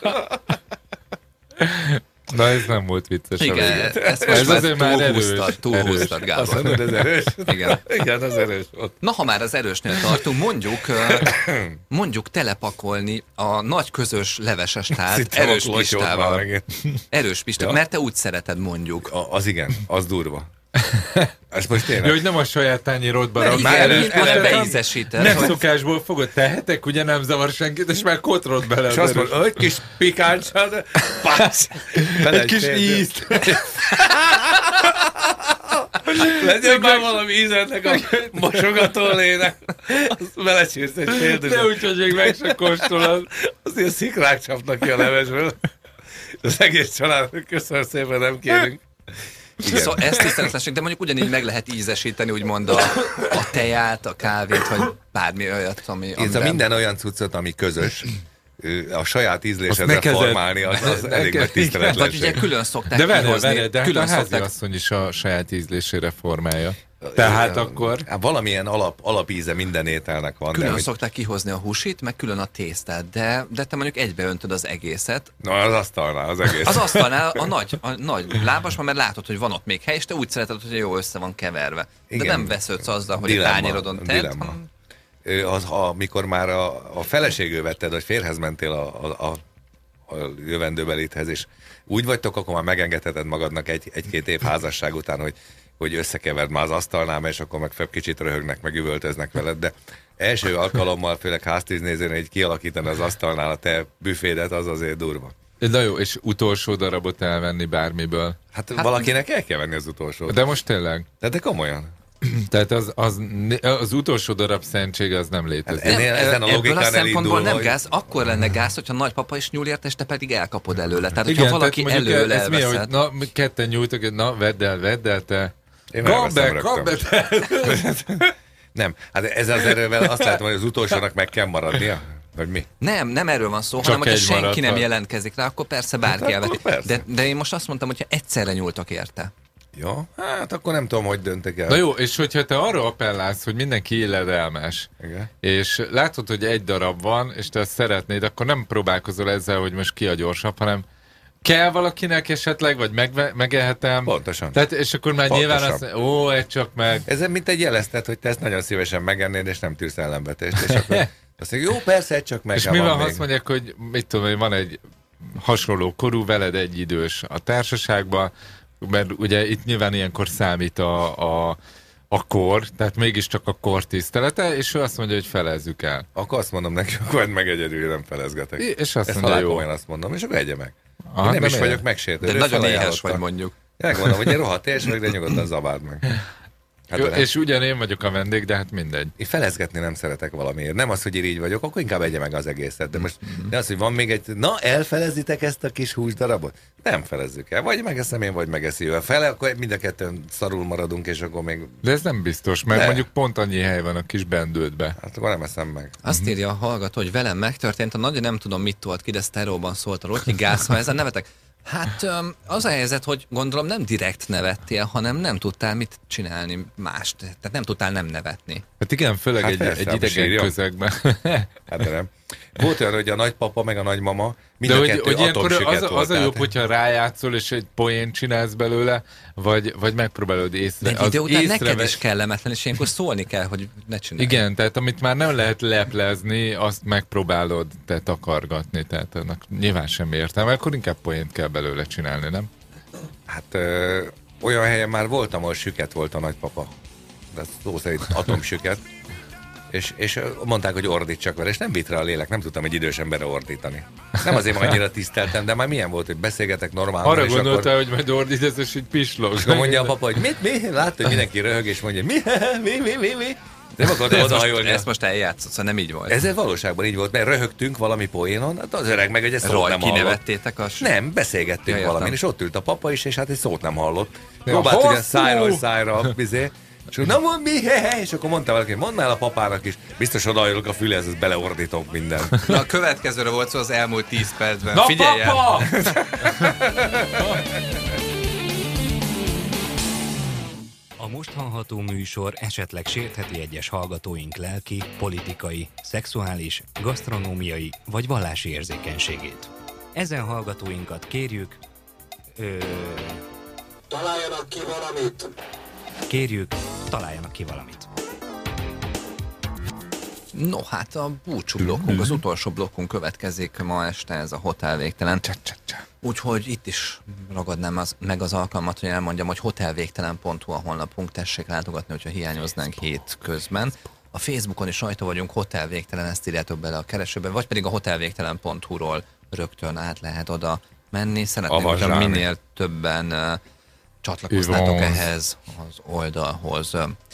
Na ez nem volt vicces. Igen, ezt most ez már azért már túlhúztad, túlhúztad, Gábor. Azt mondod, ez erős? Igen. Igen, az erős volt. Na, ha már az erősnél tartunk, mondjuk, mondjuk telepakolni a nagy közös leveses tárt erős Pistával. Erős Pistával, ja. Mert te úgy szereted, mondjuk. A, az igen, az durva. Ez most tényleg. Jó, hogy nem a saját tányérodba raksz. Már erős beízesíted. Nem hogy... szokásból fogod, tehetek, ugye nem zavar senkit, és már kotrod bele. És azt mondod, hogy kis pikáncsad, pász, egy kis ízt. Legyen már valami íz ennek a mosogatólének. Azt belecsírsz egy fél düzet. De úgy, hogy még meg se kóstolod. Azért szikrák csapnak ki a levesből. Az egész családnak köszönöm szépen, nem kérünk. Igen. Szóval ezt tiszteletlenség, de mondjuk ugyanígy meg lehet ízesíteni, úgymond a, a teját, a kávét, vagy bármi olyat, ami... Ez a minden olyan cuccot, ami közös, a saját ízlésedre formálni, az, az ne, elég nagy tiszteletlenség. Vagy ugye külön szokták de kihozni. De, de, de a házi asszony is a saját ízlésére formálja. Tehát akkor... Valamilyen alap, alapíze minden ételnek van. Külön de, szokták hogy... kihozni a húsit, meg külön a tésztát, de, de te mondjuk egybeöntöd az egészet. Na, az asztalnál az egész. Az asztalnál a nagy, a nagy lábas van, mert látod, hogy van ott még hely, és te úgy szereted, hogy jó össze van keverve. Igen. De nem vesződsz azzal, hogy dilemma, a tányérodon tett. Hanem... Az, amikor már a, a feleségül vetted, hogy férhez mentél a, a, a, a jövendőbelithez, és úgy vagytok, akkor már megengedheted magadnak egy, egy-két év házasság után, hogy hogy összekeverd már az asztalnál, és akkor meg fel kicsit röhögnek, meg üvöltöznek veled, de első alkalommal, főleg háztíznézőn, hogy kialakítani az asztalnál a te büfédet, az azért durva. Na jó, és utolsó darabot elvenni bármiből. Hát, hát valakinek el kell venni az utolsót. De most tényleg? De, de komolyan. Tehát az, az, az utolsó darab szentség az nem létezik. Hát ennél, ezen a ebből a szempontból nem hogy... gáz, akkor lenne gáz, hogyha nagypapa is nyúl érte, és te pedig elkapod előle. Tehát, igen, hogyha valaki előle elveszed. Mi, hogy na, ketten nyújtok, na, vedd el, vedd el, te. Kap be, kap be. Nem, hát ezzel az erővel azt látom, hogy az utolsónak meg kell maradnia. Vagy mi? Nem, nem erről van szó, csak hanem hogyha senki maradt, nem jelentkezik rá, akkor persze bárki hát elveti. De, de én most azt mondtam, hogyha egyszerre nyúltak érte. Jó, hát akkor nem tudom, hogy döntek el. Na jó, és hogyha te arra appellálsz, hogy mindenki illedelmes, igen, és látod, hogy egy darab van, és te ezt szeretnéd, akkor nem próbálkozol ezzel, hogy most ki a gyorsabb, hanem kell valakinek esetleg, vagy meg, megehetem. Pontosan. Tehát, és akkor már Pontosan. Nyilván azt, ó, egy csak meg. Ez mint egy jeleztet, hogy te ezt nagyon szívesen megennéd, és nem tűrsz ellenvetést. És akkor azt mondja, jó, persze, egy csak meg. És mi van, ha azt mondják, hogy mit tudom, hogy van egy hasonló korú, veled egy idős a társaságban, mert ugye itt nyilván ilyenkor számít a, a, a kor, tehát mégiscsak a kor tisztelete, és ő azt mondja, hogy felezzük el. Akkor azt mondom neki, akkor meg egyedül nem felezgetek. És azt Ezt mondja, jó. Ezt azt mondom, és akkor egye meg. Aha, nem is él. Vagyok megsértő. De nagyon éhes vagy mondjuk. Megmondom, hogy én rohadt éhes vagyok, de nyugodtan zabáld meg. Hát jó, és ugyan én vagyok a vendég, de hát mindegy. Én felezgetni nem szeretek valamiért. Nem az, hogy így vagyok, akkor inkább egye meg az egészet. De most mm-hmm. de az, hogy van még egy, na elfelezitek ezt a kis húsdarabot? Nem felezzük el. Vagy megeszem én, vagy megeszi ő. Fele, akkor mind a kettőn szarul maradunk, és akkor még... De ez nem biztos, mert de. Mondjuk pont annyi hely van a kis bendődbe. Hát akkor nem eszem meg. Azt írja a hallgató, hogy velem megtörtént, a nagyon nem tudom, mit tolt ki, de sztereóban szólt a Rotyi gáz, ha ezen nevetek. Hát az a helyzet, hogy gondolom nem direkt nevettél, hanem nem tudtál mit csinálni mást. Tehát nem tudtál nem nevetni. Hát igen, főleg hát egy, persze, egy idegen sírja. Közegben. Hát de nem. Volt olyan, hogy a nagypapa meg a nagymama mind de a kettő hogy, hogy atomsüket az, volt. Az a jobb, hogyha rájátszol, és egy poént csinálsz belőle, vagy, vagy megpróbálod észre. De idő után észreves... neked is kellemetlen, és ilyenkor szólni kell, hogy ne csinálj. Igen, tehát amit már nem lehet leplezni, azt megpróbálod te takargatni. Tehát annak nyilván sem értelme, akkor inkább poént kell belőle csinálni, nem? Hát ö, olyan helyen már voltam, ahol süket volt a nagypapa. De szó szerint atomsüket. És, és mondták, hogy ordítsak vele, és nem vitt rá a lélek, nem tudtam egy idős emberre ordítani. Nem azért annyira tiszteltem, de már milyen volt, hogy beszélgetek normálban. Arra gondoltál, akkor... hogy majd ordítasz, és így pislog. És akkor mondja a papa, hogy mit, mi? Látta, hogy mindenki röhög, és mondja, mi, mi, mi, mi, mi? Nem akartam odahajolni. Ezt most eljátszod, szóval nem így volt. Ez valóságban így volt, mert röhögtünk valami poénon, hát az öreg meg egy szót Roy, nem hallott. kinevettétek a... Nem, beszélgettünk ja, valamin, és ott ült a papa is, és hát egy szót nem hallott. Ja, próbált ugye szájról szájra, bizé, és akkor, na mondd mi, he, és akkor mondta valaki, mondd el a papának is, biztos odahajolok a füléhez, az beleordítok mindent. Na a következőre volt szó az elmúlt tíz percben. Na figyelj papa! A most hallható műsor esetleg sértheti egyes hallgatóink lelki, politikai, szexuális, gasztronómiai vagy vallási érzékenységét. Ezen hallgatóinkat kérjük... Ö... Találjanak ki valamit! Kérjük, találjanak ki valamit. No, hát a búcsú blokkunk, az utolsó blokkunk következik ma este, ez a Hotel Végtelen. Úgyhogy itt is ragadnám az, meg az alkalmat, hogy elmondjam, hogy hotel végtelen pont hu a honlapunk, tessék látogatni, hogyha hiányoznánk hét közben. A Facebookon is rajta vagyunk, Hotel Végtelen, ezt írjátok bele a keresőbe, vagy pedig a hotel végtelen pont hu-ról rögtön át lehet oda menni. Szeretném, hogy minél többen uh, csatlakoznátok ehhez az oldalhoz.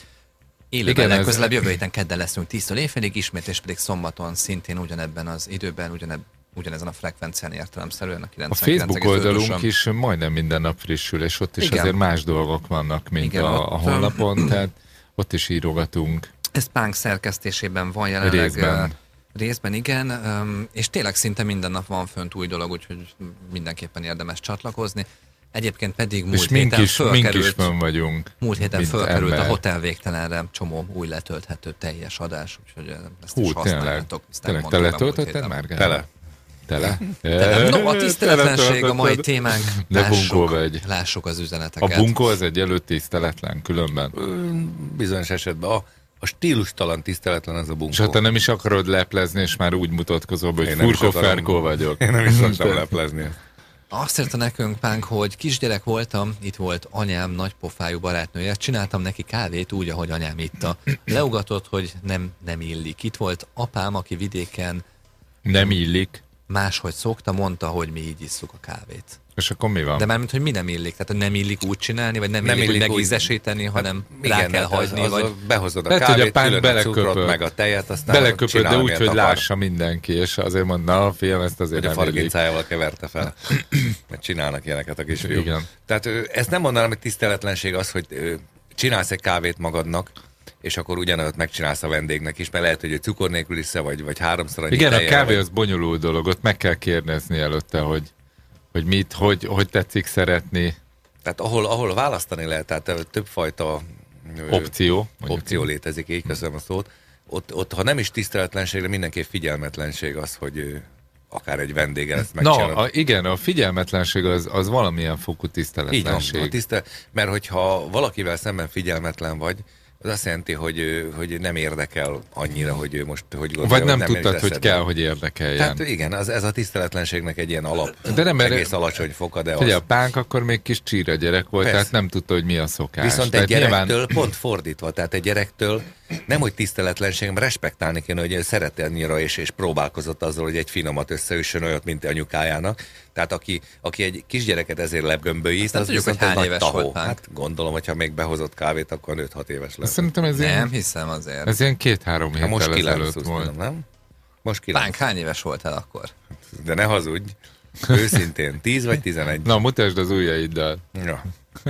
Élőben legközelebb jövő héten kedden leszünk tíztől éjfélig, ismét és pedig szombaton szintén ugyanebben az időben, ugyaneb, ugyanezen a frekvencián értelemszerűen a kilencvenkilenc egész öt. A Facebook oldalunk is majdnem minden nap frissül, és ott is igen, azért más dolgok vannak, mint igen, a, a honlapon, tehát ott is írogatunk. Ez Pánk szerkesztésében van jelenleg. Részben. Részben igen, és tényleg szinte minden nap van fönt új dolog, úgyhogy mindenképpen érdemes csatlakozni. Egyébként pedig múlt héten is, fölkerült, is fönn vagyunk, múlt héten fölkerült a Hotel Végtelenre csomó új letölthető teljes adás, úgyhogy ezt hú, is használjátok. Tényleg, te letöltötted már? Tele. Tele? Tele. No, a tiszteletlenség a mai témánk. De bunkó lássuk, vagy. Lássuk az üzeneteket. A bunkó az egy előtt tiszteletlen, különben. Bizonyos esetben a, a stílustalan tiszteletlen az a bunkó. És ha te nem is akarod leplezni, és már úgy mutatkozol, hogy Furko Ferkó vagyok. Én nem is szoktam leplezni. Azt írta nekünk Pánk, hogy kisgyerek voltam, itt volt anyám nagypofájú barátnője, csináltam neki kávét úgy, ahogy anyám itta. Leugatott, hogy nem, nem illik. Itt volt apám, aki vidéken nem illik. Máshogy szokta, mondta, hogy mi így isszuk a kávét. És akkor mi van? De mármint, hogy mi nem illik. Tehát nem illik úgy csinálni, vagy nem, nem illik, illik úgy megízesíteni, hanem hát, rá igen, kell hagyni. Az, az vagy... Behozod a lehet, kávét, a külön a cukrot, meg a tejet, aztán beleköpöd, de úgy, hogy lássa mindenki, és azért mond, na fiam, ezt azért nem illik. A fargincájával keverte fel. Mert csinálnak ilyeneket a kisfiúk. Igen. Tehát ezt nem mondanám, hogy tiszteletlenség az, hogy csinálsz egy kávét magadnak, és akkor ugyanazot megcsinálsz a vendégnek is, mert lehet, hogy egy cukor nélkül is, vagy, vagy háromszor annyi. Igen, a kávé az bonyolult dolog, ott meg kell kérdezni előtte, hogy, hogy mit, hogy, hogy tetszik szeretni. Tehát ahol, ahol választani lehet, tehát többfajta opció, opció létezik, így köszönöm a szót. Ott, ott, ha nem is tiszteletlenségre, mindenképp figyelmetlenség az, hogy akár egy vendéggel ezt megcsinálod. Na, a, igen, a figyelmetlenség az, az valamilyen fokú tiszteletlenség. Így van, a tisztel... mert hogyha valakivel szemben figyelmetlen vagy, az azt jelenti, hogy, hogy nem érdekel annyira, hogy ő most hogy gondolja. Vagy nem, nem tudtad, hogy kell, hogy érdekeljen. Tehát igen, az, ez a tiszteletlenségnek egy ilyen alap, de nem, egész alacsony foka, de figyelj, az... a Pánk akkor még kis csíra gyerek volt, persze, tehát nem tudta, hogy mi a szokás. Viszont tehát egy gyerektől nyilván... pont fordítva, tehát egy gyerektől nem, hogy tiszteletlenség, hanem respektálni kéne, hogy szereti annyira, és, és próbálkozott azzal, hogy egy finomat összeüssön olyat, mint anyukájának. Tehát aki, aki egy kisgyereket ezért lebgömbölyít, az tudjuk, viszont egy nagy tahó. Hát gondolom, hogyha még behozott kávét, akkor öt-hat éves lesz. Szerintem ez nem, ilyen, hiszem azért. Ez ilyen két-három héttel most ezelőtt volt. Nem? Most kilenc. Pánk, hány éves voltál akkor? De ne hazudj. Őszintén. tíz vagy tizenegy? Na, mutasd az ujjaiddal. Ja.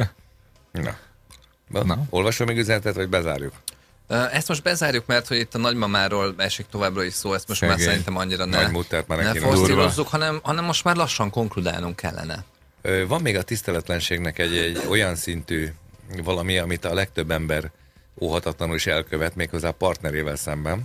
Na. Na. Na. Olvasom még üzenetet, vagy bezárjuk? Ezt most bezárjuk, mert hogy itt a nagymamáról esik továbbra is szó, ezt most Szegény. már szerintem annyira ne, ne forszírozzuk, hanem, hanem most már lassan konkludálnunk kellene. Van még a tiszteletlenségnek egy, egy olyan szintű valami, amit a legtöbb ember óhatatlanul is elkövet, méghozzá a partnerével szemben.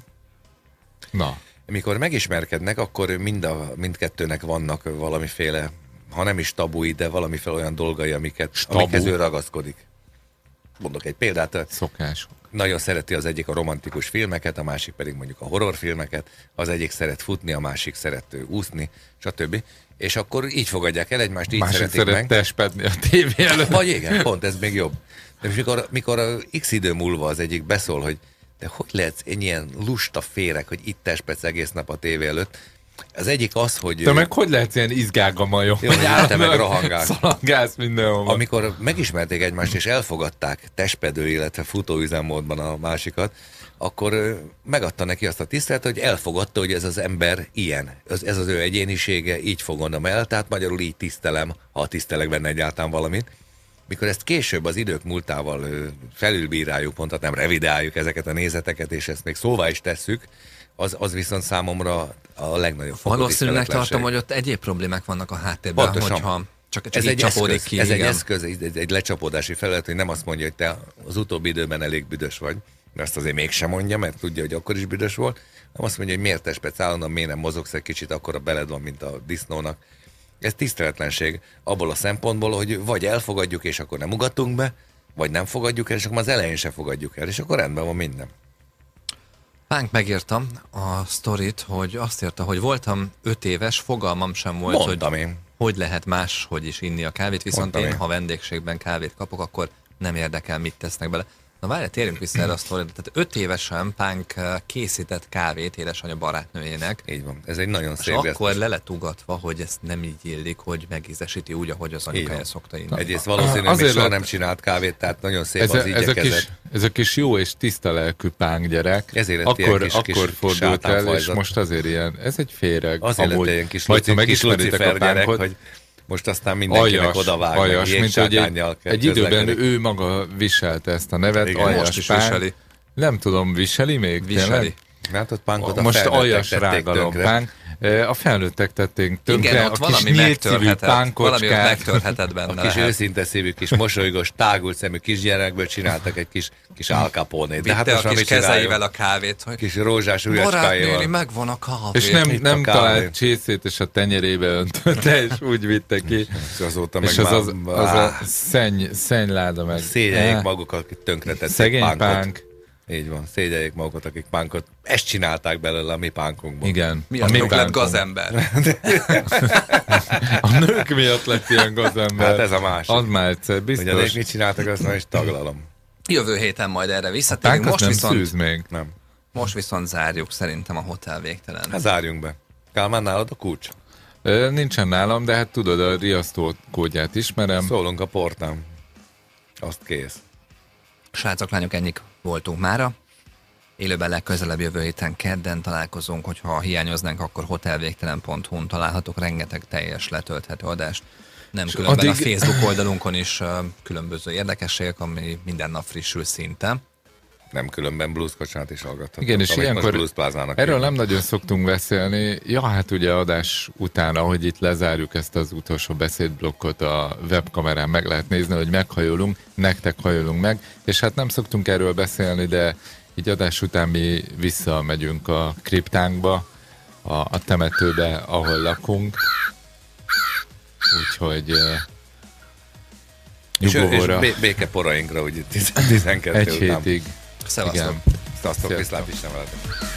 Na. Mikor megismerkednek, akkor mind a, mindkettőnek vannak valamiféle, ha nem is tabui, de valamiféle olyan dolgai, amiket, amikhez ő ragaszkodik. Mondok egy példát. Szokások. Nagyon szereti az egyik a romantikus filmeket, a másik pedig mondjuk a horrorfilmeket, az egyik szeret futni, a másik szeret úszni, stb. És akkor így fogadják el egymást, így másik szeretik szeret meg. testpedni a tévé előtt. Vagy igen, pont ez még jobb. De mikor, mikor x idő múlva az egyik beszól, hogy de hogy lehetsz ennyien lusta féreg, hogy itt testpec egész nap a tévé előtt? Az egyik az, hogy... Te meg hogy lehetsz ilyen izgágamajon? Jó, hogy te meg rohangál. Szalangálsz mindenhol. Amikor megismerték egymást és elfogadták testpedő, illetve futóüzemmódban a másikat, akkor megadta neki azt a tiszteletet, hogy elfogadta, hogy ez az ember ilyen. Ez, ez az ő egyénisége, így fogadom el, tehát magyarul így tisztelem, ha tisztelek benne egyáltalán valamit. Mikor ezt később az idők múltával felülbíráljuk, mondhatnám, revidáljuk ezeket a nézeteket, és ezt még szóvá is tesszük, az, az viszont számomra a legnagyobb fokú valószínűleg tartom, hogy ott egyéb problémák vannak a háttérben, pontosan. Hogyha csak, csak ez így egy csapódik eszköz, ki. Ez igen. egy eszköz, egy, egy lecsapódási felület, hogy nem azt mondja, hogy te az utóbbi időben elég büdös vagy, mert azt azért mégsem mondja, mert tudja, hogy akkor is büdös volt, hanem azt mondja, hogy miért testpec állandóan, miért nem mozogsz egy kicsit, akkor a beled van, mint a disznónak. Ez tiszteletlenség abból a szempontból, hogy vagy elfogadjuk, és akkor nem ugatunk be, vagy nem fogadjuk el, és akkor az elején se fogadjuk el, és akkor rendben van minden. Pánk megírtam a sztorit, hogy azt írta, hogy voltam öt éves, fogalmam sem volt, Mondtam hogy én. hogy lehet más, hogy is inni a kávét, viszont Mondtam én, én. ha vendégségben kávét kapok, akkor nem érdekel, mit tesznek bele. Na várjál, térjünk vissza erre a sztorit. Tehát öt évesen Pánk készített kávét édesanyja barátnőjének. Így van, ez egy nagyon És szép akkor gesztus. le lett ugatva, hogy ezt nem így illik, hogy megízesíti úgy, ahogy az anyukája szokta inni. Egyrészt valószínűleg Azért még soha lett- nem csinált kávét, tehát nagyon szép Ez, az a, ez, a kis, igyekezet. ez a kis jó és tiszta lelkű Pánk gyerek, Ezért lett ilyen akkor, kis- kis- akkor kis fordult el, és sátánfajzat. most azért ilyen, ez egy féreg. Azért lett amúgy. ilyen kis, Majd, ha Luci, kis megismeritek Lucifer a gyerek, Pánkot, hogy most aztán mindenkinek aljas, odavág, aljas, meg mint hogy egy, jégsátánnyal egy időben közlekedik. ő maga viselte ezt a nevet, Igen, aljas most is Pánk. viseli. Nem tudom, viseli még? Viseli. Tényleg? Látod, Pánkot a Most felnőttek aljas tették rágalom tönkre. Pánk. A felnőttek tették tönkre, Igen, a ott kis valami nyílt szívű megtörhetett, valami ott pánkocskát. megtörhetett benne. A kis lehet. őszinte szívű, kis mosolygós, tágult szemű kisgyerekből csináltak egy kis, kis Al Capone-t. De hát Vitte most a már kis mit csináljon? kezeivel a kávét, hogy Kis rózsás barátnéni, ujjacskáival. megvan a kávé. És nem, Itt nem a kávé. talált csészét, és a tenyerébe öntötte, és úgy vitte ki. És azóta meg És az, már... az, az a szenny, szennyláda meg. Szégyeljék Eh, magukat, akik tönkretették Szegény Pánkot. Pánk. Így van, szégyeljék magukat, akik Pánkot. Ezt csinálták belőle a mi Pánkunkból. Igen. Mi a az mi nők lett pánkunk. gazember? A nők miatt lett ilyen gazember. Hát ez a másik. Az már egyszer, Hogy a nők biztos. mit csináltak, azt már is taglalom. Jövő héten majd erre visszatérünk. Pánk azt Most nem viszont, szűz még. Nem. most viszont zárjuk szerintem a Hotel Végtelen. Hát zárjunk be. Kálmán, nálad a kulcs? Ö, Nincsen nálam, de hát tudod, a riasztó kódját ismerem. Szólunk a portán. Azt kész. Srácok, lányok, ennyik voltunk mára. Élőben legközelebb jövő héten kedden találkozunk, hogyha hiányoznánk, akkor hotelvégtelen pont hu-n találhatok rengeteg teljes letölthető adást. Nem különben addig- a Facebook oldalunkon is uh, különböző érdekességek, ami minden nap frissül szinte. Nem különben blueskocsát is hallgathatok. Igen, és amit most ilyenkor Blues Plázának erről hívnak. nem nagyon szoktunk beszélni. Ja, hát ugye adás után, ahogy itt lezárjuk ezt az utolsó beszédblokkot, a webkamerán meg lehet nézni, hogy meghajolunk, nektek hajolunk meg, és hát nem szoktunk erről beszélni, de így adás után mi visszamegyünk a kriptánkba, a, a temetőbe, ahol lakunk. Úgyhogy uh, És, és nyugovóra bé- békeporainkra, úgy tizenkettő egy után. hétig. Szevasztok! Igen. Szasztok, Sziasztok. viszlát is nem veletek.